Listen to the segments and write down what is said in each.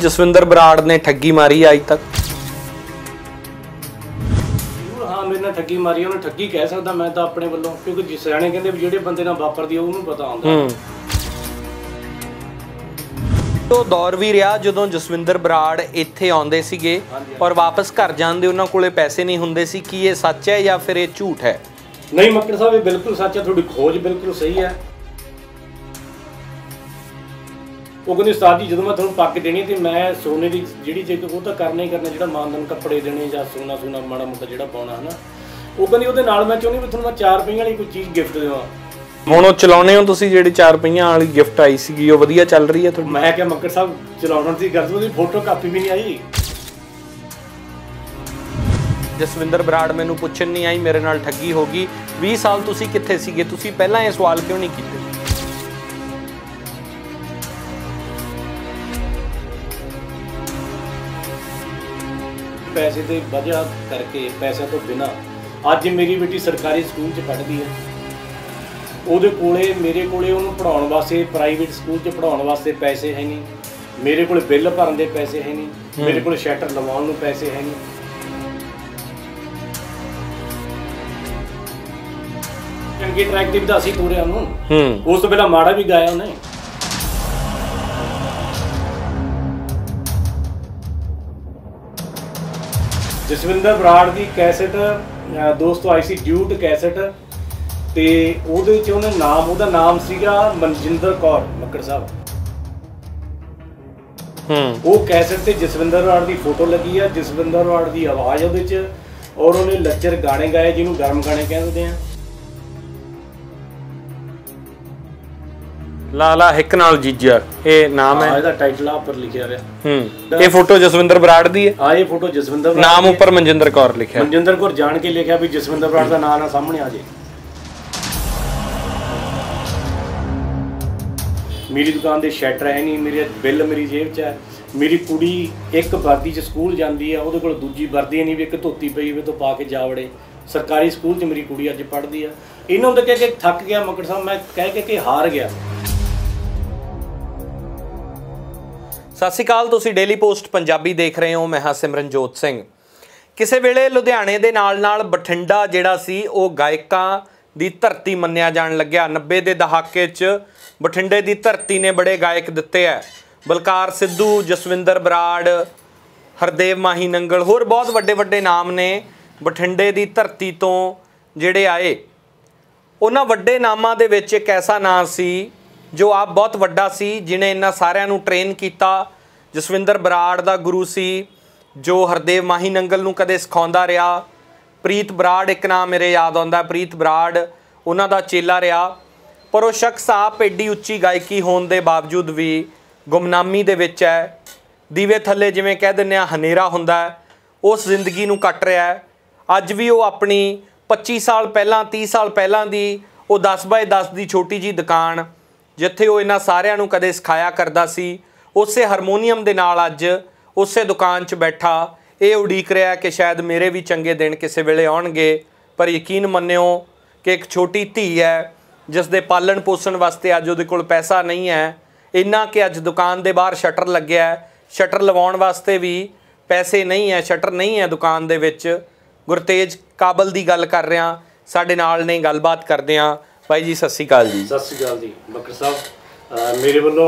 जसविंदर बराड़ ने ठगी मारी है अज तक? हाँ, मेरे नाल ठगी मारी, उन्हें ठगी कह सकदा मैं तो अपने वालों, क्योंकि सियाणे कहंदे भी जिहड़े बंदे नाल वापरदी उहनूं पता हुंदा। तो दौर भी रहा जदों जसविंदर बराड़ इत्थे आउंदे सीगे और वापस घर जांदे उन्हां कोले पैसे नहीं हुंदे सी। की ये सच है या फिर ये झूठ है? नहीं मक्कड़ साहब, ये बिल्कुल सच है, थोड़ी खोज बिल्कुल सही है। वो कहते उस्ताद जी जो मैं थोड़ा पग देनी तो मैं सोने की जी चीज़ वो तो करना ही करना, जो मानदन कपड़े देने या सोना सूना माड़ा मोटा जो पाना है ना, वो कहती वो मैं चाहनी भी थोड़ा मैं 4 रुपये वाली कोई चीज़ गिफ्ट देवां। ਹੁਣ ਉਹ ਚਲਾਉਣੇ ਹੋ ਤੁਸੀਂ ਜਿਹੜੀ 4 ਰੁਪਈਆਂ ਵਾਲੀ ਗਿਫਟ ਆਈ ਸੀਗੀ ਉਹ ਵਧੀਆ ਚੱਲ ਰਹੀ ਹੈ ਤੁਹਾਡੀ? ਮੈਂ ਕਿਹਾ ਮੱਕੜ ਸਾਹਿਬ ਚਲਾਉਣ ਦੀ ਗੱਲ ਉਹਦੀ ਫੋਟੋ ਕਾਪੀ ਵੀ ਨਹੀਂ ਆਈ। ਜਸਵਿੰਦਰ ਬਰਾੜ ਮੈਨੂੰ ਪੁੱਛਣ ਨਹੀਂ ਆਈ, ਮੇਰੇ ਨਾਲ ਠੱਗੀ ਹੋ ਗਈ। 20 ਸਾਲ ਤੁਸੀਂ ਕਿੱਥੇ ਸੀਗੇ? ਤੁਸੀਂ ਪਹਿਲਾਂ ਇਹ ਸਵਾਲ ਕਿਉਂ ਨਹੀਂ ਕੀਤੇ? ਪੈਸੇ ਦੀ ਵਜ੍ਹਾ ਕਰਕੇ, ਪੈਸੇ ਤੋਂ ਬਿਨਾ ਅੱਜ ਮੇਰੀ ਬੇਟੀ ਸਰਕਾਰੀ ਸਕੂਲ 'ਚ ਪੜ੍ਹਦੀ ਹੈ। ਉਹਦੇ ਕੋਲੇ ਮੇਰੇ ਕੋਲੇ ਉਹਨੂੰ ਪੜ੍ਹਾਉਣ ਵਾਸਤੇ ਪ੍ਰਾਈਵੇਟ ਸਕੂਲ 'ਚ ਪੜ੍ਹਾਉਣ ਵਾਸਤੇ ਪੈਸੇ ਹੈ ਨਹੀਂ, ਮੇਰੇ ਕੋਲ ਬਿੱਲ ਭਰਨ ਦੇ ਪੈਸੇ ਹੈ ਨਹੀਂ, ਮੇਰੇ ਕੋਲ ਸ਼ਟਰ ਲਵਾਉਣ ਨੂੰ ਪੈਸੇ ਹੈ ਨਹੀਂ। ਚੰਗੇ ਟਰੈਕ ਤੇ ਵੀ ਅਸੀਂ ਤੋਰਿਆ ਉਹਨੂੰ, ਉਸ ਤੋਂ ਪਹਿਲਾਂ ਮਾੜਾ ਵੀ ਗਾਇਆ ਉਹਨੇ। ਜਸਵਿੰਦਰ ਬਰਾੜ ਦੀ ਕੈਸਟ ਦੋਸਤੋ ਆਈ ਸੀ, ਡਿਊਟ ਕੈਸਟ, ਤੇ ਉਹਦੇ ਵਿੱਚ ਉਹਨੇ ਨਾਮ, ਉਹਦਾ ਨਾਮ ਸੀਗਾ ਮਨਜਿੰਦਰ ਕੌਰ ਮੱਕੜ ਸਾਹਿਬ। ਉਹ ਕੈਸਟ ਤੇ ਜਸਵਿੰਦਰ ਬਰਾੜ ਦੀ ਫੋਟੋ ਲੱਗੀ ਆ, ਜਸਵਿੰਦਰ ਬਰਾੜ ਦੀ ਆਵਾਜ਼ ਉਹਦੇ 'ਚ, ਔਰ ਉਹਨੇ ਲੱਚਰ ਗਾਣੇ ਗਾਏ ਜਿਹਨੂੰ ਗਰਮ ਗਾਣੇ ਕਹਿੰਦੇ ਆ। ਲਾਲਾ ਹਿੱਕ ਨਾਲ ਜੀਜਾ ਇਹ ਨਾਮ ਹੈ, ਇਹਦਾ ਟਾਈਟਲ ਆ ਉੱਪਰ ਲਿਖਿਆ ਹੋਇਆ। ਇਹ ਫੋਟੋ ਜਸਵਿੰਦਰ ਬਰਾੜ ਦੀ ਹੈ? ਹਾਂ, ਇਹ ਫੋਟੋ ਜਸਵਿੰਦਰ ਬਰਾੜ, ਨਾਮ ਉੱਪਰ ਮਨਜਿੰਦਰ ਕੌਰ ਲਿਖਿਆ। ਮਨਜਿੰਦਰ ਕੌਰ ਜਾਣ ਕੇ ਲਿਖਿਆ ਵੀ ਜਸਵਿੰਦਰ ਬਰਾੜ ਦਾ ਨਾਂ ਨਾ ਸਾਹਮਣੇ ਆ ਜੇ। मेरी दुकान के शटर है नहीं, मेरे बिल मेरी जेब च है, मेरी कुड़ी एक वर्दी च स्कूल जाती है, वो कोल दूजी वर्दी नहीं भी एक धोती पई हुए तो पा के जा वड़े। सरकारी स्कूल च मेरी कुड़ी अज पढ़ती है। इन्हों तो कह के थक गया मक्कड़ साहब, मैं कह के हार गया। सत श्री अकाल, तुसीं डेली पोस्ट पंजाबी देख रहे हो, मैं हाँ सिमरनजोत सिंह। किसी वेले लुधियाने दे नाल बठिंडा जिहड़ा सी वो गायकां दी धरती मन्निया जाण लग्या। 90 दे दहाके च बठिंडे की धरती ने बड़े गायक दिते है, बलकार सिद्धू, जसविंदर बराड़, हरदेव माही नंगल, होर बहुत वड्डे वड्डे नाम ने बठिंडे की धरती तो जिहड़े आए। उन्हां वड्डे नामां दे विच एक ऐसा नाम सी जो आप बहुत वड्डा सी, जिन्हें इन्हां सारिआं नूं ट्रेन कीता। जसविंदर बराड़ दा गुरु सी जो हरदेव माही नंगल नूं कदे सिखाउंदा रहा। प्रीत बराड़ एक नाम मेरे याद आउंदा, प्रीत बराड़ उन्हां दा चेला रहा। पर वो शख्स आप एडी उच्ची गायकी होने के बावजूद भी गुमनामी दे विच है, दीवे थले जिवें कह दिंदे आ हनेरा हुंदा है, उस जिंदगी नूं कट रहा है। अज भी वो अपनी 25 साल पहलां 30 साल पहलां दी वो 10 बाय 10 की छोटी जी दुकान जिथे वो इन्हां सारिआं नूं कदे सिखाया करदा सी, उसे हारमोनीयम दे नाल अज उसे दुकान 'च बैठा ये उड़ीक रहा कि शायद मेरे भी चंगे दिन किसी वेले आउणगे। पर यकीन मन्निओ कि एक छोटी धी है जिस दे पालन पोषण वास्ते अज उहदे कोल पैसा नहीं है, इन्ना कि अज दुकान के बाहर शटर लग्या है, शटर लवाउण वास्ते भी पैसे नहीं है, शटर नहीं है दुकान दे विच। गुरतेज काबल की गल कर रहा, साडे नाल ने गलबात करदे आ। भाई जी सत श्री अकाल जी। सत श्री अकाल जी मक्कड़ साहब, मेरे वालों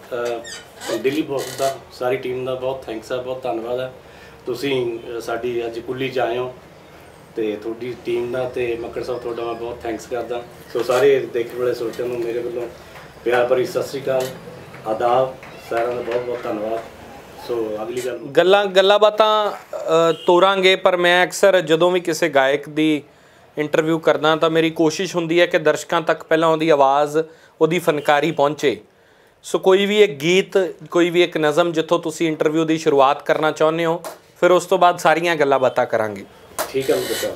डेली पोस्ट का सारी टीम का बहुत थैंक्स है, बहुत धन्यवाद है। तुसीं साडी अज कुल्ली च आए हो ਤੇ ਤੁਹਾਡੀ ਟੀਮ ਦਾ ਤੇ ਮੱਕੜ ਸਾਹਿਬ ਤੁਹਾਡਾ ਮੈਂ ਬਹੁਤ ਥੈਂਕਸ ਕਰਦਾ। ਸੋ ਸਾਰੇ ਦੇਖਣ ਵਾਲੇ ਸਰੋਤਿਆਂ ਨੂੰ ਮੇਰੇ ਵੱਲੋਂ ਪਿਆਰ ਭਰੀ ਸਤਿ ਸ਼੍ਰੀ ਅਕਾਲ, ਆਦਾਬ, ਸਾਰਿਆਂ ਦਾ ਬਹੁਤ ਬਹੁਤ ਧੰਨਵਾਦ। ਸੋ ਅਗਲੀ ਗੱਲਾਂ ਬਾਤਾਂ ਤੋਰਾਂਗੇ, ਪਰ ਮੈਂ ਅਕਸਰ ਜਦੋਂ ਵੀ ਕਿਸੇ ਗਾਇਕ ਦੀ ਇੰਟਰਵਿਊ ਕਰਦਾ ਤਾਂ ਮੇਰੀ ਕੋਸ਼ਿਸ਼ ਹੁੰਦੀ ਹੈ ਕਿ ਦਰਸ਼ਕਾਂ ਤੱਕ ਪਹਿਲਾਂ ਉਹਦੀ ਆਵਾਜ਼, ਉਹਦੀ ਫਨਕਾਰੀ ਪਹੁੰਚੇ। ਸੋ ਕੋਈ ਵੀ ਇੱਕ ਗੀਤ, ਕੋਈ ਵੀ ਇੱਕ ਨਜ਼ਮ ਜਿੱਥੋਂ ਤੁਸੀਂ ਇੰਟਰਵਿਊ ਦੀ ਸ਼ੁਰੂਆਤ ਕਰਨਾ ਚਾਹੁੰਦੇ ਹੋ, ਫਿਰ ਉਸ ਤੋਂ ਬਾਅਦ ਸਾਰੀਆਂ ਗੱਲਾਂ ਬਾਤਾਂ ਕਰਾਂਗੇ। ठीक है मक्कड़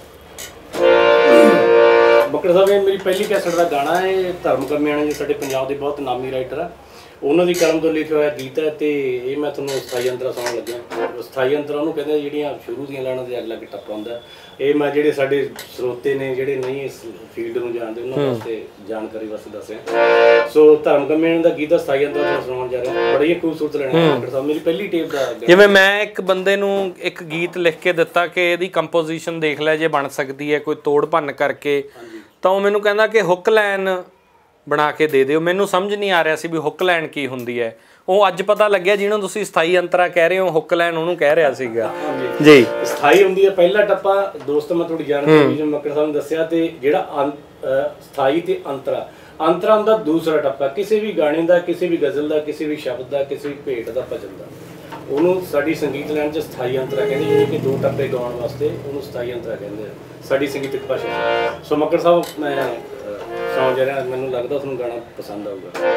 साहब, ये मेरी पहली कैसेट का गाना है। धर्म कमियाना जी साडे पंजाब के बहुत नामी राइटर है, ਉਹਨਾਂ ਦੀ ਕਲਮ ਤੋਂ ਲਿਖਿਆ ਹੋਇਆ ਗੀਤ ਹੈ ਤੇ ਇਹ ਮੈਂ ਤੁਹਾਨੂੰ ਸਥਾਈ ਅੰਤਰਾ ਸੁਣਾਉਣ ਲੱਗਿਆ। ਸਥਾਈ ਅੰਤਰਾ ਉਹਨੂੰ ਕਹਿੰਦੇ ਜਿਹੜੀਆਂ ਸ਼ੁਰੂ ਦੀਆਂ ਲਾਈਨਾਂ ਦੇ ਅਲੱਗ ਟੱਪਾ ਹੁੰਦਾ। ਇਹ ਮੈਂ ਜਿਹੜੇ ਸਾਡੇ ਸਰੋਤੇ ਨੇ ਜਿਹੜੇ ਨਹੀਂ ਇਸ ਫੀਲਡ ਨੂੰ ਜਾਣਦੇ ਉਹਨਾਂ ਵਾਸਤੇ ਜਾਣਕਾਰੀ ਵਾਸਤੇ ਦੱਸਿਆ। ਸੋ ਧਰਮ ਕੰਮੇ ਦਾ ਗੀਤ ਸਥਾਈ ਅੰਤਰਾ ਤੁਹਾਨੂੰ ਸੁਣਾਉਣ ਜਾ ਰਿਹਾ। ਬੜੀ ਖੂਬਸੂਰਤ ਲੈਣਾ ਮੇਰੀ ਪਹਿਲੀ ਟੇਪ ਦਾ। ਜਿਵੇਂ ਮੈਂ ਇੱਕ ਬੰਦੇ ਨੂੰ ਇੱਕ ਗੀਤ ਲਿਖ ਕੇ ਦਿੱਤਾ ਕਿ ਇਹਦੀ ਕੰਪੋਜੀਸ਼ਨ ਦੇਖ ਲੈ ਜੇ ਬਣ ਸਕਦੀ ਹੈ ਕੋਈ ਤੋੜ ਭੰਨ ਕਰਕੇ, ਤਾਂ ਉਹ ਮੈਨੂੰ ਕਹਿੰਦਾ ਕਿ ਹੁੱਕ ਲਾਈਨ ਬਣਾ ਕੇ ਦੇ ਦਿਓ। ਮੈਨੂੰ ਸਮਝ ਨਹੀਂ ਆ ਰਿਹਾ ਸੀ ਵੀ ਹੁੱਕ ਲਾਈਨ ਕੀ ਹੁੰਦੀ ਹੈ। ਉਹ ਅੱਜ ਪਤਾ ਲੱਗਿਆ ਜਿਹਨੂੰ ਤੁਸੀਂ ਸਥਾਈ ਅੰਤਰਾ ਕਹਿ ਰਹੇ ਹੋ, ਹੁੱਕ ਲਾਈਨ ਉਹਨੂੰ ਕਹਿ ਰਿਹਾ ਸੀਗਾ ਜੀ। ਸਥਾਈ ਹੁੰਦੀ ਹੈ ਪਹਿਲਾ ਟੱਪਾ। ਦੋਸਤ ਮੈਂ ਤੁਹਾਡੀ ਜਾਣਕਾਰੀ ਜਿਵੇਂ ਮੱਕੜ ਸਾਹਿਬ ਨੇ ਦੱਸਿਆ, ਤੇ ਜਿਹੜਾ ਸਥਾਈ ਤੇ ਅੰਤਰਾ ਹੁੰਦਾ ਦੂਸਰਾ ਟੱਪਾ। ਕਿਸੇ ਵੀ ਗਾਣੇ ਦਾ, ਕਿਸੇ ਵੀ ਗਜ਼ਲ ਦਾ, ਕਿਸੇ ਵੀ ਸ਼ਬਦ ਦਾ, ਕਿਸੇ ਵੀ ਭੇਟ ਦਾ, ਭਜਨ ਦਾ, ਉਹਨੂੰ ਸਾਡੀ ਸੰਗੀਤ ਲੈਣ 'ਚ ਸਥਾਈ ਅੰਤਰਾ ਕਹਿੰਦੇ। ਜਿਵੇਂ ਕਿ ਦੋ ਟੱਪੇ ਗਾਉਣ ਵਾਸਤੇ ਉਹਨੂੰ ਸਥਾਈ ਅੰਤਰਾ ਕਹਿੰਦੇ ਆ ਸਾਡੀ ਸੰਗੀਤਕ ਭਾਸ਼ਾ। ਸੋ ਮੱਕੜ ਸਾਹਿਬ ਮੈਂ ਸੁਣਾਉਣ ਜਾ ਰਿਹਾ, ਮੈਨੂੰ ਲੱਗਦਾ ਤੁਹਾਨੂੰ ਗਾਣਾ ਪਸੰਦ ਆਊਗਾ।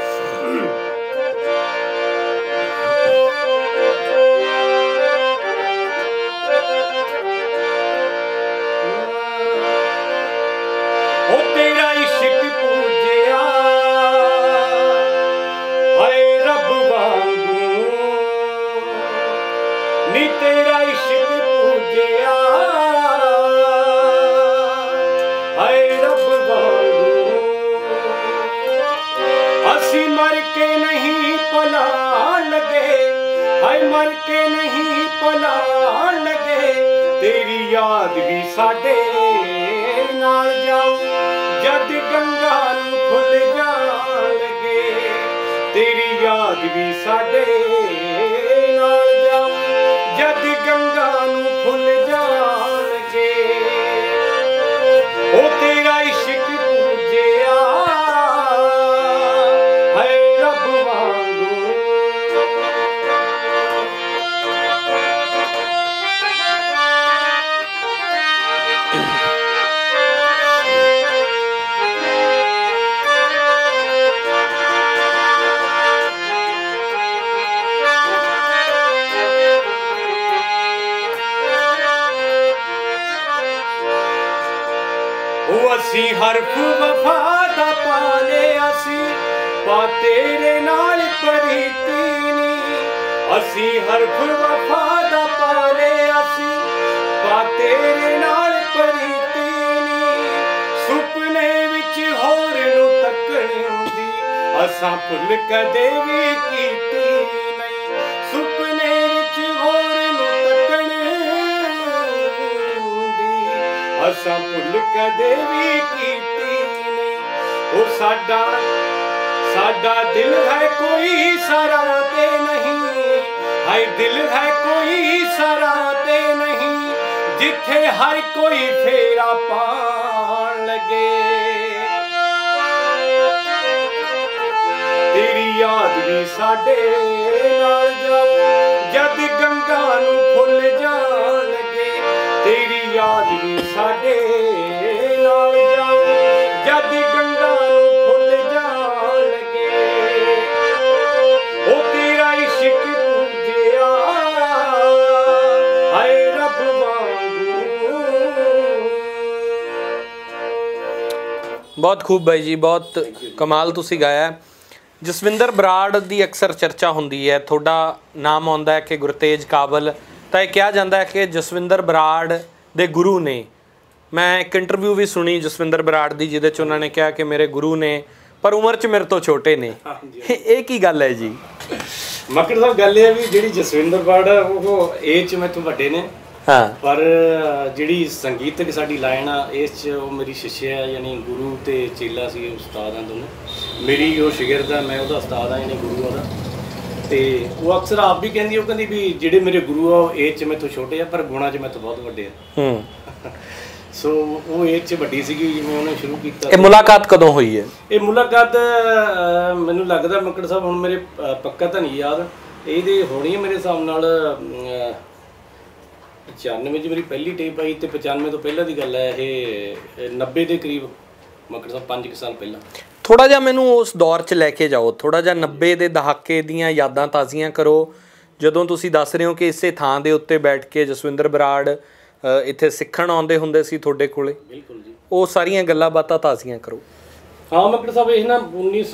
मर के नहीं पलाण लगे तेरी याद भी साडे नाल जाओ जद गंगा नूं फुल जाण लगे तेरी याद भी साडे नाल जाओ जद गंगा नूं फुल जाण लगे ओ तेरा इश्क पूजिया है रब वांगू असी हरफ वफा दा पाले असी पा तेरे नाल प्रीति नी असी हरफ वफा दा पाले असी पा तेरे नाल प्रीति नी सुपने विच होर नूं तकण हुंदी असां भुल कदे वी कीती नहीं सुपने विच होर नूं तकण असां भुल कदे वी कीती नहीं ओ साडा साडा दिल है कोई सराते नहीं हाय दिल है कोई सराते नहीं जिथे हर कोई फेरा पाण लगे तेरी याद भी साडे नाल जाओ जद गंगा नूं फुल जाण लगे तेरी याद भी साडे नाल जाओ जद गंगा नूं फुल जाण लगे ओ तेरा इश्क पूजिया हाय रब वांगू। बहुत खूब भाई जी, बहुत कमाल तुसी गाया। जसविंदर बराड़ की अक्सर चर्चा होंदी है, थोड़ा नाम आउंदा है कि गुरतेज काबल, तो यह कहा जाता है कि जसविंदर बराड़ दे गुरु ने। मैं एक इंटरव्यू भी सुनी जसविंदर बराड़ की जिहदे च उन्होंने कहा कि मेरे गुरु ने पर उम्र च मेरे तो छोटे ने। ये की गल है जी? मक्कड़ साहब गल है भी जिहड़ी जसविंदर बराड़ है वो एज च मैथों वड्डे ने, हाँ, पर जिहड़ी संगीतक साडी लाइन आ इस च वो मेरी शिष्य है, यानी गुरु ते चेला सी, उस्ताद हैं दोनों। मेरी वो शागिर्द है, मैं उसदा उस्ताद हाँ, यानी गुरु ਉਹਦਾ। ਤੇ ਉਹ ਅਕਸਰ ਆਪ ਵੀ ਕਹਿੰਦੀ, ਉਹ ਕਹਿੰਦੀ ਵੀ ਜਿਹੜੇ ਮੇਰੇ ਗੁਰੂ ਆ ਉਹ ਏਜ 'ਚ ਮੈਥੋਂ ਛੋਟੇ ਆ ਪਰ ਗੁਣਾਂ 'ਚ ਮੈਥੋਂ ਬਹੁਤ ਵੱਡੇ ਆ। ਸੋ ਉਹ ਏਜ 'ਚ ਵੱਡੀ ਸੀਗੀ ਜਿਵੇਂ ਉਹਨੇ ਸ਼ੁਰੂ ਕੀਤਾ। ਇਹ ਮੁਲਾਕਾਤ ਕਦੋਂ ਹੋਈ ਹੈ? ਇਹ ਮੁਲਾਕਾਤ ਮੈਨੂੰ ਲੱਗਦਾ ਮੱਕੜ ਸਾਹਿਬ ਹੁਣ ਮੇਰੇ ਪੱਕਾ ਤਾਂ ਨਹੀਂ ਯਾਦ, ਇਹਦੀ ਹੋਣੀ ਹੈ ਮੇਰੇ ਹਿਸਾਬ ਨਾਲ 95 'ਚ ਮੇਰੀ ਪਹਿਲੀ ਟੇਪ ਆਈ ਤੇ 95 ਤੋਂ ਪਹਿਲਾਂ ਦੀ ਗੱਲ ਹੈ ਇਹ 90 ਦੇ ਕਰੀਬ ਮੱਕੜ ਸਾਹਿਬ 5 ਸਾਲ ਪਹਿਲਾਂ। ਥੋੜਾ ਜਿਹਾ ਮੈਨੂੰ ਉਸ ਦੌਰ 'ਚ ਲੈ ਕੇ ਜਾਓ, ਥੋੜਾ ਜਿਹਾ 90 ਦੇ ਦਹਾਕੇ ਦੀਆਂ ਯਾਦਾਂ ਤਾਜ਼ੀਆਂ ਕਰੋ ਜਦੋਂ ਤੁਸੀਂ ਦੱਸ ਰਹੇ ਹੋ ਕਿ ਇਸੇ ਥਾਂ ਦੇ ਉੱਤੇ ਬੈਠ ਕੇ ਜਸਵਿੰਦਰ ਬਰਾੜ ਇੱਥੇ ਸਿੱਖਣ ਆਉਂਦੇ ਹੁੰਦੇ ਸੀ ਤੁਹਾਡੇ ਕੋਲੇ। ਬਿਲਕੁਲ ਜੀ, ਉਹ ਸਾਰੀਆਂ ਗੱਲਾਂ ਬਾਤਾਂ ਤਾਜ਼ੀਆਂ ਕਰੋ। ਹਾਂ ਮੱਕੜ ਸਾਹਿਬ ਇਹ ਨਾ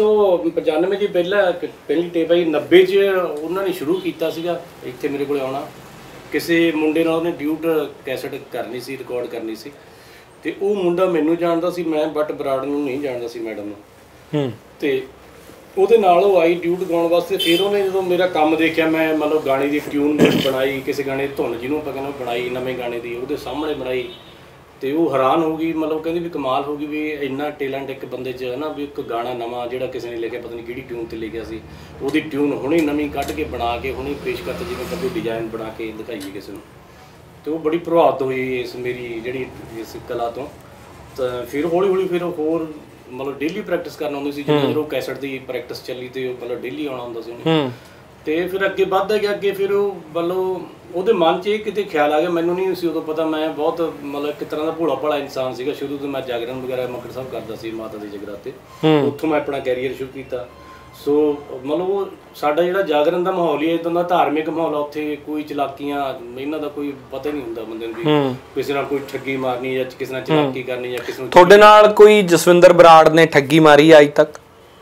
1995 ਦੀ ਪਹਿਲੀ ਟੇਪ ਆਈ, 90 'ਚ ਉਹਨਾਂ ਨੇ ਸ਼ੁਰੂ ਕੀਤਾ ਸੀਗਾ ਇੱਥੇ ਮੇਰੇ ਕੋਲ ਆਉਣਾ। ਕਿਸੇ ਮੁੰਡੇ ਨਾਲ ਉਹਨੇ ਡਿਊਟ ਕੈਸਟ ਕਰਨੀ ਸੀ, ਰਿਕਾਰਡ ਕਰਨੀ ਸੀ, ਤੇ ਉਹ ਮੁੰਡਾ ਮੈਨੂੰ ਜਾਣਦਾ ਸੀ ਮੈਂ, ਬਟ ਬਰਾੜ ਨੂੰ ਨਹੀਂ ਜਾਣਦਾ ਸੀ, ਮੈਡਮ ਨੂੰ। ਤੇ ਉਹਦੇ ਨਾਲ ਉਹ ਆਈ ਡਿਊਟ ਗਾਉਣ ਵਾਸਤੇ। ਫਿਰ ਉਹਨੇ ਜਦੋਂ ਮੇਰਾ ਕੰਮ ਦੇਖਿਆ, ਮੈਂ ਮਤਲਬ ਗਾਣੇ ਦੀ ਟਿਊਨ ਬਣਾਈ, ਕਿਸੇ ਗਾਣੇ ਦੀ ਧੁਨ ਜਿਹਨੂੰ ਆਪਾਂ ਕਹਿੰਦੇ ਬਣਾਈ, ਨਵੇਂ ਗਾਣੇ ਦੀ ਉਹਦੇ ਸਾਹਮਣੇ ਬਣਾਈ, ਤੇ ਉਹ ਹੈਰਾਨ ਹੋ ਗਈ, ਮਤਲਬ ਕਹਿੰਦੀ ਵੀ ਕਮਾਲ ਹੋ ਗਈ ਵੀ ਇੰਨਾ ਟੈਲੈਂਟ ਇੱਕ ਬੰਦੇ 'ਚ ਹੈ ਨਾ, ਵੀ ਇੱਕ ਗਾਣਾ ਨਵਾਂ ਜਿਹੜਾ ਕਿਸੇ ਨੇ ਲਿਖਿਆ, ਪਤਾ ਨਹੀਂ ਕਿਹੜੀ ਟਿਊਨ 'ਤੇ ਲਿਖਿਆ ਸੀ, ਉਹਦੀ ਟਿਊਨ ਹੁਣੇ ਨਵੀਂ ਕੱਢ ਕੇ ਬਣਾ ਕੇ ਹੁਣੇ ਪੇਸ਼ ਕਰਤਾ, ਜਿਵੇਂ ਕਦੇ ਡਿਜ਼ਾਈਨ ਬਣਾ ਕੇ ਦਿਖਾਈਏ ਕਿਸੇ ਨੂੰ। ਤੇ ਉਹ ਬੜੀ ਪ੍ਰਭਾਵਿਤ ਹੋਈ ਇਸ ਮੇਰੀ ਜਿਹੜੀ ਇਸ ਕਲਾ ਤੋਂ। ਤਾਂ ਫਿਰ ਹੌਲੀ ਹੌਲੀ ਫਿਰ ਹੋਰ ਮਤਲਬ ਡੇਲੀ ਪ੍ਰੈਕਟਿਸ ਕਰਨਾ ਹੁੰਦੀ ਸੀ। ਜਦੋਂ ਕੈਸਟ ਦੀ ਪ੍ਰੈਕਟਿਸ ਚੱਲੀ ਤੇ ਉਹ ਮਤਲਬ ਡੇਲੀ ਆਉਣਾ ਹੁੰਦਾ ਸੀ ਉਹਨੂੰ। ਤੇ ਫਿਰ ਅੱਗੇ ਵੱਧਦਾ ਗਿਆ, ਅੱਗੇ ਫਿਰ ਉਹ ਮਤਲਬ ਉਹਦੇ ਮਨ 'ਚ ਇਹ ਕਿਤੇ ਖਿਆਲ ਆ ਗਿਆ, ਮੈਨੂੰ ਨਹੀਂ ਸੀ ਉਦੋਂ ਪਤਾ, ਮੈਂ ਬਹੁਤ ਮਤਲਬ ਇੱਕ ਤਰ੍ਹਾਂ ਦਾ ਭੋਲਾ ਭਾਲਾ ਇਨਸਾਨ ਸੀਗਾ। ਸ਼ੁਰੂ ਤੋਂ ਮੈਂ ਜਾਗਰਣ ਵਗੈਰਾ ਮੱਕੜ ਸਾਹਿਬ ਕਰਦਾ ਸੀ, ਮਾਤਾ ਦੇ ਜਗਰਾਤੇ, ਉੱਥੋਂ ਮੈਂ ਆਪਣਾ ਕੈਰੀਅਰ ਸ਼ੁਰੂ ਕੀਤਾ। ਸੋ ਮਤਲਬ ਉਹ ਸਾਡਾ ਜਿਹੜਾ ਜਾਗਰਣ ਦਾ ਮਾਹੌਲ ਹੀ ਇੱਦਾਂ ਦਾ ਧਾਰਮਿਕ ਮਾਹੌਲ ਆ, ਉੱਥੇ ਕੋਈ ਚਲਾਕੀਆਂ ਇਹਨਾਂ ਦਾ ਕੋਈ ਪਤਾ ਹੀ ਨਹੀਂ ਹੁੰਦਾ ਬੰਦੇ ਨੂੰ ਵੀ ਕਿਸੇ ਨਾਲ ਕੋਈ ਠੱਗੀ ਮਾਰਨੀ ਜਾਂ ਕਿਸੇ ਨਾਲ ਚਲਾਕੀ ਕਰਨੀ ਜਾਂ ਕਿਸੇ ਨੂੰ। ਤੁਹਾਡੇ ਨਾਲ ਕੋਈ ਜਸਵਿੰਦਰ ਬਰਾੜ ਨੇ ਠੱਗੀ ਮਾਰੀ ਅੱਜ ਤੱਕ?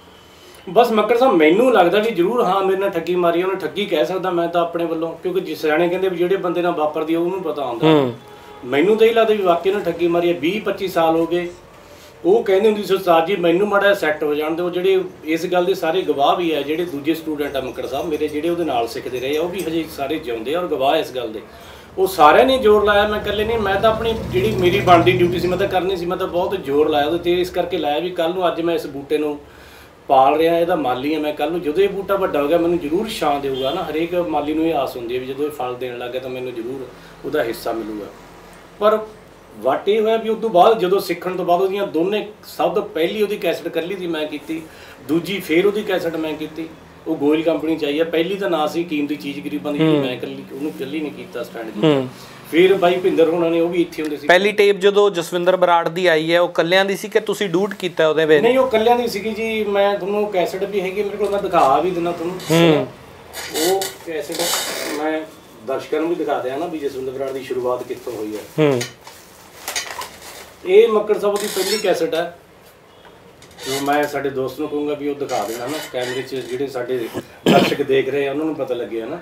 ਬਸ ਮੱਕੜ ਸਾਹਿਬ ਮੈਨੂੰ ਲੱਗਦਾ ਵੀ ਜ਼ਰੂਰ ਹਾਂ ਮੇਰੇ ਨਾਲ ਠੱਗੀ ਮਾਰੀ, ਉਹਨੇ ਠੱਗੀ ਕਹਿ ਸਕਦਾ ਮੈਂ ਤਾਂ ਆਪਣੇ ਵੱਲੋਂ, ਕਿਉਂਕਿ ਜਿਸ ਸਿਆਣੇ ਕਹਿੰਦੇ ਵੀ ਜਿਹੜੇ ਬੰਦੇ ਨਾਲ ਵਾਪਰਦੀ ਆ ਉਹਨੂੰ ਪਤਾ ਹੁੰਦਾ। ਮੈਨੂੰ ਤਾਂ ਇਹ ਲੱਗਦਾ ਵੀ ਵਾਕਈ ਉਹਨੇ ਠੱਗੀ ਮਾਰੀ ਹੈ। 20-25 ਸਾਲ ਹੋ ਗਏ ਉਹ ਕਹਿੰਦੇ ਹੁੰਦੀ ਸੀ ਉਸਤਾਦ ਜੀ ਮੈਨੂੰ ਮਾੜਾ ਸੈੱਟ ਹੋ ਜਾਣ ਦਿਓ। ਜਿਹੜੇ ਇਸ ਗੱਲ ਦੇ ਸਾਰੇ ਗਵਾਹ ਵੀ ਆ, ਜਿਹੜੇ ਦੂਜੇ ਸਟੂਡੈਂਟ ਆ ਮੱਕੜ ਸਾਹਿਬ ਮੇਰੇ, ਜਿਹੜੇ ਉਹਦੇ ਨਾਲ ਸਿੱਖਦੇ ਰਹੇ ਆ, ਉਹ ਵੀ ਹਜੇ ਸਾਰੇ ਜਿਉਂਦੇ ਆ ਔਰ ਗਵਾਹ ਇਸ ਗੱਲ ਦੇ। ਉਹ ਸਾਰਿਆਂ ਨੇ ਜ਼ੋਰ ਲਾਇਆ, ਮੈਂ ਇਕੱਲੇ ਨਹੀਂ, ਮੈਂ ਤਾਂ ਆਪਣੀ ਜਿਹੜੀ ਮੇਰੀ ਬਣਦੀ ਡਿਊਟੀ ਸੀ ਮੈਂ ਤਾਂ ਕਰਨੀ ਸੀ, ਮੈਂ ਤਾਂ ਬਹੁਤ ਜ਼ੋਰ ਲਾਇਆ ਉਹਦੇ 'ਤੇ। ਇਸ ਕਰਕੇ ਲਾਇਆ ਵੀ ਕੱਲ੍ਹ ਨੂੰ ਅੱਜ ਮੈਂ ਇਸ ਬੂਟੇ ਨੂੰ ਪਾਲ ਰਿਹਾ, ਇਹਦਾ ਮਾਲੀ ਹਾਂ ਮੈਂ, ਕੱਲ੍ਹ ਨੂੰ ਜਦੋਂ ਇਹ ਬੂਟਾ ਵੱਡਾ ਹੋ ਗਿਆ ਮੈਨੂੰ ਜ਼ਰੂਰ ਛਾਂ ਦੇਊਗਾ ਨਾ। ਹਰੇਕ ਮਾਲੀ ਨੂੰ ਇਹ ਆਸ ਹੁੰਦੀ ਹੈ ਵੀ ਜਦੋਂ ਇਹ ਫਲ ਦੇਣ ਲੱਗ ਗਿਆ ਤਾਂ ਮੈਨੂੰ ਜ਼ਰੂਰ ਉਹਦਾ ਹਿੱਸਾ ਮਿਲੂਗਾ। ਪਰ ਵਟ ਇਹ ਹੋਇਆ ਵੀ ਉਸ ਤੋਂ ਬਾਅਦ ਜਦੋਂ ਸਿੱਖਣ ਤੋਂ ਬਾਅਦ ਉਹਦੀਆਂ ਦੋਨੇ, ਸਭ ਤੋਂ ਪਹਿਲੀ ਉਹਦੀ ਕੈਸਟ ਇਕੱਲੀ ਦੀ ਮੈਂ ਕੀਤੀ, ਦੂਜੀ ਫਿਰ ਉਹਦੀ ਕੈਸਟ ਮੈਂ ਕੀਤੀ, ਉਹ ਗੋਇਲ ਕੰਪਨੀ 'ਚ ਆਈ ਹੈ। ਪਹਿਲੀ ਦਾ ਨਾਂ ਸੀ ਕੀਮਤੀ ਚੀਜ਼ ਗਰੀਬਾਂ ਦੀ, ਮੈਂ ਇਕੱਲੀ ਉਹਨੂੰ ਇਕੱਲੀ ਨਹੀਂ ਕੀਤਾ ਸਟੈਂਡ ਕੀਤਾ। ਫਿਰ ਬਾਈ ਭਿੰਦਰ ਹੋਣਾ ਨੇ, ਉਹ ਵੀ ਇੱਥੇ ਹੁੰਦੇ ਸੀ। ਪਹਿਲੀ ਟੇਪ ਜਦੋਂ ਜਸਵਿੰਦਰ ਬਰਾੜ ਦੀ ਆਈ ਹੈ ਉਹ ਕੱਲਿਆਂ ਦੀ ਸੀ ਕਿ ਤੁਸੀਂ ਡੂਟ ਕੀਤਾ ਉਹਦੇ ਵਿੱਚ? ਨਹੀਂ, ਉਹ ਕੱਲਿਆਂ ਦੀ ਸੀਗੀ ਜੀ। ਮੈਂ ਤੁਹਾਨੂੰ ਕੈਸਟ ਵੀ ਹੈਗੀ ਮੇਰੇ ਕੋਲ, ਮੈਂ ਦਿਖਾ ਵੀ ਦਿੰਦਾ ਤੁਹਾਨੂੰ। ਉਹ ਕੈਸਟ ਮੈਂ ਦਰਸ਼ਕਾਂ ਨੂੰ ਵੀ ਦਿਖਾ ਦਿਆਂ ਨਾ ਵੀ ਜਸਵਿੰਦਰ ਬਰਾੜ ਦੀ ਸ਼ੁਰੂਆਤ ਕਿੱਥੋਂ ਹੋਈ ਹੈ। ਇਹ ਮੱਕੜ ਸਾਹਿਬ ਦੀ ਪਹਿਲੀ ਕੈਸਟ ਹੈ ਜੋ ਮੈਂ ਸਾਡੇ ਦੋਸਤ ਨੂੰ ਕਹੂੰਗਾ ਵੀ ਉਹ ਦਿਖਾ ਦੇਣਾ ਨਾ ਕੈਮਰੇ 'ਚ, ਜਿਹੜੇ ਸਾਡੇ ਦਰਸ਼ਕ ਦੇਖ ਰਹੇ ਆ ਉਹਨਾਂ ਨੂੰ ਪਤਾ ਲੱਗੇ ਨਾ।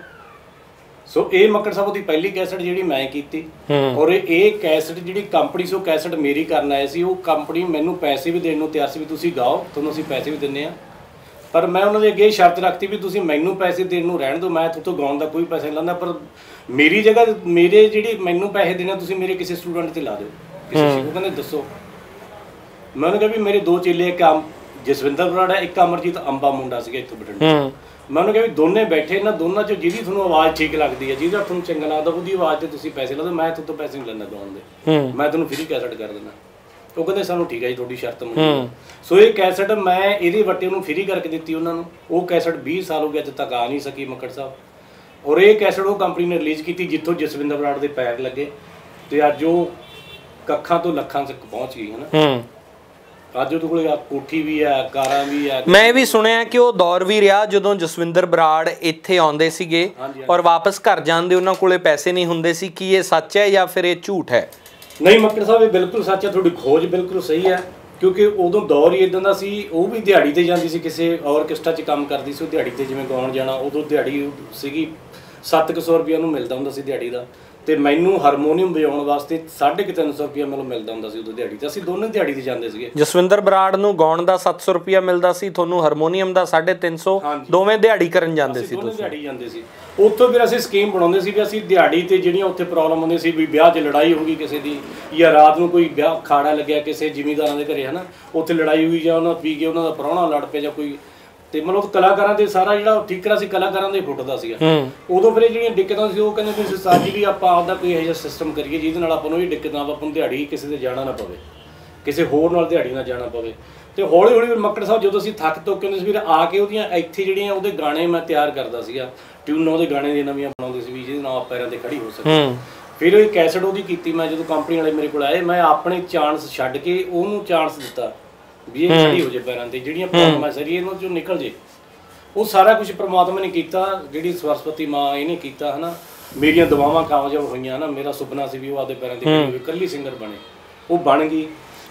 ਸੋ ਇਹ ਮੱਕੜ ਸਾਹਿਬ ਦੀ ਪਹਿਲੀ ਕੈਸਟ ਜਿਹੜੀ ਮੈਂ ਕੀਤੀ, ਔਰ ਇਹ ਕੈਸਟ ਜਿਹੜੀ ਕੰਪਨੀ ਸੀ ਉਹ ਕੈਸਟ ਮੇਰੀ ਕਰਨ ਆਏ ਸੀ। ਉਹ ਕੰਪਨੀ ਮੈਨੂੰ ਪੈਸੇ ਵੀ ਦੇਣ ਨੂੰ ਤਿਆਰ ਸੀ ਵੀ ਤੁਸੀਂ ਗਾਓ, ਤੁਹਾਨੂੰ ਅਸੀਂ ਪੈਸੇ ਵੀ ਦਿੰਦੇ ਆ। ਪਰ ਮੈਂ ਉਹਨਾਂ ਦੇ ਅੱਗੇ ਸ਼ਰਤ ਰੱਖਤੀ ਵੀ ਤੁਸੀਂ ਮੈਨੂੰ ਪੈਸੇ ਦੇਣ ਨੂੰ ਰਹਿਣ ਦਿਓ, ਮੈਂ ਤੁਹਾਤੋਂ ਗਾਉਣ ਦਾ ਕੋਈ ਪੈਸਾ ਨਹੀਂ ਲੈਂਦਾ, ਪਰ ਮੇਰੀ ਜਗ੍ਹਾ ਮੇਰੇ ਜਿਹੜੀ ਮੈਨੂੰ ਪੈਸੇ ਦੇਣੇ ਤੁਸੀਂ ਮੇਰੇ ਕਿਸੇ ਸਟੂਡੈਂਟ ਤੇ ਲਾ ਦਿਓ। ਕਿਸੇ ਸੀ ਉਹ ਕਹਿੰਦੇ ਦੱਸੋ। ਮੈਂ ਉਹਨੂੰ ਕਿਹਾ ਵੀ ਮੇਰੇ ਦੋ ਚੇਲੇ, ਇੱਕ ਜਸਵਿੰਦਰ ਬਰਾੜ ਹੈ, ਇੱਕ ਅਮਰਜੀਤ ਅੰਬਾ ਮੁੰਡਾ ਸੀਗਾ ਇੱਥੋਂ ਬਠਿੰਡੇ। ਮੈਂ ਉਹਨੂੰ ਕਿਹਾ ਵੀ ਦੋਨੇ ਬੈਠੇ, ਇਹਨਾਂ ਦੋਨਾਂ 'ਚੋਂ ਜਿਹਦੀ ਤੁਹਾਨੂੰ ਆਵਾਜ਼ ਠੀਕ ਲੱਗਦੀ ਹੈ, ਜਿਹਦਾ ਤੁਹਾਨੂੰ ਚੰਗਾ ਲੱਗਦਾ, ਉਹਦੀ ਆਵਾਜ਼ 'ਤੇ ਤੁਸੀਂ ਪੈਸੇ ਲਾ ਦਿਓ, ਮੈਂ ਤੁਹਾਤੋਂ ਪੈਸੇ ਨਹੀਂ ਲੈਂਦਾ ਗਾਉਣ ਦੇ, ਮੈਂ ਤੁਹਾਨੂੰ ਫ੍ਰੀ ਕੈਸਟ ਕਰ ਦਿੰਦਾ। ਉਹ ਕਹਿੰਦੇ ਸਾਨੂੰ ਠੀਕ ਹੈ ਜੀ, ਤੁਹਾਡੀ ਸ਼ਰਤ ਮੰਨੀ। ਸੋ ਇਹ ਕੈਸਟ ਮੈਂ ਇਹਦੇ ਵੱਟੇ ਉਹਨੂੰ ਫ੍ਰੀ ਕਰਕੇ ਦਿੱਤੀ ਉਹਨਾਂ ਨੂੰ। ਉਹ ਕੈਸਟ 20 ਸਾਲ ਹੋ ਗਏ ਅੱਜ ਤੱਕ ਆ ਨਹੀਂ ਸਕੀ ਮੱਕੜ ਸਾਹਿਬ। ਔਰ ਇਹ ਕੈਸਟ ਉਹ ਕੰਪਨੀ ਨੇ ਰਿਲੀਜ਼ ਕੀਤੀ ਜਿੱਥੋਂ ਜਸਵਿੰਦਰ ਬਰਾੜ ਦੇ ਪੈਰ ਲੱਗੇ, ਤੇ ਅੱਜ ਉਹ ਕੱਖਾਂ ਤੋਂ ਲੱਖਾਂ ਤੱਕ ਪਹੁੰਚ ਗਈ ਹੈ ਨਾ। ਅੱਜ ਉਹਦੇ ਕੋਲ ਕੋਠੀ ਵੀ ਹੈ, ਕਾਰਾਂ ਵੀ ਹੈ। ਮੈਂ ਵੀ ਸੁਣਿਆ ਕਿ ਉਹ ਦੌਰ ਵੀ ਰਿਹਾ ਜਦੋਂ ਜਸਵਿੰਦਰ ਬਰਾੜ ਇੱਥੇ ਆਉਂਦੇ ਸੀਗੇ ਔਰ ਵਾਪਸ ਘਰ ਜਾਂਦੇ ਉਹਨਾਂ ਕੋਲੇ ਪੈਸੇ ਨਹੀਂ ਹੁੰਦੇ ਸੀ। ਕੀ ਇਹ ਸੱਚ ਹੈ ਜਾਂ ਫਿਰ ਇਹ ਝੂਠ ਹੈ? ਨਹੀਂ ਮੱਕੜ ਸਾਹਿਬ, ਇਹ ਬਿਲਕੁਲ ਸੱਚ ਹੈ, ਤੁਹਾਡੀ ਖੋਜ ਬਿਲਕੁਲ ਸਹੀ ਹੈ। ਕਿਉਂਕਿ ਉਦੋਂ ਦੌਰ ਹੀ ਇਦਾਂ ਦਾ ਸੀ, ਉਹ ਵੀ ਦਿਹਾੜੀ ਤੇ ਜਾਂਦੀ ਸੀ, ਕਿਸੇ ਆਰਕੈਸਟਰਾ 'ਚ ਕੰਮ ਕਰਦੀ ਸੀ, ਉਹ ਦਿਹਾੜੀ ਤੇ ਜਿਵੇਂ ਗਾਉਣ ਜਾਣਾ, ਉਦੋਂ ਦਿਹਾੜੀ ਸੀਗੀ 700 ਰੁਪਇਆ ਉਹਨੂੰ ਮਿਲਦਾ ਹੁੰਦਾ ਸੀ ਦਿਹਾੜੀ ਦਾ, ਤੇ ਮੈਨੂੰ ਹਾਰਮੋਨੀਅਮ ਵਜਾਉਣ ਵਾਸਤੇ 350 ਰੁਪਇਆ ਮੈਨੂੰ ਮਿਲਦਾ ਹੁੰਦਾ ਸੀ ਉਦੋਂ ਦਿਹਾੜੀ ਤੇ। ਅਸੀਂ ਦੋਨੇ ਦਿਹਾੜੀ ਤੇ ਜਾਂਦੇ ਸੀਗੇ। ਜਸਵਿੰਦਰ ਬਰਾੜ ਨੂੰ ਗਾਉਣ ਦਾ 700 ਰੁਪਇਆ ਮਿਲਦਾ ਸੀ, ਤੁਹਾਨੂੰ ਹਾਰਮੋਨੀਅਮ ਦਾ 350, ਦੋਵੇਂ ਦਿਹਾੜੀ ਕਰਨ ਜਾਂਦੇ ਸੀ ਤੁਸੀਂ? ਦਿਹਾੜੀ ਜਾਂਦੇ ਸੀ। ਉੱਥੋਂ ਫਿਰ ਅਸੀਂ ਸਕੀਮ ਬਣਾਉਂਦੇ ਸੀ ਵੀ ਅਸੀਂ ਦਿਹਾੜੀ ਤੇ ਜਿਹੜੀਆਂ ਉੱਥੇ ਪ੍ਰੋਬਲਮ ਹੁੰਦੀ ਸੀ, ਵੀ ਵਿਆਹ 'ਚ ਲੜਾਈ ਹੋ ਗਈ ਕਿਸੇ ਦੀ, ਜਾਂ ਰਾਤ ਨੂੰ ਕੋਈ ਵਿਆਹ ਖਾੜਾ ਲੱਗਿਆ ਕਿਸੇ ਜ਼ਿਮੀਂਦਾਰਾਂ ਦੇ ਘਰੇ ਹੈ ਨਾ, ਉੱਥੇ ਲੜਾਈ ਹੋਈ ਜਾਂ ਉਹਨਾਂ ਪੀ ਕੇ ਉਹਨਾਂ ਦਾ ਪ੍ਰਾਹੁਣਾ ਲੜ ਪਿਆ ਜਾਂ ਕੋਈ, ਤੇ ਮਤਲਬ ਕਲਾਕਾਰਾਂ ਦੇ ਸਾਰਾ ਜਿਹੜਾ ਠੀਕਰਾ ਸੀ ਕਲਾਕਾਰਾਂ ਦੇ ਫੁੱਟਦਾ ਸੀਗਾ। ਉਦੋਂ ਫਿਰ ਜਿਹੜੀਆਂ ਦਿੱਕਤਾਂ ਸੀ ਉਹ ਕਹਿੰਦੇ ਵੀ ਸਰਕਾਰ ਜੀ ਵੀ ਆਪਾਂ ਆਪਦਾ ਕੋਈ ਇਹੋ ਜਿਹਾ ਸਿਸਟਮ ਕਰੀਏ ਜਿਹਦੇ ਨਾਲ ਆਪਾਂ ਨੂੰ ਇਹ ਦਿੱਕਤਾਂ, ਆਪਾਂ ਨੂੰ ਦਿਹਾੜੀ ਕਿਸੇ ਦੇ ਜਾਣਾ ਨਾ ਪਵੇ, ਕਿਸੇ ਹੋਰ ਨਾਲ ਦਿਹਾੜੀ ਨਾ ਜਾਣਾ ਪਵੇ। ਤੇ ਹੌਲੀ ਹੌਲੀ ਮੱਕੜ ਸਾਹਿਬ ਜਦੋਂ ਅਸੀਂ ਥੱਕ ਤੋਕੇ ਹੁੰਦੇ ਸੀ ਫਿਰ ਆ ਕੇ ਉਹਦੀਆਂ ਇੱਥੇ ਜਿਹੜੀਆਂ ਉਹਦੇ ਗਾਣੇ ਮੈਂ ਤਿਆਰ ਕਰਦਾ ਸੀਗਾ, ਟਿਊਨਾਂ ਉਹਦੇ ਗਾਣੇ ਦੀਆਂ ਨਵੀਆਂ ਬਣਾਉਂਦੇ ਸੀ ਵੀ ਜਿਹਦੇ ਨਾਲ ਪੈਰਾਂ 'ਤੇ ਖੜੀ ਹੋ ਸਕੇ। ਫਿਰ ਉਹ ਕੈਸਟ ਉਹਦੀ ਕੀਤੀ ਮੈਂ, ਜਦੋਂ ਕੰਪਨੀ ਵਾਲੇ ਮੇਰੇ ਕੋਲ ਆਏ ਮੈਂ ਆਪਣੇ ਚਾਂਸ ਛੱਡ ਕੇ ਉਹਨੂੰ ਚਾਂਸ ਦਿੱਤਾ ਵੀ ਇਹ ਖੜੀ ਹੋ ਜਾਏ ਪੈਰਾਂ 'ਤੇ, ਜਿਹੜੀਆਂ ਪ੍ਰੋਬਲਮਾਂ ਸਾਰੀਆਂ ਇਹਨਾਂ 'ਚੋਂ ਨਿਕਲ ਜੇ। ਉਹ ਸਾਰਾ ਕੁਝ ਪ੍ਰਮਾਤਮਾ ਨੇ ਕੀਤਾ, ਜਿਹੜੀ ਸਰਸਵਤੀ ਮਾਂ ਇਹਨੇ ਕੀਤਾ ਹੈ ਨਾ। ਮੇਰੀਆਂ ਦੁਆਵਾਂ ਕਾਮਯਾਬ ਹੋਈਆਂ ਨਾ। ਮੇਰਾ ਸੁਪਨਾ ਸੀ ਵੀ ਉਹ ਆਪਦੇ ਪੈਰਾਂ 'ਤੇ ਖੜੀ ਹੋਵੇ, ਇਕੱਲੀ ਸਿੰਗਰ ਬਣੇ, ਉਹ ਬਣ ਗਈ।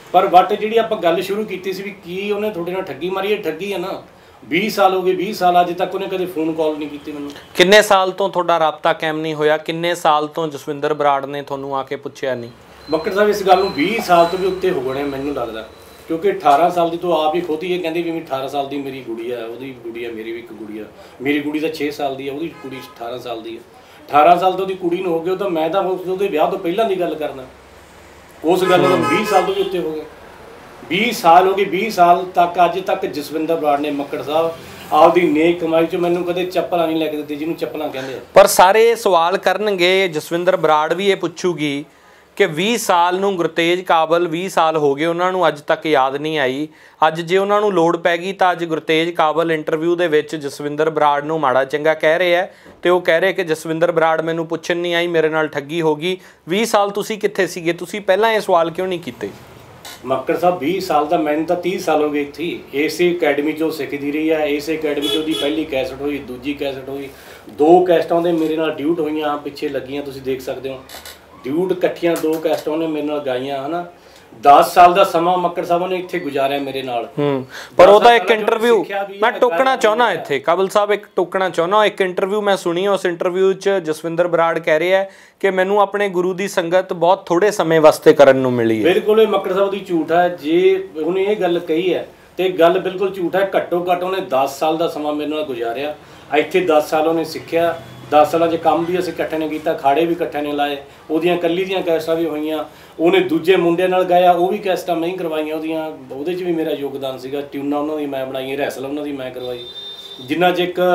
ਪਰ ਬਟ ਜਿਹੜੀ ਆਪਾਂ ਗੱਲ ਸ਼ੁਰੂ ਕੀਤੀ ਸੀ ਵੀ ਕੀ ਉਹਨੇ ਤੁਹਾਡੇ ਨਾਲ ਠੱਗੀ ਮਾਰੀ, ਇਹ ਠੱਗੀ ਹੈ ਨਾ। 20 ਸਾਲ ਹੋ ਗਏ, 20 ਸਾਲ ਅੱਜ ਤੱਕ ਉਹਨੇ ਕਦੇ ਫੋਨ ਕਾਲ ਨਹੀਂ ਕੀਤੀ ਮੈਨੂੰ। ਕਿੰਨੇ ਸਾਲ ਤੋਂ ਤੁਹਾਡਾ ਰਾਬਤਾ ਕਾਇਮ ਨਹੀਂ ਹੋਇਆ? ਕਿੰਨੇ ਸਾਲ ਤੋਂ ਜਸਵਿੰਦਰ ਬਰਾੜ ਨੇ ਤੁਹਾਨੂੰ ਆ ਕੇ ਪੁੱਛਿਆ ਨਹੀਂ? ਮੱਕੜ ਸਾਹਿਬ ਇਸ ਗੱਲ ਨੂੰ 20 ਸਾਲ ਤੋਂ ਵੀ ਉੱਤੇ ਹੋ ਗਏ ਮੈਨੂੰ ਲੱਗਦਾ, ਕਿਉਂਕਿ 18 ਸਾਲ ਦੀ ਤੋਂ ਆਪ ਹੀ ਖੁਦ ਹੀ ਇਹ ਕਹਿੰਦੀ ਵੀ 18 ਸਾਲ ਦੀ ਮੇਰੀ ਕੁੜੀ ਆ, ਉਹਦੀ ਕੁੜੀ ਆ, ਮੇਰੀ ਵੀ ਇੱਕ ਕੁੜੀ ਆ। ਮੇਰੀ ਕੁੜੀ ਤਾਂ 6 ਸਾਲ ਦੀ ਆ, ਉਹਦੀ ਕੁੜੀ 18 ਸਾਲ ਦੀ ਆ। 18 ਸਾਲ ਤੋਂ ਉਹਦੀ ਕੁੜੀ ਨੂੰ ਹੋ ਗਏ, ਉਹ ਤਾਂ ਮੈਂ ਤਾਂ ਉਹਦੇ ਵਿਆਹ ਤੋਂ ਪਹਿਲਾਂ ਦੀ ਗੱਲ ਕਰਨਾ। ਉਸ ਗੱਲ ਨੂੰ 20 ਸਾਲ ਤੋਂ ਵੀ ਉੱਤੇ ਹੋ ਗਏ, 20 ਸਾਲ ਹੋ ਗਏ। 20 ਸਾਲ ਤੱਕ ਅੱਜ ਤੱਕ ਜਸਵਿੰਦਰ ਬਰਾੜ ਨੇ ਮੱਕੜ ਸਾਹਿਬ ਆਪਦੀ ਨੇਕ ਕਮਾਈ 'ਚ ਮੈਨੂੰ ਕਦੇ ਚੱਪਲਾਂ ਨਹੀਂ ਲੈ ਕੇ ਦਿੱਤੀ, ਜਿਹਨੂੰ ਚੱਪਲਾਂ ਕਹਿੰਦੇ ਆ। ਪਰ ਸਾਰੇ ਸਵਾਲ ਕਰਨਗੇ, ਜਸਵਿੰਦਰ ਬਰਾੜ ਵੀ ਇਹ ਪੁੱਛੂਗੀ ਕਿ 20 ਸਾਲ ਨੂੰ ਗੁਰਤੇਜ ਕਾਬਲ 20 ਸਾਲ ਹੋ ਗਏ, ਉਹਨਾਂ ਨੂੰ ਅੱਜ ਤੱਕ ਯਾਦ ਨਹੀਂ ਆਈ। ਅੱਜ ਜੇ ਉਹਨਾਂ ਨੂੰ ਲੋੜ ਪੈ ਗਈ ਤਾਂ ਅੱਜ ਗੁਰਤੇਜ ਕਾਬਲ ਇੰਟਰਵਿਊ ਦੇ ਵਿੱਚ ਜਸਵਿੰਦਰ ਬਰਾੜ ਨੂੰ ਮਾੜਾ ਚੰਗਾ ਕਹਿ ਰਹੇ ਹੈ ਤੇ ਉਹ ਕਹਿ ਰਹੇ ਕਿ ਜਸਵਿੰਦਰ ਬਰਾੜ ਮੈਨੂੰ ਪੁੱਛਣ ਨਹੀਂ ਆਈ, ਮੇਰੇ ਨਾਲ ਠੱਗੀ ਹੋ ਗਈ। 20 ਸਾਲ ਤੁਸੀਂ ਕਿੱਥੇ ਸੀਗੇ? ਤੁਸੀਂ ਪਹਿਲਾਂ ਇਹ ਸਵਾਲ ਕਿਉਂ ਨਹੀਂ ਕੀਤੇ? ਮੱਕੜ ਸਾਹਿਬ 20 ਸਾਲ ਦਾ, ਮੈਨੂੰ ਤਾਂ 30 ਸਾਲ ਹੋ ਗਏ ਇੱਥੇ। ਇਸੇ ਅਕੈਡਮੀ 'ਚੋਂ ਸਿੱਖਦੀ ਰਹੀ ਆ, ਇਸੇ ਅਕੈਡਮੀ 'ਚ ਉਹਦੀ ਪਹਿਲੀ ਕੈਸਟ ਹੋਈ, ਦੂਜੀ ਕੈਸਟ ਹੋਈ, 2 ਕੈਸਟਾਂ ਦੇ ਮੇਰੇ ਨਾਲ ਡਿਊਟ ਹੋਈਆਂ, ਪਿੱਛੇ ਲੱਗੀਆਂ, ਤੁਸੀਂ ਦੇਖ ਸਕਦੇ ਹੋ। ਡਿਊਟ ਇਕੱਠੀਆਂ 2 ਕੈਸਟਾਂ ਉਹਨੇ ਮੇਰੇ ਨਾਲ ਗਾਈਆਂ, ਹੈ ਨਾ। 10 ਸਾਲ ਦਾ ਸਮਾਂ ਮੱਕੜ ਸਾਹਿਬ ਨੇ ਇੱਥੇ ਗੁਜ਼ਾਰਿਆ ਮੇਰੇ ਨਾਲ। ਪਰ ਉਹਦਾ ਇੱਕ ਇੰਟਰਵਿਊ ਮੈਂ ਟੋਕਣਾ ਚਾਹੁੰਦਾ ਇੱਥੇ, ਕਾਬਲ ਸਾਹਿਬ ਇੱਕ ਟੋਕਣਾ ਚਾਹੁੰਦਾ। ਇੱਕ ਇੰਟਰਵਿਊ ਮੈਂ ਸੁਣੀ, ਉਸ ਇੰਟਰਵਿਊ 'ਚ ਜਸਵਿੰਦਰ ਬਰਾੜ ਕਹਿ ਰਿਹਾ ਹੈ ਕਿ ਮੈਨੂੰ ਆਪਣੇ ਗੁਰੂ ਦੀ ਸੰਗਤ ਬਹੁਤ ਥੋੜੇ ਸਮੇਂ ਵਾਸਤੇ ਕਰਨ ਨੂੰ ਮਿਲੀ ਹੈ। ਬਿਲਕੁਲ ਇਹ ਮੱਕੜ ਸਾਹਿਬ ਦੀ ਝੂਠ ਹੈ। ਜੇ ਉਹਨੇ ਇਹ ਗੱਲ ਕਹੀ ਹੈ ਤੇ ਗੱਲ ਬਿਲਕੁਲ ਝੂਠ ਹੈ। ਘੱਟੋ ਘੱਟ ਉਹਨੇ 10 ਸਾਲ ਦਾ ਸਮਾਂ ਮੇਰੇ ਨਾਲ ਗੁਜ਼ਾਰਿਆ ਇੱਥੇ। 10 ਸਾਲ ਉਹਨੇ ਸਿੱਖਿਆ, 10 ਸਾਲਾਂ 'ਚ ਕੰਮ ਵੀ ਅਸੀਂ ਇਕੱਠੇ ਨੇ ਕੀਤਾ, ਖਾੜੇ ਵੀ ਇਕੱਠੇ ਨੇ ਲਾਏ, ਉਹਦੀਆਂ ਇਕੱਲੀ ਦੀਆਂ ਕੈਸਟਾਂ ਵੀ ਹੋਈਆਂ। ਉਹਨੇ ਦੂਜੇ ਮੁੰਡੇ ਨਾਲ ਗਾਇਆ, ਉਹ ਵੀ ਕੈਸਟਾਂ ਮੈਂ ਹੀ ਕਰਵਾਈਆਂ ਉਹਦੀਆਂ, ਉਹਦੇ 'ਚ ਵੀ ਮੇਰਾ ਯੋਗਦਾਨ ਸੀਗਾ। ਟਿਊਨਾਂ ਉਹਨਾਂ ਦੀ ਮੈਂ ਬਣਾਈ, ਰੈਸਲ ਉਹਨਾਂ ਦੀ ਮੈਂ ਕਰਵਾਈ। ਜਿੰਨਾ 'ਚ ਇੱਕ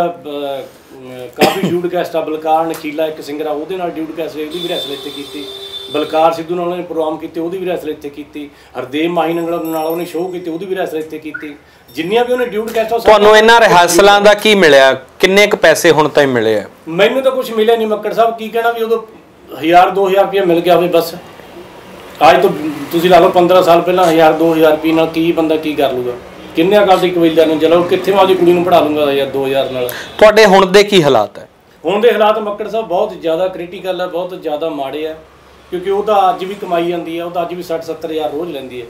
ਕਾਫੀ ਡਿਊਟ ਕੈਸਟਾਂ, ਬਲਕਾਰ ਨਖੀਲਾ ਇੱਕ ਸਿੰਗਰ ਆ, ਉਹਦੇ ਨਾਲ ਡਿਊਟ ਕੈਸਟ, ਉਹਦੀ ਵੀ ਰੈਸਲ ਇੱਥੇ ਕੀਤੀ। ਬਲਕਾਰ ਸਿੱਧੂ ਨਾਲ ਉਹਨੇ ਪ੍ਰੋਗਰਾਮ ਕੀਤੇ, ਉਹਦੀ ਵੀ ਰੈਸਲ ਇੱਥੇ ਕੀਤੀ। ਹਰਦੇਵ ਮਾਹੀ ਨਾਲ ਉਹਨੇ ਸ਼ੋਅ ਕੀਤੇ, ਉਹਦੀ ਵੀ ਰੈਸਲ ਇੱਥੇ ਕੀਤੀ। ਜਿੰਨੀਆਂ ਵੀ ਉਹਨੇ ਡਿਊਟ ਕੈਸਟਾਂ। ਤੁਹਾਨੂੰ ਇਹਨਾਂ ਰਿਹਰਸਲਾਂ ਦਾ ਕੀ ਮਿਲਿਆ? ਕਿੰਨੇ ਕੁ ਪੈਸੇ ਹੁਣ ਤਾਈਂ ਮਿਲੇ ਆ? ਮੈਨੂੰ ਤਾਂ ਕੁਝ ਮਿਲਿਆ ਨਹੀਂ ਮੱਕੜ ਸਾਹਿਬ। ਕੀ ਕਹਿਣਾ ਵੀ ਉਦੋਂ 1000-2000 ਰੁਪਇਆ ਮਿਲ ਗਿਆ ਹੋਵੇ ਬਸ। ਅੱਜ ਤੋਂ ਤੁਸੀਂ ਲਾ ਲਓ 15 ਸਾਲ ਪਹਿਲਾਂ 1000-2000 ਰੁਪਏ ਨਾਲ ਕੀ ਬੰਦਾ ਕੀ ਕਰ ਲੂਗਾ? ਕਿੰਨੇ ਅਕਾਲ ਦੀ ਕਬੀਲਦਾਰ ਨੂੰ ਚਲੋ ਕਿੱਥੇ ਮੈਂ ਆਪਣੀ ਕੁੜੀ ਨੂੰ ਪੜ੍ਹਾ ਲੂੰਗਾ 1000-2000 ਨਾਲ। ਤੁਹਾਡੇ ਹੁਣ ਦੇ ਕੀ ਹਾਲਾਤ ਹੈ? ਹੁਣ ਦੇ ਹਾਲਾਤ ਮੱਕੜ ਸਾਹਿਬ ਬਹੁਤ ਜ਼ਿਆਦਾ ਕ੍ਰਿਟੀਕਲ ਹੈ, ਬਹੁਤ ਜ਼ਿਆਦਾ ਮਾੜੇ ਆ। ਕਿਉਂਕਿ ਉਹ ਤਾਂ ਅੱਜ ਵੀ ਕਮਾਈ ਜਾਂਦੀ ਹੈ, ਉਹ ਤਾਂ ਅੱਜ ਵੀ 60-70 ਹਜ਼ਾਰ ਰੋਜ਼ ਲੈਂਦੀ ਹੈ।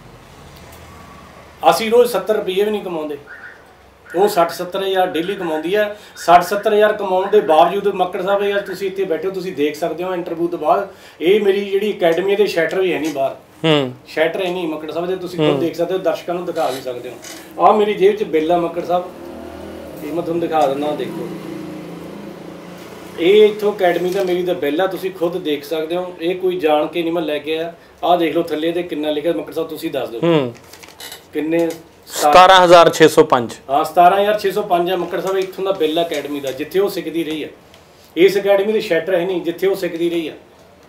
ਅਸੀਂ ਰੋਜ਼ 70 ਰੁਪਏ ਵੀ ਨਹੀਂ ਕਮਾਉਂਦੇ, ਉਹ 60-70 ਹਜ਼ਾਰ ਡੇਲੀ ਕਮਾਉਂਦੀ ਹੈ। 60-70 ਹਜ਼ਾਰ ਕਮਾਉਣ ਦੇ ਬਾਵਜੂਦ ਮੱਕੜ ਸਾਹਿਬ ਯਾਰ ਤੁਸੀਂ ਇੱਥੇ ਬੈਠੇ ਹੋ, ਤੁਸੀਂ ਦੇਖ ਸਕਦੇ ਹੋ ਇੰਟਰਵਿਊ ਤੋਂ ਬਾਅਦ। ਇਹ ਮੇਰੀ ਜਿਹੜੀ ਅਕੈਡਮੀ ਦੇ ਸ਼ੈਟਰ ਵੀ ਹੈ ਨਹੀਂ ਬਾਹਰ, ਸ਼ੈਟਰ ਹੈ ਨਹੀਂ ਮੱਕੜ ਸਾਹਿਬ ਦੇ, ਤੁਸੀਂ ਖੁਦ ਦੇਖ ਸਕਦੇ ਹੋ, ਦਰਸ਼ਕਾਂ ਨੂੰ ਦਿਖਾ ਵੀ ਸਕਦੇ ਹੋ। ਆਹ ਮੇਰੀ ਜੇਬ 'ਚ ਬਿੱਲ ਆ ਮੱਕੜ ਸਾਹਿਬ, ਇਹ ਮੈਂ ਤੁਹਾਨੂੰ ਦਿਖਾ ਦਿੰਦਾ, ਦੇਖੋ ਇਹ ਇੱਥੋਂ ਅਕੈਡਮੀ ਦਾ ਮੇਰੀ ਦਾ ਬਿੱਲ ਆ, ਤੁਸੀਂ ਖੁਦ ਦੇਖ ਸਕਦੇ ਹੋ। ਇਹ ਕੋਈ ਜਾਣ ਕੇ ਨਹੀਂ ਮੈਂ ਲੈ ਕੇ ਆਇਆ। ਆਹ ਦੇਖ ਲਓ ਥੱਲੇ ਤੇ ਕਿੰਨਾ ਲਿਖਿਆ ਮੱਕੜ ਸਾਹਿਬ, ਤੁਸੀਂ ਦੱਸ ਦਿਓ ਕਿੰਨੇ। 17605। ਹਾਂ 17605 ਆ ਮੱਕੜ ਸਾਹਿਬ, ਇੱਥੋਂ ਦਾ ਬਿੱਲ ਆ ਅਕੈਡਮੀ ਦਾ, ਜਿੱਥੇ ਉਹ ਸਿੱਖਦੀ ਰਹੀ ਆ। ਇਸ ਅਕੈਡਮੀ ਦੇ ਸ਼ੈਟਰ ਹੈ ਨਹੀਂ, ਜਿੱਥੇ ਉਹ ਸਿੱਖਦੀ ਰਹੀ ਆ।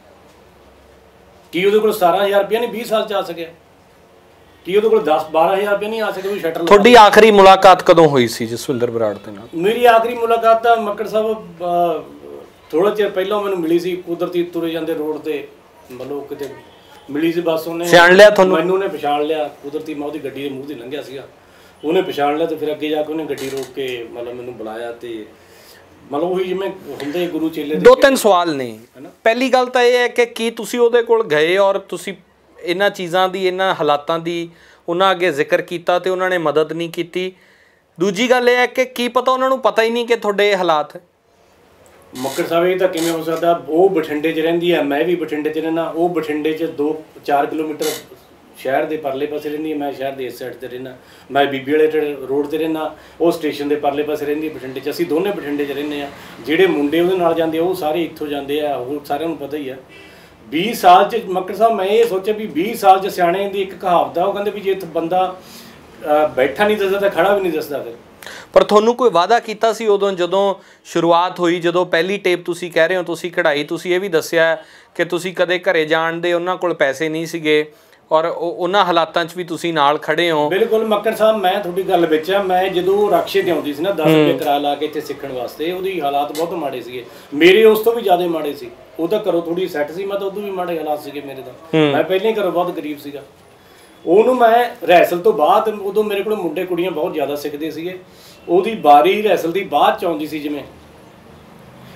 ਕੀ ਉਹਦੇ ਕੋਲ 17000 ਰੁਪਇਆ ਨਹੀਂ 20 ਸਾਲ 'ਚ ਆ ਸਕਿਆ? ਕੀ ਉਹਦੇ ਕੋਲ 10-12 ਹਜ਼ਾਰ ਰੁਪਇਆ ਨਹੀਂ ਆ ਸਕਿਆ ਵੀ ਸ਼ੈਟਰ? ਤੁਹਾਡੀ ਆਖਰੀ ਮੁਲਾਕਾਤ ਕਦੋਂ ਹੋਈ ਸੀ ਜਸਵਿੰਦਰ ਬਰਾੜ ਦੇ ਨਾਲ? ਮੇਰੀ ਆਖਰੀ ਮੁਲਾਕਾਤ ਤਾਂ ਮੱਕੜ ਸਾਹਿਬ ਥੋੜਾ ਚਿਰ ਪਹਿਲਾਂ ਮੈਨੂੰ ਮਿਲੀ ਸੀ, ਕੁਦਰਤੀ ਤੁਰੇ ਜਾਂਦੇ ਰੋਡ ਤੇ, ਮਤਲਬ ਕਿਤੇ ਮਿਲੀ ਸੀ ਬਸ। ਉਹਨੇ ਪਛਾਣ ਲਿਆ ਤੁਹਾਨੂੰ? ਮੈਨੂੰ ਉਹਨੇ ਪਛਾਣ ਲਿਆ, ਕੁਦਰਤੀ ਮੈਂ ਉਹਦੀ ਗੱਡੀ ਦੇ ਮੂੰਹ ਤੇ ਲੰਘਿਆ ਸੀਗਾ, ਉਹਨੇ ਪਛਾਣ ਲਿਆ ਤੇ ਫਿਰ ਅੱਗੇ ਜਾ ਕੇ ਉਹਨੇ ਗੱਡੀ ਰੋਕ ਕੇ ਮਤਲਬ ਮੈਨੂੰ ਬੁਲਾਇਆ ਤੇ ਮਤਲਬ ਉਹੀ ਜਿਵੇਂ ਹੁੰਦੇ ਗੁਰੂ ਚੇਲੇ। 2-3 ਸਵਾਲ ਨੇ। ਪਹਿਲੀ ਗੱਲ ਤਾਂ ਇਹ ਹੈ ਕਿ ਕੀ ਤੁਸੀਂ ਉਹਦੇ ਕੋਲ ਗਏ ਔਰ ਤੁਸੀਂ ਇਹਨਾਂ ਚੀਜ਼ਾਂ ਦੀ, ਇਹਨਾਂ ਹਾਲਾਤਾਂ ਦੀ ਉਹਨਾਂ ਅੱਗੇ ਜ਼ਿਕਰ ਕੀਤਾ ਤੇ ਉਹਨਾਂ ਨੇ ਮਦਦ ਨਹੀਂ ਕੀਤੀ? ਦੂਜੀ ਗੱਲ ਇਹ ਹੈ ਕਿ ਕੀ ਪਤਾ ਉਹਨਾਂ ਨੂੰ ਪਤਾ ਹੀ ਨਹੀਂ ਕਿ ਤੁਹਾਡੇ ਇਹ ਹਾਲਾਤ ਹੈ? ਮੱਕੜ ਸਾਹਿਬ ਇਹ ਤਾਂ ਕਿਵੇਂ ਹੋ ਸਕਦਾ? ਉਹ ਬਠਿੰਡੇ 'ਚ ਰਹਿੰਦੀ ਹੈ, ਮੈਂ ਵੀ ਬਠਿੰਡੇ 'ਚ ਰਹਿੰਦਾ। ਉਹ ਬਠਿੰਡੇ 'ਚ 2-4 ਕਿਲੋਮੀਟਰ ਸ਼ਹਿਰ ਦੇ ਪਰਲੇ ਪਾਸੇ ਰਹਿੰਦੀ ਹੈ, ਮੈਂ ਸ਼ਹਿਰ ਦੇ ਇਸ ਸਾਈਡ 'ਤੇ ਰਹਿੰਦਾ। ਮੈਂ ਬੀਬੀ ਵਾਲੇ ਰੋਡ 'ਤੇ ਰਹਿੰਦਾ, ਉਹ ਸਟੇਸ਼ਨ ਦੇ ਪਰਲੇ ਪਾਸੇ ਰਹਿੰਦੀ ਬਠਿੰਡੇ 'ਚ। ਅਸੀਂ ਦੋਨੇ ਬਠਿੰਡੇ 'ਚ ਰਹਿੰਦੇ ਹਾਂ। ਜਿਹੜੇ ਮੁੰਡੇ ਉਹਦੇ ਨਾਲ ਜਾਂਦੇ ਉਹ ਸਾਰੇ ਇੱਥੋਂ ਜਾਂਦੇ ਆ, ਉਹ ਸਾਰਿਆਂ ਨੂੰ ਪਤਾ ਹੀ ਆ। 20 ਸਾਲ 'ਚ ਮੱਕੜ ਸਾਹਿਬ ਮੈਂ ਇਹ ਸੋਚਿਆ ਵੀ 20 ਸਾਲ 'ਚ ਸਿਆਣੇ ਦੀ ਇੱਕ ਕਹਾਵਤ ਆ, ਉਹ ਕਹਿੰਦੇ ਵੀ ਜੇ ਬੰਦਾ ਬੈਠਾ ਨਹੀਂ ਦੱਸਦਾ ਤਾਂ ਖੜਾ ਵੀ ਨਹੀਂ ਦੱਸਦਾ। ਫਿਰ ਪਰ ਤੁਹਾਨੂੰ ਕੋਈ ਵਾਅਦਾ ਕੀਤਾ ਸੀ ਉਦੋਂ ਜਦੋਂ ਸ਼ੁਰੂਆਤ ਹੋਈ, ਜਦੋਂ ਪਹਿਲੀ ਟੇਪ ਤੁਸੀਂ ਕਹਿ ਰਹੇ ਹੋ ਤੁਸੀਂ ਕਢਾਈ, ਤੁਸੀਂ ਇਹ ਵੀ ਦੱਸਿਆ ਕਿ ਤੁਸੀਂ ਕਦੇ ਘਰੇ ਜਾਣ ਦੇ ਉਹਨਾਂ ਕੋਲ ਪੈਸੇ ਨਹੀਂ ਸੀਗੇ ਔਰ ਉਹਨਾਂ ਹਾਲਾਤਾਂ 'ਚ ਵੀ ਤੁਸੀਂ ਨਾਲ ਖੜੇ ਹੋ? ਬਿਲਕੁਲ ਮੱਕੜ ਸਾਹਿਬ, ਮੈਂ ਤੁਹਾਡੀ ਗੱਲ ਵਿੱਚ ਆ। ਮੈਂ ਜਦੋਂ ਰਕਸ਼ੇ ਤੇ ਆਉਂਦੀ ਸੀ ਨਾ 10 ਰੁਪਏ ਕਿਰਾਇਆ ਲਾ ਕੇ ਇੱਥੇ ਸਿੱਖਣ ਵਾਸਤੇ, ਉਹਦੀ ਹਾਲਾਤ ਬਹੁਤ ਮਾੜੇ ਸੀਗੇ, ਮੇਰੇ ਉਸ ਤੋਂ ਵੀ ਜ਼ਿਆਦਾ ਮਾੜੇ ਸੀ। ਉਹ ਤਾਂ ਘਰੋਂ ਥੋੜੀ ਸੈੱਟ ਸੀ, ਮੈਂ ਤਾਂ ਉਦੋਂ ਵੀ ਮਾੜੇ ਹਾਲਾਤ ਸੀਗੇ ਮੇਰੇ ਤਾਂ। ਮੈਂ ਪਹਿਲਾਂ ਹੀ ਘਰੋਂ ਬਹੁਤ ਗਰੀਬ ਸੀਗਾ। ਉਹਨੂੰ ਮੈਂ ਰੈਸਲ ਤੋਂ ਬਾਅਦ, ਉਦੋਂ ਮੇਰੇ ਕੋਲ ਮੁੰਡੇ ਕੁੜੀਆਂ ਬਹੁਤ ਜ਼ਿਆਦਾ ਸਿੱਖਦੇ ਸੀਗੇ, ਉਹਦੀ ਬਾਰੀ ਰੈਸਲ ਦੀ ਬਾਅਦ 'ਚ ਆਉਂਦੀ ਸੀ। ਜਿਵੇਂ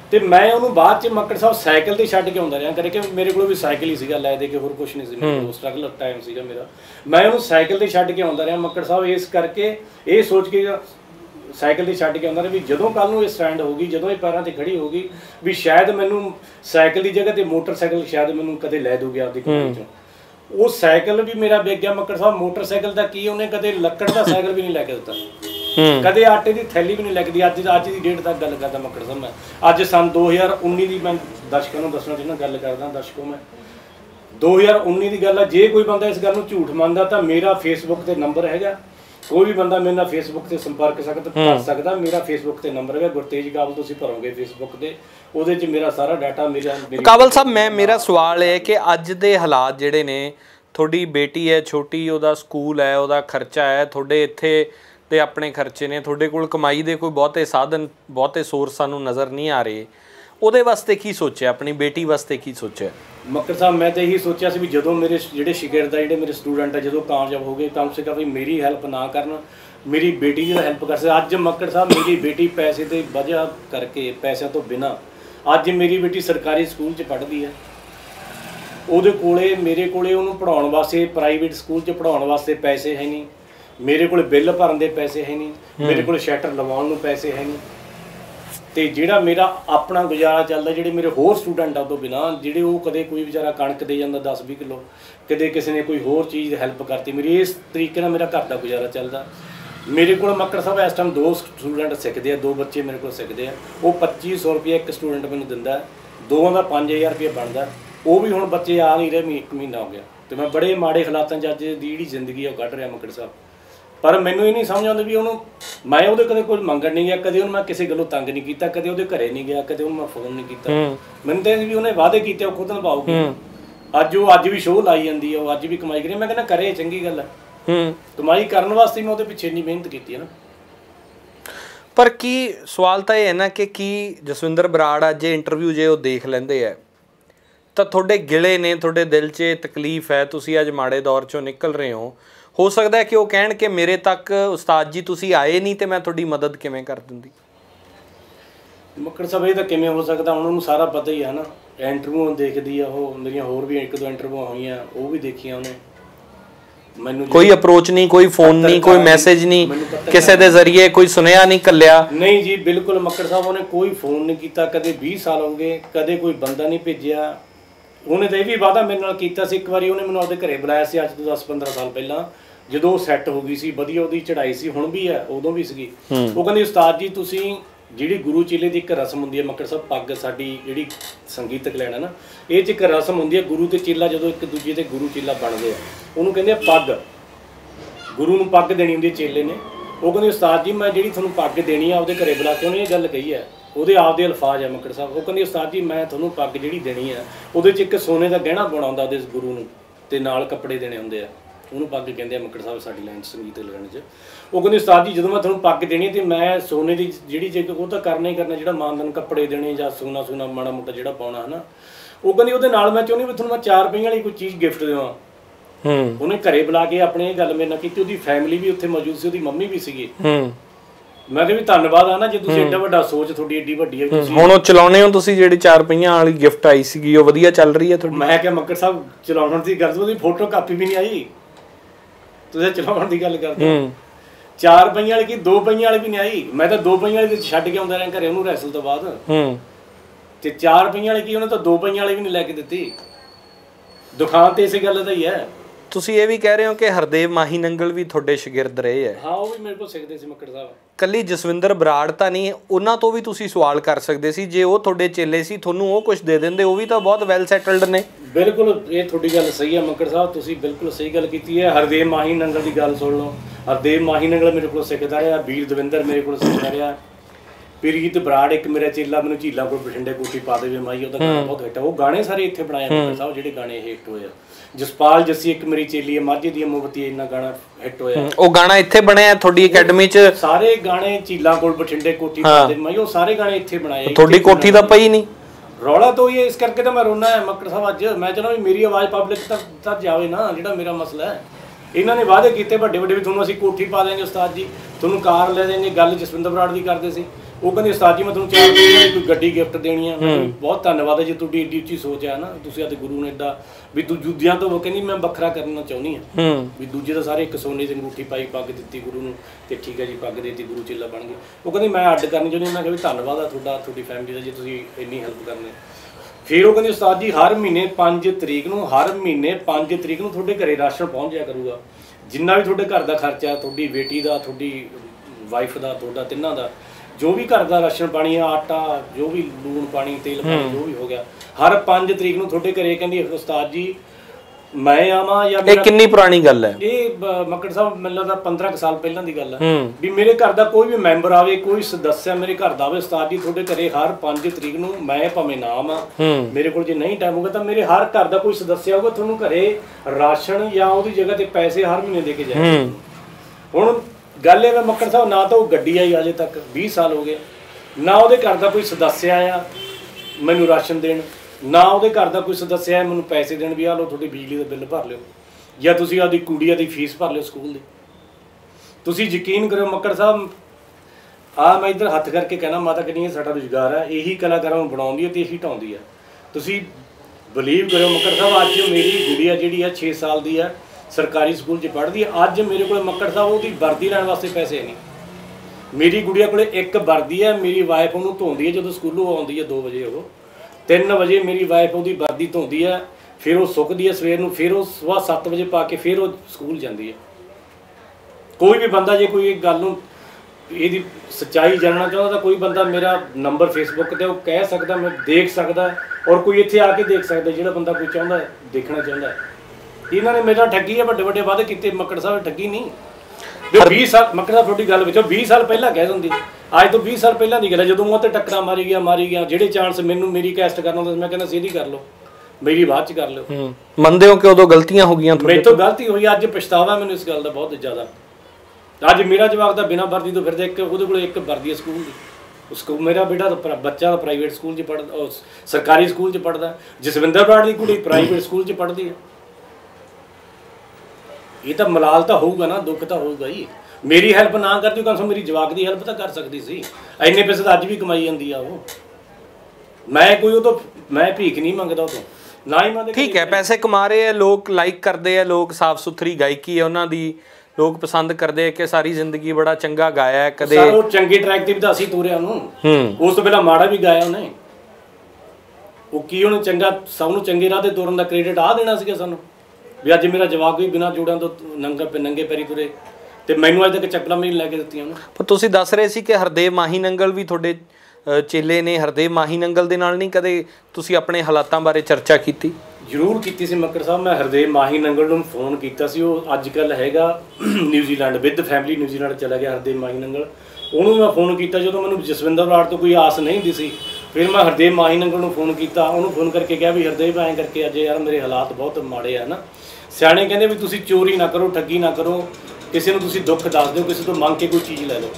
ਤੇ ਮੈਂ ਉਹਨੂੰ ਬਾਅਦ 'ਚ ਮੱਕੜ ਸਾਹਿਬ ਸਾਈਕਲ ਤੇ ਛੱਡ ਕੇ ਆਉਂਦਾ ਰਿਹਾ ਕਰਕੇ, ਮੇਰੇ ਕੋਲ ਵੀ ਸਾਈਕਲ ਹੀ ਸੀਗਾ ਲੈ ਦੇ ਕੇ, ਹੋਰ ਕੁਝ ਨਹੀਂ ਸੀ ਮੇਰੇ ਕੋਲ, ਸਟਰਗਲ ਟਾਈਮ ਸੀਗਾ ਮੇਰਾ। ਮੈਂ ਉਹਨੂੰ ਸਾਈਕਲ ਤੇ ਛੱਡ ਕੇ ਆਉਂਦਾ ਰਿਹਾ ਮੱਕੜ ਸਾਹਿਬ, ਇਸ ਕਰਕੇ ਇਹ ਸੋਚ ਕੇ ਸਾਈਕਲ ਤੇ ਛੱਡ ਕੇ ਆਉਂਦਾ ਰਿਹਾ ਵੀ ਜਦੋਂ ਕੱਲ ਨੂੰ ਇਹ ਸਟੈਂਡ ਹੋਊਗੀ, ਜਦੋਂ ਇਹ ਪੈਰਾਂ ਤੇ ਖੜੀ ਹੋਊਗੀ, ਵੀ ਸ਼ਾਇਦ ਮੈਨੂੰ ਸਾਈਕਲ ਦੀ ਜਗ੍ਹਾ ਤੇ ਮੋਟਰਸਾਈਕਲ ਸ਼ਾਇਦ ਮੈਨੂੰ ਕਦੇ ਲੈ ਦੂਗੀ ਆਪਦੀ ਕੁੜੀ ਚੋਂ। ਉਹ ਸਾਈਕਲ ਵੀ ਮੇਰਾ ਵਿਕ ਗਿਆ ਮੱਕੜ ਸਾਹਿਬ। ਮੋਟਰਸਾਈਕਲ ਦਾ ਕੀ, ਉਹਨੇ ਕਦੇ ਲੱਕੜ ਦਾ ਸਾਈਕਲ ਵੀ ਨਹੀਂ ਲੈ ਕੇ ਦਿੱਤਾ, ਕਦੇ ਆਟੇ ਦੀ ਥੈਲੀ ਵੀ ਨਹੀਂ ਲੈ ਕੇ ਦਿੱਤੀ। ਅੱਜ ਦੀ ਡੇਟ ਤੱਕ ਗੱਲ ਕਰਦਾ ਮੱਕੜ ਸਾਹਿਬ ਮੈਂ, ਅੱਜ ਸੰਨ 2019 ਦੀ ਮੈਂ ਦਰਸ਼ਕਾਂ ਨੂੰ ਦੱਸਣਾ ਚਾਹੁੰਦਾ, ਗੱਲ ਕਰਦਾ ਦਰਸ਼ਕੋ ਮੈਂ 2019 ਦੀ ਗੱਲ ਆ। ਜੇ ਕੋਈ ਬੰਦਾ ਇਸ ਗੱਲ ਨੂੰ ਝੂਠ ਮੰਨਦਾ ਤਾਂ ਮੇਰਾ ਫੇਸਬੁੱਕ ਤੇ ਨੰਬਰ ਹੈਗਾ, ਕੋਈ ਵੀ ਬੰਦਾ ਮੇਰੇ ਨਾਲ ਫੇਸਬੁੱਕ ਤੇ ਸੰਪਰਕ ਕਰ ਸਕਦਾ। ਮੇਰਾ ਫੇਸਬੁੱਕ ਤੇ ਨੰਬਰ ਹੈਗਾ ਗੁਰਤੇਜ ਕਾਬਲ, ਤੁਸੀਂ ਭਰੋਗੇ ਫੇਸਬੁੱਕ ਤੇ, ਉਹਦੇ 'ਚ ਮੇਰਾ ਸਾਰਾ ਡਾਟਾ ਮੇਰਾ। ਕਾਬਲ ਸਾਹਿਬ ਮੇਰਾ ਸਵਾਲ ਇਹ ਹੈ ਕਿ ਅੱਜ ਦੇ ਹਾਲਾਤ ਜਿਹੜੇ ਨੇ, ਤੁਹਾਡੀ ਬੇਟੀ ਹੈ ਛੋਟੀ, ਉਹਦਾ ਸਕੂਲ ਹੈ, ਉਹਦਾ ਖਰਚਾ ਹੈ, ਤੁਹਾਡੇ ਇੱਥੇ ਦੇ ਆਪਣੇ ਖਰਚੇ ਨੇ, ਤੁਹਾਡੇ ਕੋਲ ਕਮਾਈ ਦੇ ਕੋਈ ਬਹੁਤੇ ਸਾਧਨ, ਬਹੁਤੇ ਸੋਰਸ ਸਾਨੂੰ ਨਜ਼ਰ ਨਹੀਂ ਆ ਰਹੇ, ਉਹਦੇ ਵਾਸਤੇ ਕੀ ਸੋਚਿਆ, ਆਪਣੀ ਬੇਟੀ ਵਾਸਤੇ ਕੀ ਸੋਚਿਆ? ਮੱਕੜ ਸਾਹਿਬ ਮੈਂ ਤਾਂ ਇਹੀ ਸੋਚਿਆ ਸੀ ਵੀ ਜਦੋਂ ਮੇਰੇ ਜਿਹੜੇ ਸ਼ਾਗਿਰਦ ਆ, ਜਿਹੜੇ ਮੇਰੇ ਸਟੂਡੈਂਟ ਆ, ਜਦੋਂ ਕਾਮਯਾਬ ਹੋ ਗਏ, ਕਮ ਸੇ ਕਮ ਵੀ ਮੇਰੀ ਹੈਲਪ ਨਾ ਕਰਨ, ਮੇਰੀ ਬੇਟੀ ਦੀ ਹੈਲਪ ਕਰ ਸਕੇ। ਅੱਜ ਮੱਕੜ ਸਾਹਿਬ ਮੇਰੀ ਬੇਟੀ ਪੈਸੇ ਤੇ ਵਜ੍ਹਾ ਕਰਕੇ, ਪੈਸਿਆਂ ਤੋਂ ਬਿਨਾਂ, ਅੱਜ ਮੇਰੀ ਬੇਟੀ ਸਰਕਾਰੀ ਸਕੂਲ 'ਚ ਪੜ੍ਹਦੀ ਹੈ। ਉਹਦੇ ਕੋਲੇ, ਮੇਰੇ ਕੋਲੇ ਉਹਨੂੰ ਪੜ੍ਹਾਉਣ ਵਾਸਤੇ, ਪ੍ਰਾਈਵੇਟ ਸਕੂਲ 'ਚ ਪੜ੍ਹਾਉਣ ਵਾਸਤੇ ਪੈਸੇ ਹੈ ਨਹੀਂ, ਮੇਰੇ ਕੋਲ ਬਿੱਲ ਭਰਨ ਦੇ ਪੈਸੇ ਹੈ ਨਹੀਂ, ਮੇਰੇ ਕੋਲ ਸ਼ਟਰ ਲਵਾਉਣ ਨੂੰ ਪੈਸੇ ਹੈ ਨਹੀਂ, ਤੇ ਜਿਹੜਾ ਮੇਰਾ ਆਪਣਾ ਗੁਜ਼ਾਰਾ ਚੱਲਦਾ, ਜਿਹੜੇ ਮੇਰੇ ਹੋਰ ਸਟੂਡੈਂਟ ਆ ਤੋਂ ਬਿਨਾਂ, ਜਿਹੜੇ ਉਹ ਕਦੇ ਕੋਈ ਵਿਚਾਰਾ ਕਣਕ ਦੇ ਜਾਂਦਾ 10-20 ਕਿਲੋ, ਕਦੇ ਕਿਸੇ ਨੇ ਕੋਈ ਹੋਰ ਚੀਜ਼ ਹੈਲਪ ਕਰਤੀ, ਮੇਰੀ ਇਸ ਤਰੀਕੇ ਨਾਲ ਮੇਰਾ ਘਰ ਦਾ ਗੁਜ਼ਾਰਾ ਚੱਲਦਾ। ਮੇਰੇ ਕੋਲ ਮੱਕੜ ਸਾਹਿਬ ਇਸ ਟਾਈਮ 2 ਸਟੂਡੈਂਟ ਸਿੱਖਦੇ ਆ, 2 ਬੱਚੇ ਮੇਰੇ ਕੋਲ ਸਿੱਖਦੇ ਆ, ਉਹ 2500 ਰੁਪਏ ਇੱਕ ਸਟੂਡੈਂਟ ਮੈਨੂੰ ਦਿੰਦਾ, ਦੋਵਾਂ ਦਾ 5000 ਰੁਪਏ ਬਣਦਾ। ਉਹ ਵੀ ਹੁਣ ਬੱਚੇ ਆ ਨਹੀਂ ਰਹੇ, 1 ਮਹੀਨਾ ਹੋ ਗਿਆ, ਤੇ ਮੈਂ ਬੜੇ ਮਾੜੇ ਹਾਲਾਤਾਂ 'ਚ ਅੱਜ ਦੀ ਜਿਹੜੀ ਜ਼ਿੰਦਗੀ ਆ ਉਹ ਕੱਢ ਰਿਹਾ ਮੱਕੜ ਸਾਹਿਬ। ਪਰ ਮੈਨੂੰ ਇਹ ਨਹੀਂ ਸਮਝ ਆਉਂਦੀ ਵੀ ਉਹਨੂੰ, ਮੈਂ ਉਹਦੇ ਕਦੇ ਕੋਈ ਮੰਗਣ ਨਹੀਂ ਗਿਆ, ਕਦੇ ਉਹਨੂੰ ਮੈਂ ਕਿਸੇ ਗੱਲੋਂ ਤੰਗ ਨਹੀਂ ਕੀਤਾ, ਕਦੇ ਉਹਦੇ ਘਰੇ ਨਹੀਂ ਗਿਆ, ਕਦੇ ਉਹਨੂੰ ਮੈਂ ਫੋਨ ਨਹੀਂ ਕੀਤਾ। ਮੈਨੂੰ ਤਾਂ ਵੀ ਉਹਨੇ ਵਾਅਦੇ ਕੀਤੇ ਉਹ ਖੁਦ ਨਿਭਾਊਗੀ। ਅੱਜ ਵੀ ਸ਼ੋਅ ਲਾਈ ਜਾਂਦੀ ਆ, ਉਹ ਅੱਜ ਵੀ ਕਮਾਈ ਕਰੀ। ਮੈਂ ਕਹਿੰਦਾ ਕਰੇ, ਚੰਗੀ ਗੱਲ ਹੈ, ਕਮਾਈ ਕਰਨ ਵਾਸਤੇ ਮੈਂ ਉਹਦੇ ਪਿੱਛੇ ਇੰਨੀ ਮਿਹਨਤ ਕੀਤੀ ਹੈ ਨਾ। ਪਰ ਕੀ ਸਵਾਲ ਤਾਂ ਇਹ ਹੈ ਨਾ ਕਿ ਕੀ ਜਸਵਿੰਦਰ ਬਰਾੜ ਅੱਜ ਇਹ ਇੰਟਰਵਿਊ ਜੇ ਉਹ ਦੇਖ ਲੈਂਦੇ ਆ ਤਾਂ ਤੁਹਾਡੇ ਗਿਲੇ ਨੇ, ਤੁਹਾਡੇ ਦਿਲ 'ਚ ਤਕਲੀਫ ਹੈ, ਤੁਸੀਂ ਅੱਜ ਮਾੜੇ ਦੌਰ 'ਚੋਂ ਨਿਕਲ ਰਹੇ ਹੋ ਸਕਦਾ ਹੈ ਕਿ ਉਹ ਕਹਿਣ ਕਿ ਮੇਰੇ ਤੱਕ ਉਸਤਾਦ ਜੀ ਤੁਸੀਂ ਆਏ ਨਹੀਂ ਤੇ ਮੈਂ ਤੁਹਾਡੀ ਮਦਦ ਕਿਵੇਂ ਕਰ ਦਿੰਦੀ। ਮੱਕੜ ਸਾਹਿਬ ਇਹ ਤਾਂ ਕਿਵੇਂ ਹੋ ਸਕਦਾ, ਹੁਣ ਉਹਨੂੰ ਸਾਰਾ ਪਤਾ ਹੀ ਹੈ ਨਾ, ਇੰਟਰਵਿਊ ਦੇਖਦੀ ਆ ਉਹ, ਮੇਰੀਆਂ ਹੋਰ ਵੀ 1-2 ਇੰਟਰਵਿਊ ਹੋਈਆਂ, ਉਹ ਵੀ ਦੇਖੀਆਂ ਉਹਨੇ। ਮੈਨੂੰ ਕੋਈ ਅਪਰੋਚ ਨਹੀਂ, ਕੋਈ ਫੋਨ ਨਹੀਂ, ਕੋਈ ਮੈਸੇਜ ਨਹੀਂ, ਕਿਸੇ ਦੇ ਜ਼ਰੀਏ ਕੋਈ ਸੁਨੇਹਾ ਨਹੀਂ ਕੱਲਿਆ? ਨਹੀਂ ਜੀ ਬਿਲਕੁਲ ਮੱਕੜ ਸਾਹਿਬ, ਉਹਨੇ ਕੋਈ ਫੋਨ ਨਹੀਂ ਕੀਤਾ, ਕਦੇ 20 ਸਾਲ ਹੋ ਗਏ, ਕਦੇ ਕੋਈ ਬੰਦਾ ਨਹੀਂ ਭੇਜਿਆ। ਉਹਨੇ ਤਾਂ ਇਹ ਵੀ ਵਾਅਦਾ ਮੇਰੇ ਨਾਲ ਕੀਤਾ ਸੀ, ਇੱਕ ਵਾਰੀ ਉਹਨੇ ਮੈਨੂੰ ਆਪਦੇ ਘਰੇ ਬੁਲਾਇਆ ਸੀ, ਅੱਜ ਤੋਂ 10-15 ਸਾਲ ਪਹਿਲਾਂ, ਜਦੋਂ ਉਹ ਸੈੱਟ ਹੋ ਗਈ ਸੀ, ਵਧੀਆ ਉਹਦੀ ਚੜ੍ਹਾਈ ਸੀ, ਹੁਣ ਵੀ ਹੈ, ਉਦੋਂ ਵੀ ਸੀਗੀ। ਉਹ ਕਹਿੰਦੀ ਉਸਤਾਦ ਜੀ ਤੁਸੀਂ, ਜਿਹੜੀ ਗੁਰੂ ਚੇਲੇ ਦੀ ਇੱਕ ਰਸਮ ਹੁੰਦੀ ਹੈ ਮੱਕੜ ਸਾਹਿਬ, ਪੱਗ ਸਾਡੀ ਜਿਹੜੀ ਸੰਗੀਤਕ ਲੈਣਾ ਨਾ, ਇਹ 'ਚ ਇੱਕ ਰਸਮ ਹੁੰਦੀ ਹੈ, ਗੁਰੂ ਤੇ ਚੇਲਾ ਜਦੋਂ ਇੱਕ ਦੂਜੇ ਦੇ ਗੁਰੂ ਚੇਲਾ ਬਣਦੇ ਆ, ਉਹਨੂੰ ਕਹਿੰਦੇ ਆ ਪੱਗ, ਗੁਰੂ ਨੂੰ ਪੱਗ ਦੇਣੀ ਹੁੰਦੀ ਚੇਲੇ ਨੇ। ਉਹ ਕਹਿੰਦੇ ਉਸਤਾਦ ਜੀ ਮੈਂ ਜਿਹੜੀ ਤੁਹਾਨੂੰ ਪੱਗ ਦੇਣੀ ਆ, ਉਹਦੇ ਘਰੇ ਬੁਲਾ ਕੇ ਉਹਨੇ ਇਹ ਗੱਲ ਕਹੀ ਹੈ, ਉਹਦੇ ਆਪਦੇ ਅਲਫਾਜ਼ ਹੈ ਮੱਕੜ ਸਾਹਿਬ। ਉਹ ਕਹਿੰਦੀ ਉਸਤਾਦ ਜੀ ਮੈਂ ਤੁਹਾਨੂੰ ਪੱਗ ਜਿਹੜੀ ਦੇਣੀ ਆ, ਉਹਦੇ 'ਚ ਇੱਕ ਸੋਨੇ ਦਾ ਗਹਿਣਾ ਪਾਉਣਾ ਹੁੰਦਾ ਉਹਦੇ ਗੁਰੂ ਨੂੰ, ਤੇ ਨਾਲ ਕੱਪੜੇ ਦੇਣੇ ਹੁੰਦੇ ਆ, ਉਹਨੂੰ ਪੱਗ ਕਹਿੰਦੇ ਆ ਮੱਕੜ ਸਾਹਿਬ ਸਾਡੀ ਲਾਈਨ ਸੰਗੀਤ ਲੈਣ 'ਚ। ਉਹ ਕਹਿੰਦੇ ਉਸਤਾਦ ਜੀ ਜਦੋਂ ਮੈਂ ਤੁਹਾਨੂੰ ਪੱਗ ਦੇਣੀ ਤੇ ਮੈਂ ਸੋਨੇ ਦੀ ਜਿਹੜੀ ਜੇ ਉਹ ਤਾਂ ਕਰਨਾ ਹੀ ਕਰਨਾ, ਜਿਹੜਾ ਮਾਨਦਾਨ ਕੱਪੜੇ ਦੇਣੇ ਜਾਂ ਸੋਨਾ ਮਾੜਾ ਮੋਟਾ ਜਿਹੜਾ ਪਾਉਣਾ ਹੈ ਨਾ। ਉਹ ਕਹਿੰਦੀ ਉਹਦੇ ਨਾਲ ਮੈਂ ਚਾਹੁੰਦੀ ਵੀ ਤੁਹਾਨੂੰ ਮੈਂ 4 ਰੁਪਈਆਂ ਵਾਲੀ ਕੋਈ ਚੀਜ਼ ਗਿਫਟ ਦੇਵਾਂ। ਉਹਨੇ ਘਰੇ ਬੁਲਾ ਕੇ ਆਪਣੇ ਇਹ ਗੱਲ ਮੇਰੇ ਨਾਲ ਕੀਤੀ, ਉਹਦੀ ਫੈਮਿਲੀ ਵੀ ਉੱਥੇ ਮੌਜੂਦ ਸੀ, ਉਹਦੀ ਮੰਮੀ ਵੀ ਸੀਗੀ। ਮੈਂ ਕਿਹਾ ਵੀ ਧੰਨਵਾਦ ਆ ਨਾ, ਜੇ ਤੁਸੀਂ ਐਡਾ ਵੱਡਾ ਸੋਚ, ਤੁਹਾਡੀ ਏਡੀ ਵੱਡੀ ਹੈ। ਹੁਣ ਉਹ ਚਲਾਉਣੇ ਹੋ ਤੁਸੀਂ, ਜਿਹੜੀ 4 ਰੁਪਈਆਂ ਵਾਲੀ ਗਿਫਟ ਆਈ ਸੀਗੀ ਉਹ ਵਧੀਆ ਚੱਲ ਰਹੀ ਹੈ ਤੁਹਾਡੀ? ਮੈਂ ਕਿਹਾ ਮੱਕੜ ਸਾਹਿਬ ਚਲਾਉਣ ਦੀ ਗੱਲ, ਉਹਦੀ ਫੋਟੋ ਕਾਪੀ ਵੀ ਨਹੀਂ ਆਈ, ਤੁਸੀਂ ਚਲਾਉਣ ਦੀ ਗੱਲ ਕਰਦੇ। 4 ਰੁਪਈਆਂ ਵਾਲੀ ਕੀ 2 ਰੁਪਈਆਂ ਵਾਲੀ ਵੀ ਨਹੀਂ ਆਈ, ਮੈਂ ਤਾਂ 2 ਰੁਪਈਆਂ ਵਾਲੀ ਛੱਡ ਕੇ ਆਉਂਦਾ ਰਿਹਾ ਘਰੇ ਉਹਨੂੰ ਰੈਸਲ ਤੋਂ ਬਾਅਦ, ਤੇ 4 ਰੁਪਈਆਂ ਵਾਲੀ ਕੀ ਉਹਨੇ ਤਾਂ 2 ਰੁਪਈਆਂ ਵਾਲੀ ਵੀ ਨਹੀਂ ਲੈ ਕੇ ਦਿੱਤੀ। ਦੁਕਾਨ ਤੇ ਇਸੇ ਗੱਲ ਦਾ ਹੀ ਹੈ। ਤੁਸੀਂ ਇਹ ਵੀ ਕਹਿ ਰਹੇ ਹੋ ਕਿ ਹਰਦੇਵ ਮਾਹੀ ਨੰਗਲ ਵੀ ਤੁਹਾਡੇ ਸ਼ਾਗਿਰਦ ਰਹੇ ਹੈ? ਹਾਂ, ਉਹ ਵੀ ਮੇਰੇ ਕੋਲ ਸਿੱਖਦੇ ਸੀ ਮੱਕੜ ਸਾਹਿਬ। ਕੱਲੀ ਜਸਵਿੰਦਰ ਬਰਾੜ ਤਾਂ ਨਹੀਂ, ਉਹਨਾਂ ਤੋਂ ਵੀ ਤੁਸੀਂ ਸਵਾਲ ਕਰ ਸਕਦੇ ਸੀ, ਜੇ ਉਹ ਤੁਹਾਡੇ ਚੇਲੇ ਸੀ ਤੁਹਾਨੂੰ ਉਹ ਕੁਝ ਦੇ ਦਿੰਦੇ, ਉਹ ਵੀ ਤਾਂ ਬਹੁਤ ਵੈਲ ਸੈਟਲਡ ਨੇ। ਬਿਲਕੁਲ, ਇਹ ਤੁਹਾਡੀ ਗੱਲ ਸਹੀ ਹੈ ਮੱਕੜ ਸਾਹਿਬ, ਤੁਸੀਂ ਬਿਲਕੁਲ ਸਹੀ ਗੱਲ ਕੀਤੀ ਹੈ। ਹਰਦੇਵ ਮਾਹੀ ਨੰਗਲ ਦੀ ਗੱਲ ਸੁਣ ਲਓ, ਹਰਦੇਵ ਮਾਹੀ ਨੰਗਲ ਮੇਰੇ ਕੋਲ ਸਿੱਖਦਾ ਰਿਹਾ, ਵੀਰ ਦਵਿੰਦਰ ਮੇਰੇ ਕੋਲ ਸਿੱਖਦਾ ਰਿਹਾ, ਪ੍ਰੀਤ ਬਰਾੜ ਇੱਕ ਮੇਰਾ ਚੇਲਾ, ਮੈਨੂੰ ਝੀਲਾਂ ਕੋਲ ਬਠਿੰਡੇ ਕੋਠੀ ਪਾ ਦੇਵੇ ਮਾਈ, ਉਹਦਾ ਗਾਣਾ ਬਹੁਤ ਹਿੱਟ ਹੈ। ਉਹ ਗਾਣੇ ਸਾਰੇ ਇੱਥੇ ਬਣਾਏ ਮੱਕੜ ਸਾਹਿਬ, ਜਿਹੜੇ ਗਾਣੇ ਹਿੱਟ ਹੋਏ ਆ। ਜਸਪਾਲ ਜੱਸੀ ਇੱਕ ਮੇਰੀ ਚੇਲੀ ਹੈ, ਮਾਝੇ ਦੀ ਮੋਹਬਤੀ, ਇੰਨਾ ਗਾਣਾ ਹਿੱਟ ਹੋਇਆ। ਉਹ ਗਾਣਾ ਇੱਥੇ ਬਣਿਆ ਤੁਹਾਡੀ ਅਕੈਡਮੀ 'ਚ? ਸਾਰੇ ਗਾਣੇ ਝੀਲਾਂ ਕੋਲ ਬਠਿੰਡੇ ਕੋਠੀ ਪਾ ਦੇ ਮਾਈ, ਉਹ ਸਾਰੇ ਗਾਣੇ ਇੱਥੇ ਬਣਾਏ। ਤੁਹਾਡੀ ਕੋਠੀ ਤਾਂ ਪਈ ਨਹੀਂ? ਰੌਲਾ ਤੋਂ ਹੀ ਇਸ ਕਰਕੇ ਤਾਂ ਮੈਂ ਰੋਣਾ ਹੈ ਮੱਕੜ ਸਾਹਿਬ ਅੱਜ। ਮੈਂ ਚਾਹੁੰਦਾ ਵੀ ਮੇਰੀ ਆਵਾਜ਼ ਪਬਲਿਕ ਤੱਕ ਜਾਵੇ ਨਾ, ਜਿਹੜਾ ਮੇਰਾ ਮਸਲਾ ਹੈ। ਇਹਨਾਂ ਨੇ ਵਾਅਦੇ ਕੀਤੇ ਵੱਡੇ ਵੱਡੇ ਵੀ ਤੁਹਾਨੂੰ ਅਸੀਂ ਕੋਠੀ ਪਾ ਦੇਂਗੇ ਉਸਤਾਦ ਜੀ, ਤੁਹਾਨੂੰ ਕਾਰ ਲੈ ਦੇਂਗੇ, ਗੱਲ ਜਸਵਿੰਦਰ ਬਰਾੜ ਦੀ ਕਰਦੇ ਸੀ। ਉਹ ਕਹਿੰਦੇ ਉਸਤਾਦ ਜੀ ਮੈਂ ਤੁਹਾਨੂੰ 4 ਦਿਨ ਕੋਈ ਗੱਡੀ ਗਿਫਟ ਦੇਣੀ ਆ। ਬਹੁਤ ਧੰਨਵਾਦ ਹੈ ਜੀ, ਤੁਹਾਡੀ ਏਡੀ ਉੱਚੀ ਸੋਚ ਹੈ ਨਾ, ਤੁਸੀਂ ਆਦੇ ਗੁਰੂ ਨੇ ਏਡਾ ਵੀ ਤੂੰ ਦੂਜਿਆਂ ਤੋਂ ਕਹਿੰਦੀ ਮੈਂ ਵੱਖਰਾ ਕਰਨਾ ਚਾਹੁੰਦੀ ਹਾਂ ਵੀ ਦੂਜੇ ਤਾਂ ਸਾਰੇ ਇੱਕ ਸੋਨੇ ਦੀ ਅੰਗੂਠੀ ਪਾਈ, ਪੱਗ ਦਿੱਤੀ ਗੁਰੂ ਨੂੰ ਤੇ ਠੀਕ ਹੈ ਜੀ, ਪੱਗ ਦੇਤੀ, ਗੁਰੂ ਚੇਲਾ ਬਣ ਗਏ। ਉਹ ਕਹਿੰਦੀ ਮੈਂ ਅੱਡ ਕਰਨੀ ਚਾਹੁੰਦੀ। ਮੈਂ ਕਿਹਾ ਵੀ ਧੰਨਵਾਦ ਆ ਤੁਹਾਡਾ, ਤੁਹਾਡੀ ਫੈਮਿਲੀ ਦਾ, ਜੇ ਤੁਸੀਂ ਇੰਨੀ ਹੈਲਪ ਕਰਨੀ। ਫਿਰ ਉਹ ਕਹਿੰਦੇ ਉਸਤਾਦ ਜੀ ਹਰ ਮਹੀਨੇ 5 ਤਰੀਕ ਨੂੰ ਤੁਹਾਡੇ ਘਰੇ ਰਾਸ਼ਨ ਪਹੁੰਚ ਜਾਇਆ ਕਰੂਗਾ, ਜਿੰਨਾ ਵੀ ਤੁਹਾਡੇ ਘਰ ਦਾ ਖਰਚਾ, ਤੁਹਾਡੀ ਬੇਟੀ ਦਾ, ਤੁਹਾਡੀ ਵਾਈਫ ਦਾ, ਤੁਹਾਡਾ ਤਿੰਨਾਂ ਦਾ, ਜੋ ਵੀ ਘਰ ਦਾ ਰਾਸ਼ਨ ਪਾਣੀ ਆ, ਆਟਾ, ਜੋ ਵੀ ਲੂਣ ਪਾਣੀ, ਤੇਲ ਪਾਣੀ, ਜੋ ਵੀ ਹੋ ਗਿਆ, ਹਰ 5 ਤਰੀਕ ਨੂੰ ਤੁਹਾਡੇ ਘਰੇ। ਕਹਿੰਦੀ ਉਸਤਾਦ ਜੀ ਮੈਂ ਆਵਾਂ ਜਾਂ ਇਹ ਕਿੰਨੀ ਪੁਰਾਣੀ ਗੱਲ ਹੈ? ਇਹ ਮੱਕੜ ਸਾਹਿਬ ਮੈਨੂੰ ਲੱਗਦਾ 15 ਸਾਲ ਪਹਿਲਾਂ ਦੀ ਗੱਲ ਹੈ ਵੀ ਮੇਰੇ ਘਰ ਦਾ ਕੋਈ ਵੀ ਮੈਂਬਰ ਆਵੇ, ਕੋਈ ਸਦੱਸਿਆ ਮੇਰੇ ਘਰ ਦਾ ਆਵੇ, ਉਸਤਾਦ ਜੀ ਤੁਹਾਡੇ ਘਰੇ ਹਰ 5 ਤਰੀਕ ਨੂੰ ਮੈਂ ਭਾਵੇਂ ਨਾ ਆਵਾਂ, ਮੇਰੇ ਕੋਲ ਜੇ ਨਹੀਂ ਟਾਈਮ ਹੋਊਗਾ ਤਾਂ ਮੇਰੇ ਹਰ ਘਰ ਦਾ ਕੋਈ ਸਦੱਸਿਆ ਹੋਊਗਾ, ਤੁਹਾਨੂੰ ਘਰੇ ਰਾਸ਼ਨ ਜਾਂ ਉਹਦੀ ਜਗ੍ਹਾ ਤੇ ਪੈਸੇ ਹਰ ਮਹੀਨੇ ਦੇ ਕੇ ਜਾਏ। ਹੁਣ ਗੱਲ ਇਹ ਵਾ ਮੱਕੜ ਸਾਹਿਬ, ਨਾ ਤਾਂ ਉਹ ਗੱਡੀ ਆਈ ਅਜੇ ਤੱਕ 20 ਸਾਲ ਹੋ ਗਏ, ਨਾ ਉਹਦੇ ਘਰ ਦਾ ਕੋਈ ਸਦੱਸਿਆ ਆ ਮੈਨੂੰ ਰਾਸ਼ਨ ਦੇਣ, ਨਾ ਉਹਦੇ ਘਰ ਦਾ ਕੋਈ ਸਦੱਸਿਆ ਮੈਨੂੰ ਪੈਸੇ ਦੇਣ ਵੀ ਆ ਲਓ ਤੁਹਾਡੀ ਬਿਜਲੀ ਦਾ ਬਿੱਲ ਭਰ ਲਿਓ, ਜਾਂ ਤੁਸੀਂ ਆਪਦੀ ਕੁੜੀਆਂ ਦੀ ਫੀਸ ਭਰ ਲਿਓ ਸਕੂਲ ਦੀ। ਤੁਸੀਂ ਯਕੀਨ ਕਰਿਓ ਮੱਕੜ ਸਾਹਿਬ, ਮੈਂ ਇੱਧਰ ਹੱਥ ਕਰਕੇ ਕਹਿਣਾ ਮਾਤਾ ਕਰੀਏ ਸਾਡਾ ਰੁਜ਼ਗਾਰ ਹੈ, ਇਹੀ ਕਲਾਕਾਰਾਂ ਨੂੰ ਬਣਾਉਂਦੀ ਹੈ ਤੇ ਇਹੀ ਢਾਉਂਦੀ ਹੈ। ਤੁਸੀਂ ਬਲੀਵ ਕਰਿਓ ਮੱਕੜ ਸਾਹਿਬ, ਅੱਜ ਮੇਰੀ ਗੁੜੀਆ ਜਿਹੜੀ ਹੈ 6 ਸਾਲ ਦੀ ਹੈ, ਸਰਕਾਰੀ ਸਕੂਲ 'ਚ ਪੜ੍ਹਦੀ ਹੈ। ਅੱਜ ਮੇਰੇ ਕੋਲ ਮੱਕੜ ਸਾਹਿਬ ਉਹਦੀ ਵਰਦੀ ਲੈਣ ਵਾਸਤੇ ਪੈਸੇ ਨਹੀਂ। ਮੇਰੀ ਗੁੜੀਆ ਕੋਲ ਇੱਕ ਵਰਦੀ ਹੈ, ਮੇਰੀ ਵਾਈਫ ਉਹਨੂੰ ਧੋਂਦੀ ਹੈ ਜਦੋਂ ਸਕੂਲੋਂ ਆਉਂਦੀ ਹੈ 2 ਵਜੇ, ਉਹ 3 ਵਜੇ ਮੇਰੀ ਵਾਈਫ ਉਹਦੀ ਵਰਦੀ ਧੋਂਦੀ ਹੈ, ਫਿਰ ਉਹ ਸੁੱਕਦੀ ਹੈ ਸਵੇਰ ਨੂੰ, ਫਿਰ ਉਹ ਸਵੇਰ 7 ਵਜੇ ਪਾ ਕੇ ਫਿਰ ਉਹ ਸਕੂਲ ਜਾਂਦੀ ਹੈ। ਕੋਈ ਵੀ ਬੰਦਾ ਜੇ ਕੋਈ ਇਹ ਗੱਲ ਨੂੰ ਇਹਦੀ ਸੱਚਾਈ ਜਾਣਨਾ ਚਾਹੁੰਦਾ ਤਾਂ ਕੋਈ ਬੰਦਾ ਮੇਰਾ ਨੰਬਰ ਫੇਸਬੁੱਕ ਤੇ ਉਹ ਕਹਿ ਸਕਦਾ, ਮੈਂ ਦੇਖ ਸਕਦਾ, ਔਰ ਕੋਈ ਇੱਥੇ ਆ ਕੇ ਦੇਖ ਸਕਦਾ ਜਿਹੜਾ ਬੰਦਾ ਕੋਈ ਚਾਹੁੰਦਾ ਦੇਖਣਾ ਚਾਹੁੰਦਾ। ਇਹਨਾਂ ਨੇ ਮੇਰਾ ਠੱਗੀ ਹੈ, ਵੱਡੇ ਵੱਡੇ ਵਾਅਦੇ ਕੀਤੇ, ਮੱਕੜ ਸਾਹਿਬ ਠੱਗੀ ਨਹੀਂ। 20 ਸਾਲ ਮੱਕੜ ਸਾਹਿਬ ਤੁਹਾਡੀ ਗੱਲ ਵਿੱਚੋਂ 20 ਸਾਲ ਪਹਿਲਾਂ ਕਹਿ ਦਿੰਦੀ, ਅੱਜ ਤੋਂ 20 ਸਾਲ ਪਹਿਲਾਂ ਦੀ ਗੱਲ ਹੈ, ਜਦੋਂ ਮੂੰਹ ਤੇ ਟੱਕਰਾਂ ਮਾਰੀ ਗਿਆ, ਜਿਹੜੇ ਚਾਂਸ ਮੈਨੂੰ ਮੇਰੀ ਕੈਸਟ ਕਰਨਾ ਹੁੰਦਾ ਮੈਂ ਕਹਿੰਦਾ ਸਿੱਧੀ ਕਰ ਲਓ, ਮੇਰੀ ਬਾਅਦ ਚ ਕਰ ਲਿਓ। ਮੰਨਦੇ ਹੋ ਕਿ ਉਦੋਂ ਗਲਤੀਆਂ ਹੋ ਗਈਆਂ? ਮੇਰੇ ਤੋਂ ਗਲਤੀ ਹੋਈ, ਅੱਜ ਪਛਤਾਵਾ ਮੈਨੂੰ ਇਸ ਗੱਲ ਦਾ ਬਹੁਤ ਜ਼ਿਆਦਾ। ਅੱਜ ਮੇਰਾ ਜਵਾਕ ਦਾ ਬਿਨਾਂ ਵਰਦੀ ਤੋਂ ਫਿਰਦਾ, ਇੱਕ ਉਹਦੇ ਕੋਲ ਇੱਕ ਵਰਦੀ ਹੈ ਸਕੂਲ ਦੀ, ਉਸ ਮੇਰਾ ਬੱਚਾ ਪ੍ਰਾਈਵੇਟ ਸਕੂਲ 'ਚ ਪੜ੍ਹਦਾ, ਸਰਕਾਰੀ ਸਕੂਲ 'ਚ ਪੜ੍ਹਦਾ, ਜਸਵਿੰਦਰ ਬਰਾੜ ਦੀ ਕੁੜੀ ਪ੍ਰਾਈਵੇਟ ਸਕੂਲ 'ਚ ਪੜ੍ਹਦੀ ਹੈ। ਇਹ ਤਾਂ ਮਲਾਲ ਤਾਂ ਹੋਊਗਾ ਨਾ, ਦੁੱਖ ਤਾਂ ਹੋਊਗਾ ਹੀ। ਮੇਰੀ ਹੈਲਪ ਨਾ ਕਰਦੀ ਕਮ ਸੇ ਕਮ ਮੇਰੀ ਜਵਾਕ ਦੀ ਹੈਲਪ ਤਾਂ ਕਰ ਸਕਦੀ ਸੀ। ਇੰਨੇ ਪੈਸੇ ਤਾਂ ਅੱਜ ਵੀ ਕਮਾਈ ਜਾਂਦੀ ਆ ਉਹ। ਮੈਂ ਕੋਈ ਉਹ ਤੋਂ ਮੈਂ ਭੀਖ ਨਹੀਂ ਮੰਗਦਾ ਉਹ ਤੋਂ, ਨਾ ਹੀ ਮੰਗਦੇ। ਠੀਕ ਹੈ, ਪੈਸੇ ਕਮਾ ਰਹੇ ਆ ਲੋਕ, ਲਾਈਕ ਕਰਦੇ ਆ ਲੋਕ, ਸਾਫ਼ ਸੁਥਰੀ ਗਾਇਕੀ ਹੈ ਉਹਨਾਂ ਦੀ, ਲੋਕ ਪਸੰਦ ਕਰਦੇ ਆ ਕਿ ਸਾਰੀ ਜ਼ਿੰਦਗੀ ਬੜਾ ਚੰਗਾ ਗਾਇਆ ਹੈ। ਕਦੇ ਉਹ ਚੰਗੇ ਟਰੈਕ ਤੇ ਵੀ ਤਾਂ ਅਸੀਂ ਤੋਰਿਆ ਉਹਨੂੰ, ਉਸ ਤੋਂ ਪਹਿਲਾਂ ਮਾੜਾ ਵੀ ਗਾਇਆ ਉਹਨੇ। ਉਹ ਕੀ ਉਹਨੂੰ ਚੰਗਾ, ਸਭ ਨੂੰ ਚੰਗੇ ਰਾਹ ਤੇ ਤੋਰਨ ਦਾ ਕ੍ਰੈਡਿਟ ਆ ਦੇਣਾ ਸੀਗਾ ਸਾਨੂੰ ਵੀ ਅੱਜ ਮੇਰਾ ਜਵਾਕ ਵੀ ਬਿਨਾਂ ਜੋੜਾਂ ਤੋਂ ਨੰਗੇ ਪੈਰੀ ਤੁਰੇ ਤੇ ਮੈਨੂੰ ਅੱਜ ਤੱਕ ਚੱਪਲਾਂ ਵੀ ਨਹੀਂ ਲੈ ਕੇ ਦਿੱਤੀਆਂ ਉਹਨੂੰ। ਪਰ ਤੁਸੀਂ ਦੱਸ ਰਹੇ ਸੀ ਕਿ ਹਰਦੇਵ ਮਾਹੀ ਨੰਗਲ ਵੀ ਤੁਹਾਡੇ ਚੇਲੇ ਨੇ। ਹਰਦੇਵ ਮਾਹੀ ਨੰਗਲ ਦੇ ਨਾਲ ਨਹੀਂ ਕਦੇ ਤੁਸੀਂ ਆਪਣੇ ਹਾਲਾਤਾਂ ਬਾਰੇ ਚਰਚਾ ਕੀਤੀ? ਜ਼ਰੂਰ ਕੀਤੀ ਸੀ ਮੱਕੜ ਸਾਹਿਬ। ਮੈਂ ਹਰਦੇਵ ਮਾਹੀ ਨੰਗਲ ਨੂੰ ਫੋਨ ਕੀਤਾ ਸੀ, ਉਹ ਅੱਜ ਕੱਲ੍ਹ ਹੈਗਾ ਨਿਊਜ਼ੀਲੈਂਡ, ਵਿਦ ਫੈਮਿਲੀ ਨਿਊਜ਼ੀਲੈਂਡ ਚਲਾ ਗਿਆ ਹਰਦੇਵ ਮਾਹੀ ਨੰਗਲ। ਉਹਨੂੰ ਮੈਂ ਫੋਨ ਕੀਤਾ ਜਦੋਂ ਮੈਨੂੰ ਜਸਵਿੰਦਰ ਬਰਾੜ ਤੋਂ ਕੋਈ ਆਸ ਨਹੀਂ ਹੁੰਦੀ ਸੀ। ਫਿਰ ਮੈਂ ਹਰਦੇਵ ਮਾਹੀ ਨੰਗਲ ਨੂੰ ਫੋਨ ਕੀਤਾ, ਉਹਨੂੰ ਫੋਨ ਕਰਕੇ ਕਿਹਾ ਵੀ ਹਰਦੇਵ ਐਂ ਕਰਕੇ ਅੱਜ ਯਾਰ ਮੇਰੇ ਹਾਲਾਤ ਬਹੁਤ ਮਾੜੇ ਆ ਨਾ। ਸਿਆਣੇ ਕਹਿੰਦੇ ਵੀ ਤੁਸੀਂ ਚੋਰੀ ਨਾ ਕਰੋ, ਠੱਗੀ ਨਾ ਕਰੋ, ਕਿਸੇ ਨੂੰ ਤੁਸੀਂ ਦੁੱਖ ਦੱਸ ਦਿਓ, ਕਿਸੇ ਤੋਂ ਮੰਗ ਕੇ ਕੋਈ ਚੀਜ਼ ਲੈ ਲਓ,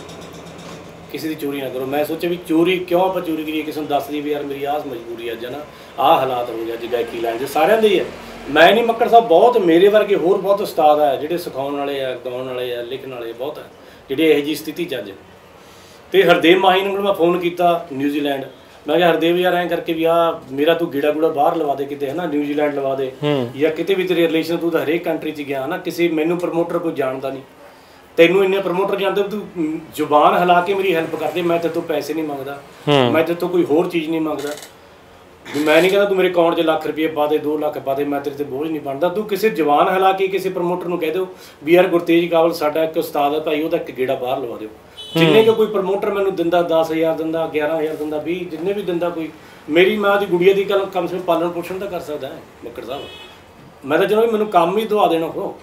ਕਿਸੇ ਦੀ ਚੋਰੀ ਨਾ ਕਰੋ। ਮੈਂ ਸੋਚਿਆ ਵੀ ਚੋਰੀ ਕਿਉਂ ਆਪਾਂ ਚੋਰੀ ਕਰੀਏ, ਕਿਸੇ ਨੂੰ ਦੱਸ ਦਈਏ ਵੀ ਯਾਰ ਮੇਰੀ ਆਹ ਮਜਬੂਰੀ ਅੱਜ ਹੈ ਨਾ, ਆਹ ਹਾਲਾਤ ਹੋ ਗਏ ਅੱਜ ਗਾਇਕੀ ਲਾਈਨ ਦੇ। ਸਾਰਿਆਂ ਦੇ ਹੀ ਹੈ, ਮੈਂ ਨਹੀਂ ਮੱਕੜ ਸਾਹਿਬ, ਬਹੁਤ ਮੇਰੇ ਵਰਗੇ ਹੋਰ ਬਹੁਤ ਉਸਤਾਦ ਹੈ ਜਿਹੜੇ ਸਿਖਾਉਣ ਵਾਲੇ ਆ, ਗਾਉਣ ਵਾਲੇ ਆ, ਲਿਖਣ ਵਾਲੇ ਬਹੁਤ ਹੈ ਜਿਹੜੇ ਇਹੋ ਜਿਹੀ ਸਥਿਤੀ 'ਚ ਅੱਜ। ਅਤੇ ਹਰਦੇਵ ਮਾਹੀ ਨੂੰ ਮੈਂ ਫੋਨ ਕੀਤਾ ਨਿਊਜ਼ੀਲੈਂਡ, ਮੈਂ ਕਿਹਾ ਹਰਦੇਵ ਯਾਰ ਐਂ ਕਰਕੇ ਵੀ ਆ ਮੇਰਾ ਤੂੰ ਗੇੜਾ ਗੂੜਾ ਬਾਹਰ ਲਵਾ ਦੇ ਕਿਤੇ ਹੈ ਨਾ, ਨਿਊਜ਼ੀਲੈਂਡ ਲਵਾ ਦੇ ਜਾਂ ਕਿਤੇ ਵੀ ਤੇਰੇ ਰਿਲੇਸ਼ਨ, ਤੂੰ ਤਾਂ ਹਰੇਕ ਕੰਟਰੀ 'ਚ ਗਿਆ ਨਾ, ਕਿਸੇ ਮੈਨੂੰ ਪ੍ਰਮੋਟਰ ਕੋਈ ਜਾਣਦਾ ਨਹੀਂ, ਤੈਨੂੰ ਇੰਨੇ ਪ੍ਰਮੋਟਰ ਜਾਣਦੇ, ਤੂੰ ਜ਼ੁਬਾਨ ਹਿਲਾ ਕੇ ਮੇਰੀ ਹੈਲਪ ਕਰਦੇ। ਮੈਂ ਤੇਰੇ ਤੋਂ ਪੈਸੇ ਨਹੀਂ ਮੰਗਦਾ, ਮੈਂ ਤੇਰੇ ਤੋਂ ਕੋਈ ਹੋਰ ਚੀਜ਼ ਨਹੀਂ ਮੰਗਦਾ, ਮੈਂ ਨਹੀਂ ਕਹਿੰਦਾ ਤੂੰ ਮੇਰੇ ਅਕਾਊਂਟ 'ਚ ਲੱਖ ਰੁਪਏ ਪਾ ਦੇ, 2 ਲੱਖ ਪਾ ਦੇ, ਮੈਂ ਤੇਰੇ ਤੇ ਬੋਝ ਨਹੀਂ ਬਣਦਾ। ਤੂੰ ਕਿਸੇ ਜ਼ੁਬਾਨ ਹਿਲਾ ਕੇ ਕਿਸੇ ਪ੍ਰਮੋਟਰ ਨੂੰ ਕਹਿ ਦਿਓ ਵੀ ਯਾਰ ਗੁਰਤੇਜ ਕਾਬਲ ਸਾਡਾ ਇੱਕ ਉਸਤਾਦ ਹੈ ਭਾਈ, ਉਹਦਾ ਇੱਕ ਗੇੜਾ ਬਾਹਰ ਲਵਾ ਦਿਓ। ਜਿੰਨੇ ਕਿ ਕੋਈ ਪ੍ਰਮੋਟਰ ਮੈਨੂੰ ਦਿੰਦਾ, 10,000 ਦਿੰਦਾ, 11,000 ਦਿੰਦਾ, 20, ਜਿੰਨੇ ਵੀ ਦਿੰਦਾ ਕੋਈ, ਮੇਰੀ ਮਾਂ ਦੀ ਗੁੜੀਆ ਦੀ ਕਮ ਸੇ ਕਮ ਪਾਲਣ ਪੋਸ਼ਣ ਤਾਂ ਕਰ ਸਕਦਾ ਹੈ ਮੱਕੜ ਸਾਹਿਬ। ਮੈਂ ਤਾਂ ਚਲੋ ਮੈਨੂੰ ਕੰਮ ਹੀ ਦਵਾ ਦੇਣਾ, ਉਹ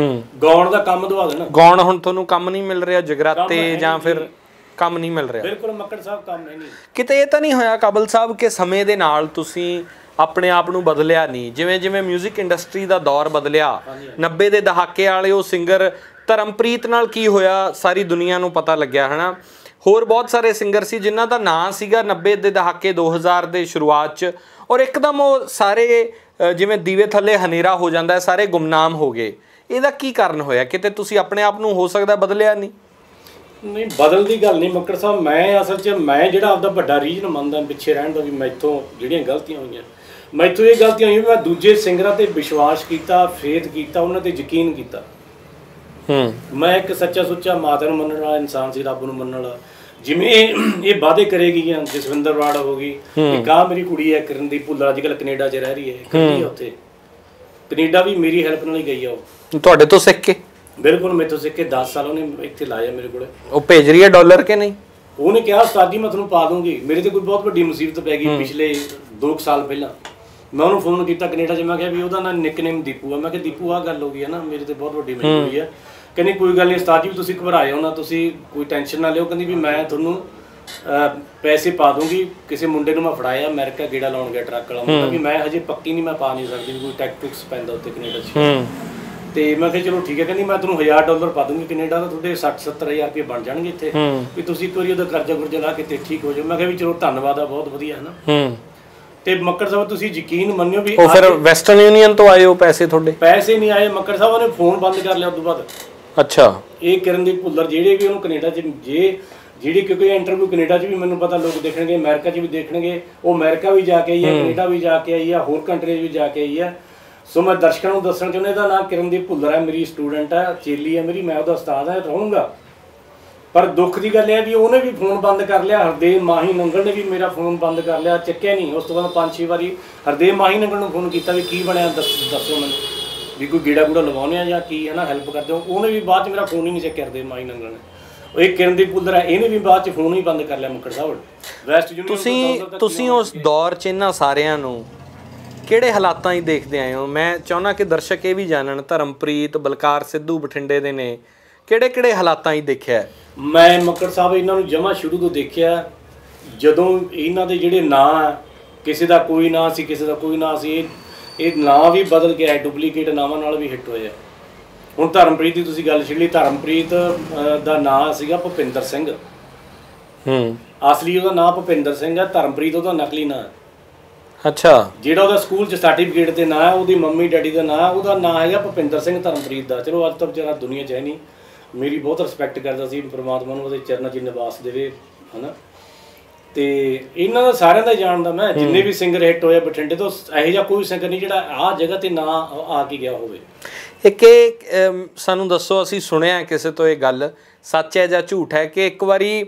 ਗਾਉਣ ਦਾ ਕੰਮ ਦਵਾ ਦੇਣਾ। ਗਾਉਣ ਹੁਣ ਤੁਹਾਨੂੰ ਕੰਮ ਨਹੀਂ ਮਿਲ ਰਿਹਾ, ਜਗਰਾਤੇ ਜਾਂ ਫਿਰ ਕੰਮ ਨਹੀਂ ਮਿਲ ਰਿਹਾ? ਬਿਲਕੁਲ ਮੱਕੜ ਸਾਹਿਬ, ਕੰਮ ਨਹੀਂ। ਕਿਤੇ ਇਹ ਤਾਂ ਨਹੀਂ ਹੋਇਆ ਕਾਬਲ ਸਾਹਿਬ ਕਿ ਸਮੇਂ ਦੇ ਨਾਲ ਤੁਸੀਂ ਆਪਣੇ ਆਪ ਨੂੰ ਬਦਲਿਆ ਨਹੀਂ? ਜਿਵੇਂ ਜਿਵੇਂ ਮਿਊਜ਼ਿਕ ਇੰਡਸਟਰੀ ਦਾ ਦੌਰ ਬਦਲਿਆ, 90 ਦੇ ਦਹਾਕੇ ਵਾਲੇ ਉਹ ਸਿੰਗਰ ਧਰਮਪ੍ਰੀਤ ਨਾਲ ਕੀ ਹੋਇਆ ਸਾਰੀ ਦੁਨੀਆ ਨੂੰ ਪਤਾ ਲੱਗਿਆ, ਹੈ ਨਾ। ਹੋਰ ਬਹੁਤ ਸਾਰੇ ਸਿੰਗਰ ਸੀ ਜਿਨ੍ਹਾਂ ਦਾ ਨਾਂ ਸੀਗਾ 90 ਦੇ ਦਹਾਕੇ 2000 ਦੇ ਸ਼ੁਰੂਆਤ 'ਚ, ਔਰ ਇੱਕਦਮ ਉਹ ਸਾਰੇ ਜਿਵੇਂ ਦੀਵੇ ਥੱਲੇ ਹਨੇਰਾ ਹੋ ਜਾਂਦਾ, ਸਾਰੇ ਗੁੰਮਨਾਮ ਹੋ ਗਏ। ਇਹਦਾ ਕੀ ਕਾਰਨ ਹੋਇਆ? ਕਿਤੇ ਤੁਸੀਂ ਆਪਣੇ ਆਪ ਨੂੰ ਹੋ ਸਕਦਾ ਬਦਲਿਆ ਨਹੀਂ? ਨਹੀਂ ਬਦਲ ਦੀ ਗੱਲ ਨਹੀਂ ਮੱਕੜ ਸਾਹਿਬ, ਮੈਂ ਅਸਲ 'ਚ ਮੈਂ ਜਿਹੜਾ ਆਪਦਾ ਵੱਡਾ ਰੀਜਨ ਮੰਨਦਾ ਪਿੱਛੇ ਰਹਿਣ ਦਾ, ਵੀ ਮੈਥੋਂ ਜਿਹੜੀਆਂ ਗਲਤੀਆਂ ਹੋਈਆਂ, ਮੈਥੋਂ ਇਹ ਗਲਤੀਆਂ ਹੋਈਆਂ ਵੀ ਮੈਂ ਦੂਜੇ ਸਿੰਗਰਾਂ ਤੇ ਵਿਸ਼ਵਾਸ ਕੀਤਾ, ਫੇਥ ਕੀਤਾ, ਉਹਨਾਂ ਤੇ ਯਕੀਨ ਕੀਤਾ। ਮੈਂ ਇੱਕ ਸੱਚਾ ਸੁੱਚਾ ਮਾਤਾ ਨੂੰ ਮੰਨਣ ਵਾਲਾ ਇਨਸਾਨ ਸੀ, ਰੱਬ ਨੂੰ ਮੰਨਣ ਵਾਲਾ। ਜਿਵੇਂ ਇਹ ਵਾਅਦੇ ਕਰੇਗੀਆਂ, ਜਸਵਿੰਦਰ ਬਰਾੜ ਹੋ ਗਈ, ਇੱਕ ਆਹ ਮੇਰੀ ਕੁੜੀ ਹੈ ਕਿਰਨਦੀਪ ਭੁੱਲਰ, ਅੱਜ ਕੱਲ੍ਹ ਕੈਨੇਡਾ 'ਚ ਰਹਿ ਰਹੀ ਹੈ, ਕੱਢੀ ਆ ਉੱਥੇ, ਕੈਨੇਡਾ ਵੀ ਮੇਰੀ ਹੈਲਪ ਨਾਲ ਹੀ ਗਈ ਆ ਉਹ। ਤੁਹਾਡੇ ਤੋਂ ਸਿੱਖ ਕੇ? ਬਿਲਕੁਲ, ਮੇਰੇ ਤੋਂ ਸਿੱਖ ਕੇ 10 ਸਾਲ ਉਹਨੇ ਇੱਥੇ ਲਾਇਆ ਮੇਰੇ ਕੋਲ। ਉਹ ਭੇਜ ਰਹੀ ਹੈ ਡਾਲਰ ਕਿ ਨਹੀਂ? ਉਹਨੇ ਕਿਹਾ ਉਸਤਾਦ ਜੀ ਮੈਂ ਤੁਹਾਨੂੰ ਪਾ ਦੂੰਗੀ। ਮੇਰੇ ਤੇ ਕੋਈ ਬਹੁਤ ਵੱਡੀ ਮੁਸੀਬਤ ਪੈ ਗਈ ਪਿਛਲੇ 2 ਸਾਲ ਪਹਿਲਾਂ। ਮੈਂ ਉਹਨੂੰ ਫੋਨ ਕੀਤਾ ਕੈਨੇਡਾ 'ਚ, ਮੈਂ ਕਿਹਾ ਵੀ ਉਹਦਾ ਨਿਕਨੇਮ ਦੀਪੂ ਆ। ਮੈਂ ਕਿਹਾ ਦੀਪੂ ਆਹ ਗੱਲ ਹੋ ਗਈ ਹੈ ਨਾ, ਮੇਰੇ ਤੇ ਬਹੁਤ ਵੱਡੀ ਮਜਬੂਰੀ ਹੈ। ਕਹਿੰਦੀ ਕੋਈ ਗੱਲ ਨਹੀਂ ਉਸਤਾਦ ਜੀ, ਤੁਸੀਂ ਘਬਰਾਇਓ ਨਾ, ਤੁਸੀਂ ਕੋਈ ਟੈਨਸ਼ਨ ਨਾ ਲਿਓ। ਕਹਿੰਦੀ ਵੀ ਮੈਂ ਤੁਹਾਨੂੰ ਪੈਸੇ ਪਾ ਦੂੰਗੀ। ਕਿਸੇ ਮੁੰਡੇ ਨੂੰ ਮੈਂ ਫੜਾਇਆ ਅਮਰੀਕਾ ਗੇੜਾ ਲਾਉਣ ਗਿਆ, ਟਰੱਕ ਵਾਲਾ ਮੁੰਡਾ, ਵੀ ਮੈਂ ਹਜੇ ਪੱਕੀ ਨਹੀਂ, ਮੈਂ ਪਾ ਨਹੀਂ ਸਕਦੀ, ਵੀ ਕੋਈ ਟੈਕਸ ਪੈਂਦਾ ਉੱਥੇ ਕੈਨੇਡਾ 'ਚ। ਤੇ ਮੈਂ ਕਿਹਾ ਚਲੋ ਠੀਕ ਹੈ। ਕਹਿੰਦੀ ਮੈਂ ਤੁਹਾਨੂੰ $1000 ਪਾ ਦੂੰਗੀ ਕੈਨੇਡਾ ਦਾ, ਤੁਹਾਡੇ 60-70 ਹਜ਼ਾਰ ਰੁਪਏ ਬਣ ਜਾਣਗੇ ਇੱਥੇ, ਵੀ ਤੁਸੀਂ ਇੱਕ ਵਾਰੀ ਉਹਦਾ ਕਰਜ਼ਾ ਕੁਰਜ਼ਾ ਲਾ ਕੇ ਤੇ ਠੀਕ ਹੋ ਜਾਓ। ਮੈਂ ਕਿਹਾ ਵੀ ਚਲੋ ਧੰਨਵਾਦ ਆ, ਬਹੁਤ ਵਧੀਆ ਹੈ ਨਾ। ਤੇ ਮੱਕੜ ਸਾਹਿਬ ਤੁਸੀਂ ਯਕੀਨ ਮੰਨਿਓ ਵੀ ਉਹ ਫਿਰ ਵੈਸਟਰਨ ਯੂਨੀਅਨ ਤੋਂ ਆਏ ਹੋ ਪੈਸੇ? ਤੁਹਾਡੇ ਪੈਸੇ ਨਹੀਂ ਆਏ। ਮੱਕੜ ਸਾਹਿਬ ਨੇ ਫੋਨ ਬੰਦ ਕਰ ਲਿਆ ਉਸ ਤੋਂ ਬਾਅਦ। ਅੱਛਾ। ਇਹ ਕਿਰਨਦੀਪ ਭੁੱਲਰ ਜਿਹੜੇ ਵੀ ਉਹਨੂੰ ਕੈਨੇਡਾ 'ਚ ਜਿਹੜੀ ਕਿਉਂਕਿ ਇੰਟਰਵਿਊ ਕੈਨੇਡਾ 'ਚ ਵੀ ਮੈਨੂੰ ਪਤਾ ਲੋਕ ਦੇਖਣਗੇ, ਅਮਰੀਕਾ 'ਚ ਵੀ ਦੇਖਣਗੇ, ਉਹ ਅਮਰੀਕਾ ਵੀ ਜਾ ਕੇ ਆਈ ਹੈ, ਕੈਨੇਡਾ ਵੀ ਜਾ ਕੇ ਆਈ ਹੈ, ਹੋਰ ਕੰਟਰੀਜ਼ ਵੀ ਜਾ ਕੇ ਆਈ ਹੈ। ਸੋ ਮੈਂ ਦਰਸ਼ਕਾਂ ਨੂੰ ਦੱਸਣਾ ਚਾਹੁੰਦਾ, ਇਹਦਾ ਨਾਮ ਕਿਰਨਦੀਪ ਭੁੱਲਰ ਹੈ, ਮੇਰੀ ਸਟੂਡੈਂਟ ਹੈ, ਚੇਲੀ ਹੈ ਮੇਰੀ, ਮੈਂ ਉਹਦਾ ਉਸਤਾਦ ਹੈ, ਰਹੂੰਗਾ। ਪਰ ਦੁੱਖ ਦੀ ਗੱਲ ਇਹ ਹੈ ਵੀ ਉਹਨੇ ਵੀ ਫੋਨ ਬੰਦ ਕਰ ਲਿਆ। ਹਰਦੇਵ ਮਾਹੀ ਨੰਗਲ ਨੇ ਵੀ ਮੇਰਾ ਫੋਨ ਬੰਦ ਕਰ ਲਿਆ, ਚੱਕਿਆ ਨਹੀਂ। ਉਸ ਤੋਂ ਬਾਅਦ 5-6 ਵਾਰੀ ਹਰਦੇਵ ਮਾਹੀ ਨੰਗਲ ਨੂੰ ਫੋਨ ਕੀਤਾ ਵੀ ਕੀ ਬਣਿਆ, ਦੱਸੋ ਮੈਨੂੰ, ਵੀ ਕੋਈ ਗੇੜਾ ਗੂੜਾ ਲਵਾਉਂਦੇ ਆ ਜਾਂ ਕੀ ਹੈ ਨਾ, ਹੈਲਪ ਕਰਦੇ ਹੋ। ਉਹਨੇ ਵੀ ਬਾਅਦ 'ਚ ਮੇਰਾ ਫੋਨ ਹੀ ਨਹੀਂ ਚੱਕਿਆ ਹਰਦੇਵ ਮਾਹੀ ਨੰਗਲ ਨੇ। ਉਹ ਇੱਕ ਕਿਰਨਦੀਪ ਭੁੱਲਰ ਹੈ, ਇਹਨੇ ਵੀ ਬਾਅਦ 'ਚ ਫੋਨ ਹੀ ਬੰਦ ਕਰ ਲਿਆ ਮੱਕੜ ਸਾਹਿਬ। ਵੈਸਟ ਯੂਨੀਅਨ ਤੁਸੀਂ ਉਸ ਦੌਰ 'ਚ ਇਹਨਾਂ ਸਾਰਿਆਂ ਨੂੰ ਕਿਹੜੇ ਹਾਲਾਤਾਂ 'ਚ ਦੇਖਦੇ ਆਏ ਹੋ? ਮੈਂ ਚਾਹੁੰਦਾ ਕਿ ਦਰਸ਼ਕ ਇਹ ਵੀ ਜਾਣਨ, ਧਰਮਪ੍ਰੀਤ, ਬਲਕਾਰ ਸਿੱਧੂ ਬਠਿੰਡੇ ਦੇ ਨੇ, ਕਿਹੜੇ ਹਾਲਾਤਾਂ 'ਚ ਦੇਖਿਆ? ਮੈਂ ਮੱਕੜ ਸਾਹਿਬ ਇਹਨਾਂ ਨੂੰ ਜਮਾਂ ਸ਼ੁਰੂ ਤੋਂ ਦੇਖਿਆ। ਜਦੋਂ ਇਹਨਾਂ ਦੇ ਜਿਹੜੇ ਨਾਂ, ਕਿਸੇ ਦਾ ਕੋਈ ਨਾਂ ਸੀ, ਕਿਸੇ ਦਾ ਕੋਈ ਨਾਂ ਸੀ, ਇਹ ਨਾਂ ਵੀ ਬਦਲ ਕੇ ਆਏ, ਡੁਪਲੀਕੇਟ ਨਾਵਾਂ ਨਾਲ ਵੀ ਹਿੱਟ ਹੋਏ ਆ। ਹੁਣ ਧਰਮਪ੍ਰੀਤ ਦੀ ਤੁਸੀਂ ਗੱਲ ਛਿੜ ਲਈ, ਧਰਮਪ੍ਰੀਤ ਦਾ ਨਾਂ ਸੀਗਾ ਭੁਪਿੰਦਰ ਸਿੰਘ। ਅਸਲੀ ਉਹਦਾ ਨਾਂ ਭੁਪਿੰਦਰ ਸਿੰਘ ਹੈ, ਧਰਮਪ੍ਰੀਤ ਉਹਦਾ ਨਕਲੀ ਨਾਂ। ਅੱਛਾ। ਜਿਹੜਾ ਉਹਦਾ ਸਕੂਲ 'ਚ ਸਰਟੀਫਿਕੇਟ ਤੇ ਨਾਂ ਹੈ, ਉਹਦੀ ਮੰਮੀ ਡੈਡੀ ਦਾ ਨਾਂ, ਉਹਦਾ ਨਾਂ ਹੈਗਾ ਭੁਪਿੰਦਰ ਸਿੰਘ ਧਰਮਪ੍ਰੀਤ ਦਾ। ਚਲੋ ਅੱਜ ਤਾਂ ਵਿਚਾਰਾ ਦੁਨੀਆ 'ਚ ਹੈ ਨਹੀਂ, ਮੇਰੀ ਬਹੁਤ ਰਿਸਪੈਕਟ ਕਰਦਾ ਸੀ, ਪ੍ਰਮਾਤਮਾ ਨੂੰ ਉਹਦੇ ਚਰਨਾਂ 'ਚ ਨਿਵਾਸ ਦੇਵੇ, ਹੈ ਨਾ। ਤੇ ਇਹਨਾਂ ਦਾ ਸਾਰਿਆਂ ਦਾ ਜਾਣਦਾ ਮੈਂ, ਜਿੰਨੇ ਵੀ ਸਿੰਗਰ ਹਿੱਟ ਹੋਏ ਬਠਿੰਡੇ ਤੋਂ, ਇਹੋ ਜਿਹਾ ਕੋਈ ਸਿੰਗਰ ਨਹੀਂ ਜਿਹੜਾ ਆਹ ਜਗ੍ਹਾ ਤੇ ਨਾ ਆ ਕੇ ਗਿਆ ਹੋਵੇ। ਇੱਕ ਇਹ ਸਾਨੂੰ ਦੱਸੋ, ਅਸੀਂ ਸੁਣਿਆ ਕਿਸੇ ਤੋਂ, ਇਹ ਗੱਲ ਸੱਚ ਹੈ ਜਾਂ ਝੂਠ ਹੈ, ਕਿ ਇੱਕ ਵਾਰੀ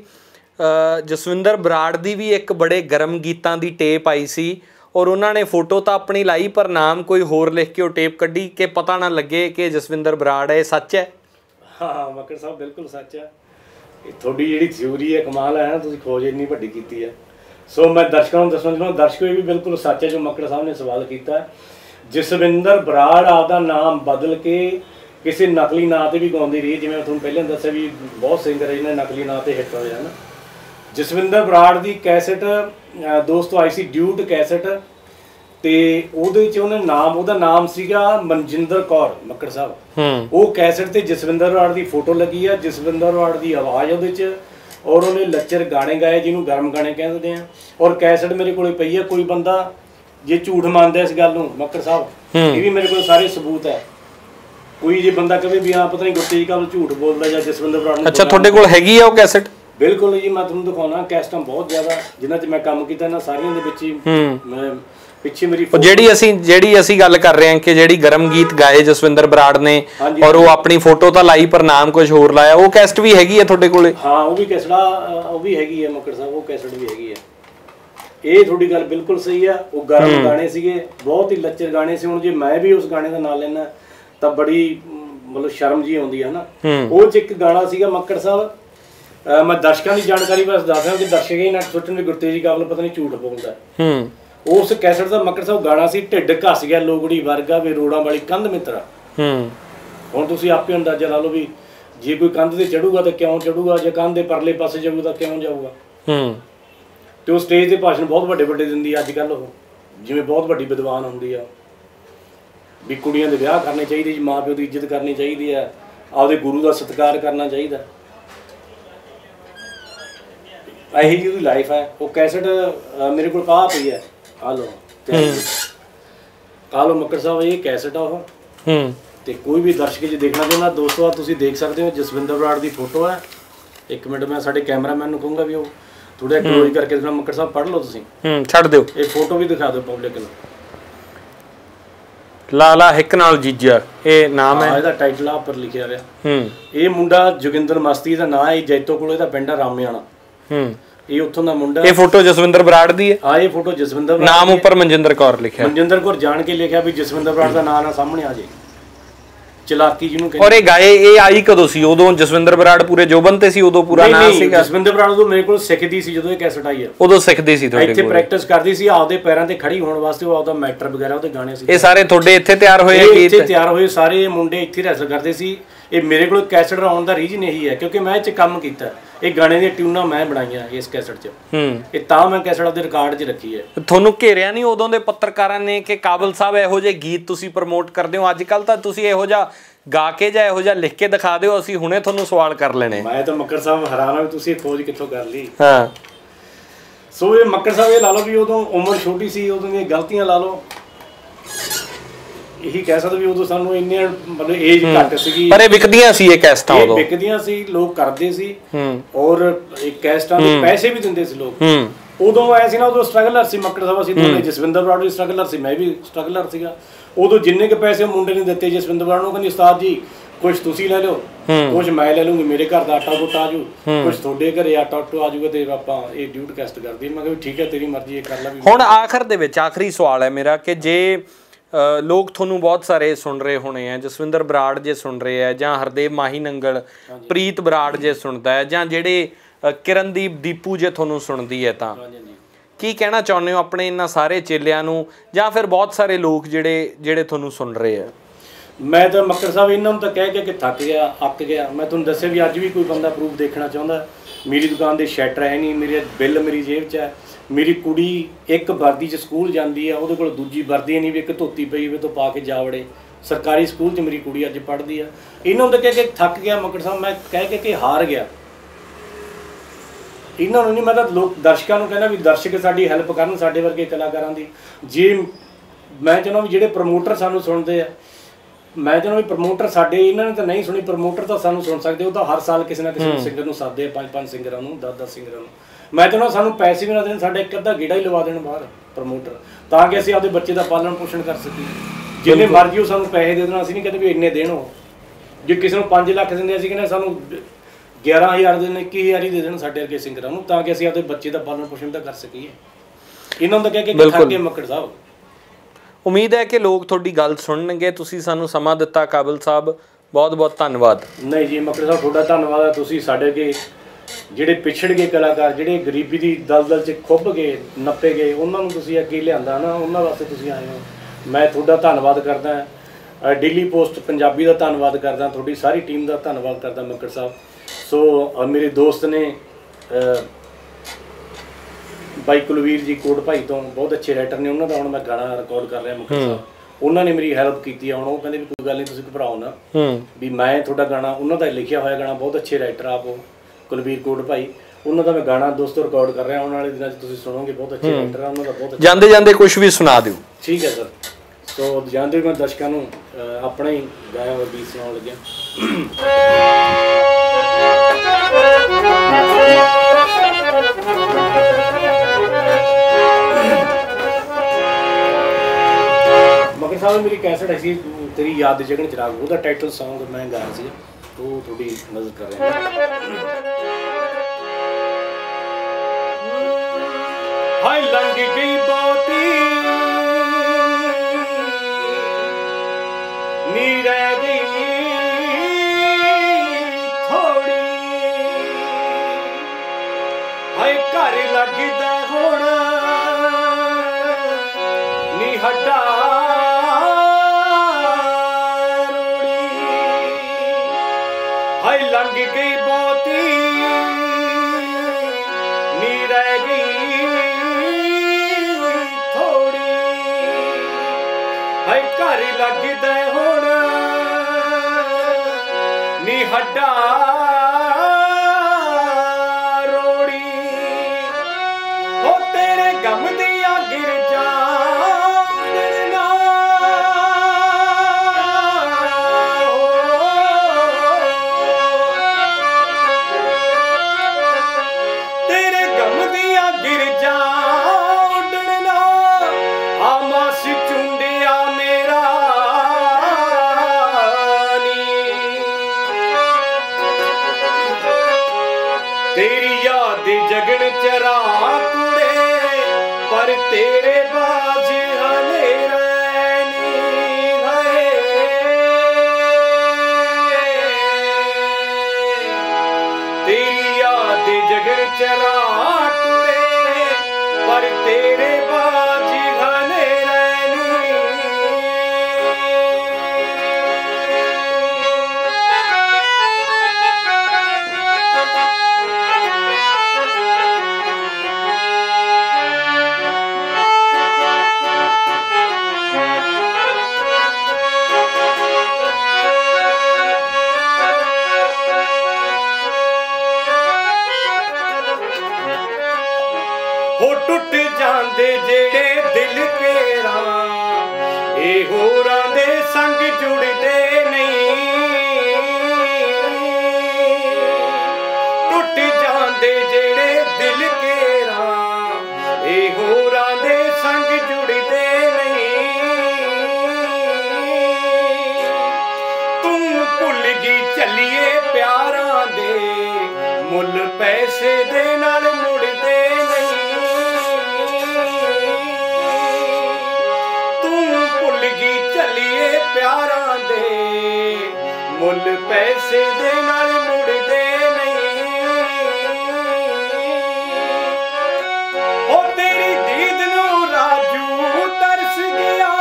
ਜਸਵਿੰਦਰ ਬਰਾੜ ਦੀ ਵੀ ਇੱਕ ਬੜੇ ਗਰਮ ਗੀਤਾਂ ਦੀ ਟੇਪ ਆਈ ਸੀ, ਔਰ ਉਹਨਾਂ ਨੇ ਫੋਟੋ ਤਾਂ ਆਪਣੀ ਲਾਈ ਪਰ ਨਾਮ ਕੋਈ ਹੋਰ ਲਿਖ ਕੇ ਉਹ ਟੇਪ ਕੱਢੀ ਕਿ ਪਤਾ ਨਾ ਲੱਗੇ ਕਿ ਜਸਵਿੰਦਰ ਬਰਾੜ ਹੈ। ਇਹ ਸੱਚ ਹੈ? ਹਾਂ ਮੱਕੜ ਸਾਹਿਬ, ਬਿਲਕੁਲ ਸੱਚ ਹੈ। ਇਹ ਤੁਹਾਡੀ ਜਿਹੜੀ ਥਿਊਰੀ ਹੈ, ਕਮਾਲ ਹੈ ਨਾ, ਤੁਸੀਂ ਖੋਜ ਇੰਨੀ ਵੱਡੀ ਕੀਤੀ ਹੈ। ਸੋ ਮੈਂ ਦਰਸ਼ਕਾਂ ਨੂੰ ਦੱਸਣਾ ਚਾਹੁੰਦਾ, ਦਰਸ਼ਕੋ ਇਹ ਵੀ ਬਿਲਕੁਲ ਸੱਚ ਹੈ ਜੋ ਮੱਕੜ ਸਾਹਿਬ ਨੇ ਸਵਾਲ ਕੀਤਾ। ਜਸਵਿੰਦਰ ਬਰਾੜ ਆਪਦਾ ਨਾਮ ਬਦਲ ਕੇ ਕਿਸੇ ਨਕਲੀ ਨਾਂ 'ਤੇ ਵੀ ਗਾਉਂਦੀ ਰਹੀ, ਜਿਵੇਂ ਤੁਹਾਨੂੰ ਪਹਿਲਾਂ ਦੱਸਿਆ ਵੀ ਬਹੁਤ ਸਿੰਗਰ ਇਹਨਾਂ ਨਕਲੀ ਨਾਂ 'ਤੇ ਹਿੱਟ ਹੋਏ ਹਨ। ਜਸਵਿੰਦਰ ਬਰਾੜ ਦੀ ਕੈਸਟ ਦੋਸਤੋ ਆਈ ਸੀ, ਡਿਊਟ ਕੈਸਟ, ਤੇ ਉਹਦੇ 'ਚ ਉਹਦਾ ਨਾਮ ਸੀਗਾ ਮਨਜਿੰਦਰ ਕੌਰ ਮੱਕੜ ਸਾਹਿਬ। ਉਹ ਕੈਸਟ ਤੇ ਜਸਵਿੰਦਰ ਬਰਾੜ ਦੀ ਫੋਟੋ ਲੱਗੀ ਆ, ਜਸਵਿੰਦਰ ਬਰਾੜ ਦੀ ਆਵਾਜ਼ ਉਹਦੇ 'ਚ, ਔਰ ਉਹਨੇ ਲੱਚਰ ਗਾਣੇ ਗਾਏ ਜਿਹਨੂੰ ਗਰਮ ਗਾਣੇ ਕਹਿੰਦੇ ਆ। ਔਰ ਕੈਸਟ ਮੇਰੇ ਕੋਲੇ ਪਈ ਹੈ। ਕੋਈ ਬੰਦਾ ਜੇ ਝੂਠ ਮੰਨਦਾ ਇਸ ਗੱਲ ਨੂੰ ਮੱਕੜ ਸਾਹਿਬ, ਇਹ ਵੀ ਮੇਰੇ ਕੋਲ ਸਾਰੇ ਸਬੂਤ ਹੈ। ਕੋਈ ਜੇ ਬੰਦਾ ਕਹੇ ਵੀ ਹਾਂ ਪਤਾ ਨਹੀਂ ਗੁੱਟੇ ਜੀ ਕਾ ਝੂਠ ਬੋਲਦਾ ਜਾਂ ਜਸਵਿੰਦਰ ਬਰਾੜ ਨੂੰ। ਅੱਛਾ, ਤੁਹਾਡੇ ਕੋਲ ਹੈਗੀ ਆ ਉਹ ਕੈਸਟ? ਬਿਲਕੁਲ ਜੀ, ਮੈਂ ਤੁਹਾਨੂੰ ਦਿਖਾਉਣਾ। ਕੈਸਟਾਂ ਬਹੁਤ ਜ਼ਿਆਦਾ ਜਿਨ੍ਹਾਂ 'ਚ ਮੈਂ ਕੰਮ ਕੀਤਾ, ਇਹਨਾਂ ਸਾਰੀਆਂ ਦੇ ਵਿੱਚ ਹੀ ਮੈਂ ਪਿੱਛੇ ਮੇਰੀ ਜਿਹੜੀ ਅਸੀਂ ਗੱਲ ਕਰ ਰਹੇ ਹਾਂ ਕਿ ਜਿਹੜੀ ਗਰਮ ਗੀਤ ਗਾਏ ਜਸਵਿੰਦਰ ਬਰਾੜ ਨੇ, ਔਰ ਉਹ ਆਪਣੀ ਫੋਟੋ ਤਾਂ ਲਾਈ ਪਰ ਨਾਮ ਕੁਝ ਹੋਰ ਲਾਇਆ, ਉਹ ਕੈਸਟ ਵੀ ਹੈਗੀ ਹੈ ਤੁਹਾਡੇ ਕੋਲੇ? ਹਾਂ, ਉਹ ਵੀ ਕੈਸਟ ਉਹ ਵੀ ਹੈਗੀ ਹੈ ਮੱਕੜ ਸਾਹਿਬ, ਉਹ ਕੈਸਟ ਵੀ ਹੈਗੀ ਹੈ। ਇਹ ਤੁਹਾਡੀ ਗੱਲ ਬਿਲਕੁਲ ਸਹੀ ਆ। ਉਹ ਗਰਮ ਗਾਣੇ ਸੀਗੇ, ਬਹੁਤ ਹੀ ਲੱਚਰ ਗਾਣੇ ਸੀ। ਹੁਣ ਜੇ ਮੈਂ ਵੀ ਉਸ ਗਾਣੇ ਦਾ ਨਾਂ ਲੈਣਾ ਤਾਂ ਬੜੀ ਮਤਲਬ ਸ਼ਰਮ ਜੀ ਆਉਂਦੀ ਹੈ ਨਾ। ਉਹ 'ਚ ਇੱਕ ਗਾਣਾ ਸੀਗਾ ਮੱਕੜ ਸਾਹਿਬ, ਮੈਂ ਦਰਸ਼ਕਾਂ ਦੀ ਜਾਣਕਾਰੀ ਬਸ ਦੱਸਦਾ ਕਿ ਦਰਸ਼ਕ ਹੀ ਨਾ ਸੋਚਣ ਵੀ ਗੁਰਤੇਜ ਕਾਬਲ ਪਤਾ ਨਹੀਂ ਝੂਠ ਬੋਲਦਾ। ਉਸ ਕੈਸਟ ਦਾ ਮੱਕੜ ਸਾਹਿਬ ਗਾਣਾ ਸੀ, ਢਿੱਡ ਘਸ ਗਿਆ ਲੋਗੜੀ ਵਰਗਾ ਵੇ ਰੋੜਾਂ ਵਾਲੀ ਕੰਧ ਮਿੱਤਰਾ। ਹੁਣ ਤੁਸੀਂ ਆਪੇ ਅੰਦਾਜ਼ਾ ਲਾ ਲਓ ਵੀ ਜੇ ਕੋਈ ਕੰਧ ਤੇ ਚੜੂਗਾ ਤਾਂ ਕਿਉਂ ਚੜੂਗਾ, ਜੇ ਕੰਧ ਦੇ ਪਰਲੇ ਪਾਸੇ ਜਾਊਗਾ ਤਾਂ ਕਿਉਂ ਜਾਊਗਾ। ਤੇ ਉਹ ਸਟੇਜ ਤੇ ਭਾਸ਼ਣ ਬਹੁਤ ਵੱਡੇ ਵੱਡੇ ਦਿੰਦੀ ਆ ਅੱਜ ਕੱਲ੍ਹ, ਉਹ ਜਿਵੇਂ ਬਹੁਤ ਵੱਡੀ ਵਿਦਵਾਨ ਹੁੰਦੀ ਆ ਵੀ ਕੁੜੀਆਂ ਦੇ ਵਿਆਹ ਕਰਨੇ ਚਾਹੀਦੇ ਜੀ, ਮਾਂ ਪਿਓ ਦੀ ਇੱਜ਼ਤ ਕਰਨੀ ਚਾਹੀਦੀ ਹੈ, ਆਪਦੇ ਗੁਰੂ ਦਾ ਸਤਿਕਾਰ ਕਰਨਾ ਚਾਹੀਦਾ। ਇਹੀ ਜਿਹੀ ਉਹਦੀ ਲਾਈਫ ਹੈ। ਉਹ ਕੈਸਟ ਮੇਰੇ ਕੋਲ ਪਾ ਪਈ ਹੈ, ਆ ਲਓ ਆ ਲਓ ਮੱਕੜ ਸਾਹਿਬ, ਇਹ ਕੈਸਟ ਆ ਉਹ। ਤੇ ਕੋਈ ਵੀ ਦਰਸ਼ਕ ਜੇ ਦੇਖਣਾ ਚਾਹੁੰਦਾ ਦੋਸਤੋ, ਤੁਸੀਂ ਦੇਖ ਸਕਦੇ ਹੋ, ਜਸਵਿੰਦਰ ਬਰਾੜ ਦੀ ਫੋਟੋ ਹੈ, ਇੱਕ ਮਿੰਟ ਮੈਂ ਸਾਡੇ ਕੈਮਰਾਮੈਨ ਨੂੰ ਕਹੂੰਗਾ ਵੀ ਉਹ ਥੋੜਾ ਕਲੋਜ਼ ਕਰਕੇ ਦਿਖਾ। ਮੱਕੜ ਸਾਹਿਬ ਪੜ੍ਹ ਲਓ ਤੁਸੀਂ। ਛੱਡ ਦਿਓ, ਇਹ ਫੋਟੋ ਵੀ ਦਿਖਾ ਦਿਓ ਪਬਲਿਕ ਨੂੰ। ਲਾਲਾ ਹਿੱਕ ਨਾਲ ਜੀਜਾ ਇਹ ਨਾਮ ਹੈ, ਇਹਦਾ ਟਾਈਟਲ ਆ ਉੱਪਰ ਲਿਖਿਆ ਰਿਹਾ। ਇਹ ਮੁੰਡਾ ਜੋਗਿੰਦਰ ਮਸਤੀ ਦਾ ਨਾਂ ਹੈ, ਜੈਤੋ ਕੋਲ ਇਹਦਾ ਪਿੰਡ ਆ ਰਾਮਿਆਣਾ। ਇਹ ਉੱਥੋਂ ਦਾ ਮੁੰਡਾ। ਇਹ ਫੋਟੋ ਜਸਵਿੰਦਰ ਬਰਾੜ ਦੀ ਹੈ। ਇਹ ਫੋਟੋ ਜਸਵਿੰਦਰ ਬਰਾੜ, ਨਾਮ ਉੱਪਰ ਮਨਜਿੰਦਰ ਕੌਰ ਲਿਖਿਆ। ਮਨਜਿੰਦਰ ਕੌਰ ਜਾਣ ਕੇ ਲਿਖਿਆ ਵੀ ਜਸਵਿੰਦਰ ਬਰਾੜ ਦਾ ਨਾਂ ਨਾ ਸਾਹਮਣੇ ਆ ਜੇ, ਚਲਾਕੀ ਜਿਹਨੂੰ ਕਹਿੰਦੇ। ਔਰ ਇਹ ਗਾਏ ਇਹ ਆਈ ਕਦੋਂ ਸੀ? ਉਦੋਂ ਜਸਵਿੰਦਰ ਬਰਾੜ ਪੂਰੇ ਜੋਬਨ ਤੇ ਸੀ, ਉਦੋਂ ਪੂਰਾ ਨਾਮ ਸੀਗਾ? ਜਸਵਿੰਦਰ ਬਰਾੜ ਉਦੋਂ ਮੇਰੇ ਕੋਲ ਸਿੱਖਦੀ ਸੀ, ਜਦੋਂ ਇਹ ਕੈਸਟ ਆਈ ਆ ਉਦੋਂ ਸਿੱਖਦੀ ਸੀ ਤੁਹਾਡੇ ਕੋਲ? ਇੱਥੇ ਪ੍ਰੈਕਟਿਸ ਕਰਦੀ ਸੀ ਆਪਦੇ ਪੈਰਾਂ ਤੇ ਖੜੀ ਹੋਣ ਵਾਸਤੇ। ਉਹ ਆਪਦਾ ਮੈਟਰ ਵਗੈਰਾ ਉਹਦੇ ਗਾਣੇ ਸੀ। ਇਹ ਸਾਰੇ ਤੁਹਾਡੇ ਇੱਥੇ ਤਿਆਰ ਹੋਏ ਗੀਤ? ਇੱਥੇ ਤਿਆਰ ਹੋਏ ਸਾਰੇ ਮੁੰਡੇ, ਇੱਥੇ ਰੈਸਲ ਕਰਦੇ ਸੀ। ਇਹ ਮੇਰੇ ਕੋਲ ਕੈਸਟ ਆਉਣ ਦਾ ਰੀਜ਼ਨ ਇਹੀ ਹੈ ਕਿਉਂਕਿ ਮੈਂ ਇਹ 'ਚ ਕੰਮ ਕੀਤਾ। ਇਹ ਗਾਣੇ ਦੀਆਂ ਟਿਊਨਾਂ ਮੈਂ ਬਣਾਈਆਂ ਇਸ ਕੈਸਟ 'ਚ। ਇਹ ਤਾਂ ਮੈਂ ਕੈਸਟ ਆਪਦੇ ਰਿਕਾਰਡ 'ਚ ਰੱਖੀ ਹੈ। ਤੁਹਾਨੂੰ ਘੇਰਿਆ ਨਹੀਂ ਉਦੋਂ ਦੇ ਪੱਤਰਕਾਰਾਂ ਨੇ ਕਿ ਕਾਬਲ ਸਾਹਿਬ ਇਹੋ ਜਿਹੇ ਗੀਤ ਤੁਸੀਂ ਪ੍ਰਮੋਟ ਕਰਦੇ ਹੋ? ਅੱਜ ਕੱਲ੍ਹ ਤਾਂ ਤੁਸੀਂ ਇਹੋ ਜਿਹਾ ਗਾ ਕੇ ਜਾਂ ਇਹੋ ਜਿਹਾ ਲਿਖ ਕੇ ਦਿਖਾ ਦਿਓ, ਅਸੀਂ ਹੁਣੇ ਤੁਹਾਨੂੰ ਸਵਾਲ ਕਰ ਲੈਣੇ। ਮੈਂ ਤਾਂ ਮੱਕੜ ਸਾਹਿਬ ਹੈਰਾਨ ਆ ਵੀ ਤੁਸੀਂ ਇਹ ਖੋਜ ਕਿੱਥੋਂ ਕਰ ਲਈ। ਹਾਂ, ਸੋ ਇਹ ਮੱਕੜ ਸਾਹਿਬ ਇਹ ਲਾ ਲਓ ਵੀ ਉਦੋਂ ਉਮਰ ਛੋਟੀ ਸੀ, ਉਦੋਂ ਦੀਆਂ ਗਲਤੀਆਂ ਲਾ ਲਓ। ਇਹੀ ਕਹਿ ਸਕਦੇ ਵੀ ਉਦੋਂ ਸਾਨੂੰ ਇੰਨੇ ਮਤਲਬ ਏਜ ਘੱਟ ਸੀਗੀ, ਪਰ ਇਹ ਵਿਕਦੀਆਂ ਸੀ, ਇਹ ਕੈਸਟਾਂ ਉਦੋਂ ਵਿਕਦੀਆਂ ਸੀ, ਲੋਕ ਕਰਦੇ ਸੀ। ਔਰ ਇਹ ਕੈਸਟਾਂ ਦੇ ਪੈਸੇ ਵੀ ਦਿੰਦੇ ਸੀ ਲੋਕ। ਉਦੋਂ ਆਇਆ ਸੀ ਨਾ, ਉਦੋਂ ਸਟਰਗਲਰ ਸੀ ਮੱਕੜ ਸਾਹਿਬ। ਅਸੀਂ ਦੋਨੇ, ਜਸਵਿੰਦਰ ਬਰਾੜ ਵੀ ਸਟਰਗਲਰ ਸੀ, ਮੈਂ ਵੀ ਸਟਰਗਲਰ ਸੀਗਾ। ਉਦੋਂ ਜਿੰਨੇ ਕੁ ਪੈਸੇ ਮੁੰਡੇ ਨੇ ਦਿੱਤੇ ਜਸਵਿੰਦਰ ਬਰਾੜ ਨੂੰ, ਕਹਿੰਦੀ ਉਸਤਾਦ ਜੀ ਕੁਛ ਤੁਸੀਂ ਲੈ ਲਓ, ਕੁਛ ਮੈਂ ਲੈ ਲੂੰਗੀ, ਮੇਰੇ ਘਰ ਦਾ ਆਟਾ ਗੋਟਾ ਆ ਜੂ, ਕੁਛ ਤੁਹਾਡੇ ਘਰੇ ਆਟਾ ਉਟਾ ਆ ਜੂਗਾ, ਤੇ ਆਪਾਂ ਇਹ ਡਿਊਟ ਕੈਸਟ ਕਰਦੀ। ਮੈਂ ਕਿਹਾ ਠੀਕ ਹੈ, ਤੇਰੀ ਮਰਜ਼ੀ, ਇਹ ਕਰ ਲੈ। ਹੁਣ ਆਖਰ ਦੇ ਵਿੱਚ ਆਖਰੀ ਸਵਾਲ ਹੈ ਮੇਰਾ ਕਿ ਜੇ ਲੋਕ ਤੁਹਾਨੂੰ ਬਹੁਤ ਸਾਰੇ ਸੁਣ ਰਹੇ ਹੋਣੇ ਆ, ਜਸਵਿੰਦਰ ਬਰਾੜ ਜੇ ਸੁਣ ਰਹੇ ਆ, ਜਾਂ ਹਰਦੇਵ ਮਾਹੀ ਨੰਗਲ, ਪ੍ਰੀਤ ਬਰਾੜ ਜੇ ਸੁਣਦਾ ਹੈ, ਜਾਂ ਜਿਹੜੇ ਕਿਰਨਦੀਪ ਦੀਪੂ ਜੇ ਤੁਹਾਨੂੰ ਸੁਣਦੀ ਹੈ, ਤਾਂ ਕੀ ਕਹਿਣਾ ਚਾਹੁੰਦੇ ਹੋ ਆਪਣੇ ਇਹਨਾਂ ਸਾਰੇ ਚੇਲਿਆਂ ਨੂੰ, ਜਾਂ ਫਿਰ ਬਹੁਤ ਸਾਰੇ ਲੋਕ ਜਿਹੜੇ ਤੁਹਾਨੂੰ ਸੁਣ ਰਹੇ ਆ? ਮੈਂ ਤਾਂ ਮੱਕੜ ਸਾਹਿਬ ਇਹਨਾਂ ਨੂੰ ਤਾਂ ਕਹਿ ਕੇ ਕਿ ਥੱਕ ਗਿਆ, ਅੱਕ ਗਿਆ। ਮੈਂ ਤੁਹਾਨੂੰ ਦੱਸਿਆ ਵੀ ਅੱਜ ਵੀ ਕੋਈ ਬੰਦਾ ਪ੍ਰੂਫ ਦੇਖਣਾ ਚਾਹੁੰਦਾ, ਮੇਰੀ ਦੁਕਾਨ ਦੇ ਸ਼ਟਰ ਹੈ ਨਹੀਂ, ਮੇਰੇ ਬਿੱਲ ਮੇਰੀ ਜੇਬ 'ਚ ਹੈ। ਮੇਰੀ ਕੁੜੀ ਇੱਕ ਵਰਦੀ 'ਚ ਸਕੂਲ ਜਾਂਦੀ ਆ, ਉਹਦੇ ਕੋਲ ਦੂਜੀ ਵਰਦੀ ਨਹੀਂ ਵੀ ਇੱਕ ਧੋਤੀ ਪਈ ਹੋਵੇ ਤੋਂ ਪਾ ਕੇ ਜਾ ਵੜੇ। ਸਰਕਾਰੀ ਸਕੂਲ 'ਚ ਮੇਰੀ ਕੁੜੀ ਅੱਜ ਪੜ੍ਹਦੀ ਆ। ਇਹਨਾਂ ਨੂੰ ਤਾਂ ਕਹਿ ਕੇ ਥੱਕ ਗਿਆ ਮੱਕੜ ਸਾਹਿਬ, ਮੈਂ ਕਹਿ ਕੇ ਹਾਰ ਗਿਆ। ਇਹਨਾਂ ਨੂੰ ਨਹੀਂ, ਮੈਂ ਤਾਂ ਲੋਕ ਦਰਸ਼ਕਾਂ ਨੂੰ ਕਹਿੰਦਾ ਵੀ ਦਰਸ਼ਕ ਸਾਡੀ ਹੈਲਪ ਕਰਨ, ਸਾਡੇ ਵਰਗੇ ਕਲਾਕਾਰਾਂ ਦੀ। ਜੇ ਮੈਂ ਚਾਹੁੰਦਾ ਵੀ ਜਿਹੜੇ ਪ੍ਰਮੋਟਰ ਸਾਨੂੰ ਸੁਣਦੇ ਆ, ਮੈਂ ਚਾਹੁੰਦਾ ਵੀ ਪ੍ਰਮੋਟਰ ਸਾਡੇ, ਇਹਨਾਂ ਨੇ ਤਾਂ ਨਹੀਂ ਸੁਣੀ, ਪ੍ਰਮੋਟਰ ਤਾਂ ਸਾਨੂੰ ਸੁਣ ਸਕਦੇ। ਉਹ ਤਾਂ ਹਰ ਸਾਲ ਕਿਸੇ ਨਾ ਕਿਸੇ ਸਿੰਗਰ ਨੂੰ ਸੱਦਦੇ ਆ, 5-5 ਸਿੰਗਰਾਂ ਨੂੰ, 10-10 ਸਿੰਗਰਾਂ ਨੂੰ। ਮੈਂ ਚਾਹੁੰਦਾ ਸਾਨੂੰ ਪੈਸੇ ਵੀ ਨਾ ਦੇਣ, ਸਾਡਾ ਇੱਕ ਅੱਧਾ ਗੇੜਾ ਹੀ ਲਵਾ ਦੇਣ ਬਾਹਰ ਪ੍ਰਮੋਟਰ, ਤਾਂ ਕਿ ਅਸੀਂ ਆਪਦੇ ਬੱਚੇ ਦਾ ਪਾਲਣ ਪੋਸ਼ਣ ਕਰ ਸਕੀਏ। ਜਿੰਨੇ ਮਰਜ਼ੀ ਉਹ ਸਾਨੂੰ ਪੈਸੇ ਦੇ ਦੇਣਾ, ਅਸੀਂ ਨਹੀਂ ਕਹਿੰਦੇ ਵੀ ਇੰਨੇ ਦੇਣ। ਉਹ ਜੇ ਕਿਸੇ ਨੂੰ 5 ਲੱਖ ਦਿੰਦੇ, ਅਸੀਂ ਕਹਿੰਦੇ ਸਾਨੂੰ 11,000 ਦੇ ਨੇ, 21,000 ਹੀ ਦੇ ਦੇਣ ਸਾਡੇ ਵਰਗੇ ਸਿੰਗਰਾਂ ਨੂੰ, ਤਾਂ ਕਿ ਅਸੀਂ ਆਪਦੇ ਬੱਚੇ ਦਾ ਪਾਲਣ ਪੋਸ਼ਣ ਤਾਂ ਕਰ ਸਕੀਏ। ਇਹਨਾਂ ਨੂੰ ਤਾਂ ਕਹਿ ਕੇ ਥੱਕ ਗਏ ਮੱਕੜ ਸਾਹਿਬ। ਉਮੀਦ ਹੈ ਕਿ ਲੋਕ ਤੁਹਾਡੀ ਗੱਲ ਸੁਣਨਗੇ। ਤੁਸੀਂ ਸਾਨੂੰ ਸਮਾਂ ਦਿੱਤਾ ਕਾਬਲ ਸਾਹਿਬ, ਬਹੁਤ ਬਹੁਤ ਧੰਨਵਾਦ। ਨਹੀਂ ਜੀ ਮੱਕੜ ਸਾਹਿਬ, ਤੁਹਾਡਾ ਧੰਨਵਾਦ ਹੈ। ਤੁਸੀਂ ਸਾਡੇ ਕੇ ਜਿਹੜੇ ਪਿਛੜ ਗਏ ਕਲਾਕਾਰ, ਜਿਹੜੇ ਗਰੀਬੀ ਦੀ ਦਲਦਲ 'ਚ ਖੁੱਭ ਗਏ, ਨੱਪੇ ਗਏ, ਉਹਨਾਂ ਨੂੰ ਤੁਸੀਂ ਅੱਗੇ ਲਿਆਂਦਾ ਨਾ, ਉਹਨਾਂ ਵਾਸਤੇ ਤੁਸੀਂ ਆਏ ਹੋ। ਮੈਂ ਤੁਹਾਡਾ ਧੰਨਵਾਦ ਕਰਦਾ। ਡੇਲੀ ਪੋਸਟ ਪੰਜਾਬੀ ਦਾ ਧੰਨਵਾਦ ਕਰਦਾ, ਤੁਹਾਡੀ ਸਾਰੀ ਟੀਮ ਦਾ ਧੰਨਵਾਦ ਕਰਦਾ ਮੱਕੜ ਸਾਹਿਬ। ਸੋ ਮੇਰੇ ਦੋਸਤ ਨੇ ਬਾਈ ਕੁਲਵੀਰ ਜੀ ਕੋਟ ਭਾਈ ਤੋਂ, ਬਹੁਤ ਅੱਛੇ ਰਾਈਟਰ ਨੇ, ਉਹਨਾਂ ਦਾ ਹੁਣ ਮੈਂ ਗਾਣਾ ਰਿਕਾਰਡ ਕਰ ਰਿਹਾ ਮੱਕੜ ਸਾਹਿਬ। ਉਹਨਾਂ ਨੇ ਮੇਰੀ ਹੈਲਪ ਕੀਤੀ ਆ। ਹੁਣ ਉਹ ਕਹਿੰਦੇ ਵੀ ਕੋਈ ਗੱਲ ਨਹੀਂ, ਤੁਸੀਂ ਘਬਰਾਓ ਨਾ, ਵੀ ਮੈਂ ਤੁਹਾਡਾ ਗਾਣਾ, ਉਹਨਾਂ ਦਾ ਲਿਖਿਆ ਹੋਇਆ ਗਾਣਾ, ਬਹੁਤ ਅੱਛੇ ਰਾਈਟਰ ਆਪ ਉਹ ਕੁਲਵੀਰ ਕੋਟ ਭਾਈ, ਉਹਨਾਂ ਦਾ ਮੈਂ ਗਾਣਾ ਦੋਸਤੋ ਰਿਕਾਰਡ ਕਰ ਰਿਹਾ। ਆਉਣ ਵਾਲੇ ਦਿਨਾਂ 'ਚ ਤੁਸੀਂ ਸੁਣੋਗੇ, ਬਹੁਤ ਅੱਛੇ ਰਾਈਟਰ ਆ ਉਹਨਾਂ ਦਾ। ਬਹੁਤ ਜਾਂਦੇ ਜਾਂਦੇ ਕੁਝ ਵੀ ਸੁਣਾ ਦਿਓ। ਠੀਕ ਹੈ ਸਰ। ਸੋ ਜਾਂਦੇ ਮੈਂ ਦਰਸ਼ਕਾਂ ਨੂੰ ਆਪਣਾ ਹੀ ਗਾਇਆ ਹੋਇਆ ਗੀਤ ਸੁਣਾਉਣ ਲੱਗਿਆ। ਮਗਰ ਸਾਹਿਬ ਮੇਰੀ ਕੈਸਟ ਸੀ ਤੇਰੀ ਯਾਦ ਦੇ ਜਗਣ ਚਿਰਾਗ, ਉਹਦਾ ਟਾਈਟਲ ਸੌਂਗ ਮੈਂ ਗਾਇਆ ਸੀ, ਉਹ ਥੋੜੀ ਨਜ਼ਰ ਕਰ ਰਿਹਾ। ਹਾਏ ਲੰਘ ਗਈ ਬਹੁਤੀ ਨੀ ਰਹਿ ਗਈ ਥੋੜੀ, ਹਾਏ ਘਰ ਲੱਗਦਾ ਹੁਣ ਨੀ ਹੱਡਾ ਲੰਘ ਗਈ ਬਹੁਤੀ ਨੀ ਰਹਿ ਗਈ ਥੋੜੀ, ਹਾਏ ਘਰ ਲੱਗਦਾ ਹੁਣ ਨੀ ਹੱਡਾ ਰੋੜੀ, ਹੋ ਤੇਰੇ ਗਮ ਦੀਆਂ ਗਿਰਜਾਂ ਪਰ ਤੇਰੇ ਬਾਝ ਹਨੇਰੇ ਨੀ ਹੈ। ਤੇਰੀ ਯਾਦ ਜਗਣ ਚਰਾ ਟੁਰੇ ਪਰ ਤੇਰੇ ਬਾਝ ਹਨੇਰੇ ਨੀ। ਹੋ ਟੁੱਟ ਜਾਂਦੇ ਜਿਹੜੇ ਦਿਲ ਕੇਰਾ ਇਹ ਹੋਰਾਂ ਦੇ ਸੰਗ ਜੁੜਦੇ ਨਹੀਂ। ਟੁੱਟ ਜਾਂਦੇ ਜਿਹੜੇ ਦਿਲ ਕੇਰਾ ਇਹ ਹੋਰਾਂ ਦੇ ਸੰਗ ਜੁੜਦੇ ਨਹੀਂ। ਤੂੰ ਭੁੱਲ ਗਈ ਚੱਲੀਏ ਪਿਆਰਾਂ ਦੇ ਮੁੱਲ ਪੈਸੇ ਦੇ ਨਾਲ ਮੁੜਦੇ ਨਹੀਂ। ਚੱਲੀਏ ਪਿਆਰਾਂ ਦੇ ਮੁੱਲ ਪੈਸੇ ਦੇ ਨਾਲ ਮੁੜਦੇ ਨਹੀਂ। ਹੋ ਤੇਰੀ ਦੀਦ ਨੂੰ ਰਾਜੂ ਤਰਸ ਗਿਆ।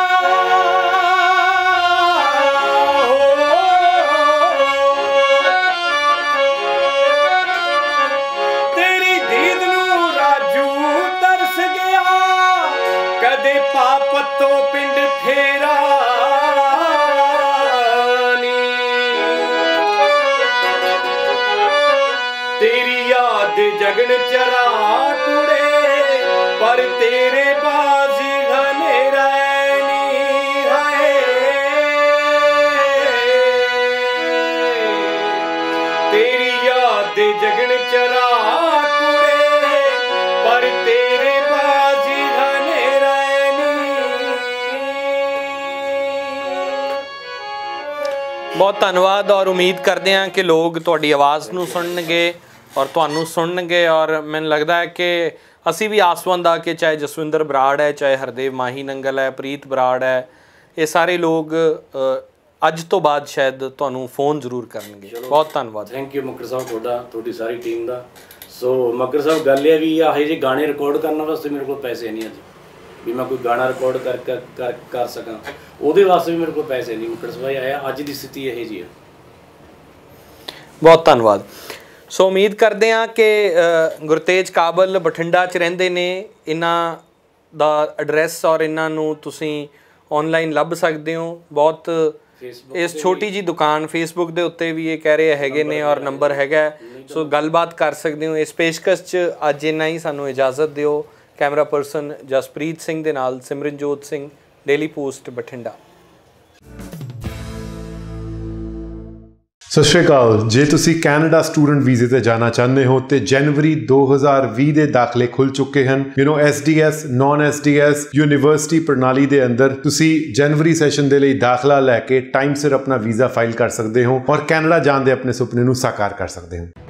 ਤੇਰੀ ਦੀਦ ਨੂੰ ਰਾਜੂ ਤਰਸ ਗਿਆ। ਕਦੇ ਪਾਪ ਤੋਂ ਪਿੰਡ ਫੇਰਾ ਤੇਰੀ ਯਾਦ ਜਗਣ ਚਰਾ ਟੁੜੇ ਪਰ ਤੇਰੇ ਬਾਝ ਹਨੇਰੇ ਨੀ ਹੈ। ਤੇਰੀ ਯਾਦ ਜਗਣ ਚਰਾ ਟੁੜੇ ਪਰ ਤੇਰੇ ਬਾਝ ਹਨੇਰੇ ਨੀ। ਬਹੁਤ ਧੰਨਵਾਦ ਔਰ ਉਮੀਦ ਕਰਦੇ ਹਾਂ ਕਿ ਲੋਕ ਤੁਹਾਡੀ ਆਵਾਜ਼ ਨੂੰ ਸੁਣਨਗੇ ਔਰ ਤੁਹਾਨੂੰ ਸੁਣਨਗੇ। ਔਰ ਮੈਨੂੰ ਲੱਗਦਾ ਹੈ ਕਿ ਅਸੀਂ ਵੀ ਆਸਵੰਦ ਆ ਕਿ ਚਾਹੇ ਜਸਵਿੰਦਰ ਬਰਾੜ ਹੈ, ਚਾਹੇ ਹਰਦੇਵ ਮਾਹੀ ਨੰਗਲ ਹੈ, ਪ੍ਰੀਤ ਬਰਾੜ ਹੈ, ਇਹ ਸਾਰੇ ਲੋਕ ਅੱਜ ਤੋਂ ਬਾਅਦ ਸ਼ਾਇਦ ਤੁਹਾਨੂੰ ਫੋਨ ਜ਼ਰੂਰ ਕਰਨਗੇ। ਬਹੁਤ ਧੰਨਵਾਦ। ਥੈਂਕ ਯੂ ਮੱਕੜ ਸਾਹਿਬ ਤੁਹਾਡੀ ਸਾਰੀ ਟੀਮ ਦਾ। ਸੋ ਮੱਕੜ ਸਾਹਿਬ ਗੱਲ ਇਹ ਵੀ ਆਹੇ ਜਿਹੇ ਗਾਣੇ ਰਿਕਾਰਡ ਕਰਨ ਵਾਸਤੇ ਮੇਰੇ ਕੋਲ ਪੈਸੇ ਨਹੀਂ ਅੱਜ ਵੀ ਮੈਂ ਕੋਈ ਗਾਣਾ ਰਿਕਾਰਡ ਕਰ ਸਕਾਂ, ਉਹਦੇ ਵਾਸਤੇ ਵੀ ਮੇਰੇ ਕੋਲ ਪੈਸੇ ਨਹੀਂ। ਮੱਕੜ ਸਾਹਿਬ ਆਇਆ ਅੱਜ ਦੀ ਸਥਿਤੀ ਇਹ ਜਿਹੀ ਹੈ। ਬਹੁਤ ਧੰਨਵਾਦ। ਸੋ ਉਮੀਦ ਕਰਦੇ ਹਾਂ ਕਿ ਗੁਰਤੇਜ ਕਾਬਲ ਬਠਿੰਡਾ 'ਚ ਰਹਿੰਦੇ ਨੇ। ਇਹਨਾਂ ਦਾ ਐਡਰੈਸ ਔਰ ਇਹਨਾਂ ਨੂੰ ਤੁਸੀਂ ਔਨਲਾਈਨ ਲੱਭ ਸਕਦੇ ਹੋ। ਬਹੁਤ ਇਸ ਛੋਟੀ ਜੀ ਦੁਕਾਨ ਫੇਸਬੁੱਕ ਦੇ ਉੱਤੇ ਵੀ ਇਹ ਕਹਿ ਰਹੇ ਹੈਗੇ ਨੇ ਔਰ ਨੰਬਰ ਹੈਗਾ। ਸੋ ਗੱਲਬਾਤ ਕਰ ਸਕਦੇ ਹੋ। ਇਸ ਪੇਸ਼ਕਸ਼ 'ਚ ਅੱਜ ਇੰਨਾ ਹੀ। ਸਾਨੂੰ ਇਜਾਜ਼ਤ ਦਿਓ। ਕੈਮਰਾ ਪਰਸਨ ਜਸਪ੍ਰੀਤ ਸਿੰਘ ਦੇ ਨਾਲ ਸਿਮਰਨਜੋਤ ਸਿੰਘ, ਡੇਲੀ ਪੋਸਟ ਬਠਿੰਡਾ। ਸਤਿ ਸ਼੍ਰੀ ਅਕਾਲ। ਜੇ ਤੁਸੀਂ ਕੈਨੇਡਾ ਸਟੂਡੈਂਟ ਵੀਜ਼ੇ ਤੇ ਜਾਣਾ ਚਾਹੁੰਦੇ ਹੋ ਤੇ ਜਨਵਰੀ 2020 ਦੇ ਦਾਖਲੇ ਖੁੱਲ ਚੁੱਕੇ ਹਨ। SDS ਨੌਨ SDS ਯੂਨੀਵਰਸਿਟੀ ਪ੍ਰਣਾਲੀ ਦੇ ਅੰਦਰ ਤੁਸੀਂ ਜਨਵਰੀ ਸੈਸ਼ਨ ਦੇ ਲਈ ਦਾਖਲਾ ਲੈ ਕੇ ਟਾਈਮ ਸਿਰ ਆਪਣਾ ਵੀਜ਼ਾ ਫਾਈਲ ਕਰ ਸਕਦੇ ਹੋ ਔਰ ਕੈਨੇਡਾ ਜਾਣ ਦੇ ਆਪਣੇ ਸੁਪਨੇ ਨੂੰ ਸਾਕਾਰ ਕਰ ਸਕਦੇ ਹੋ।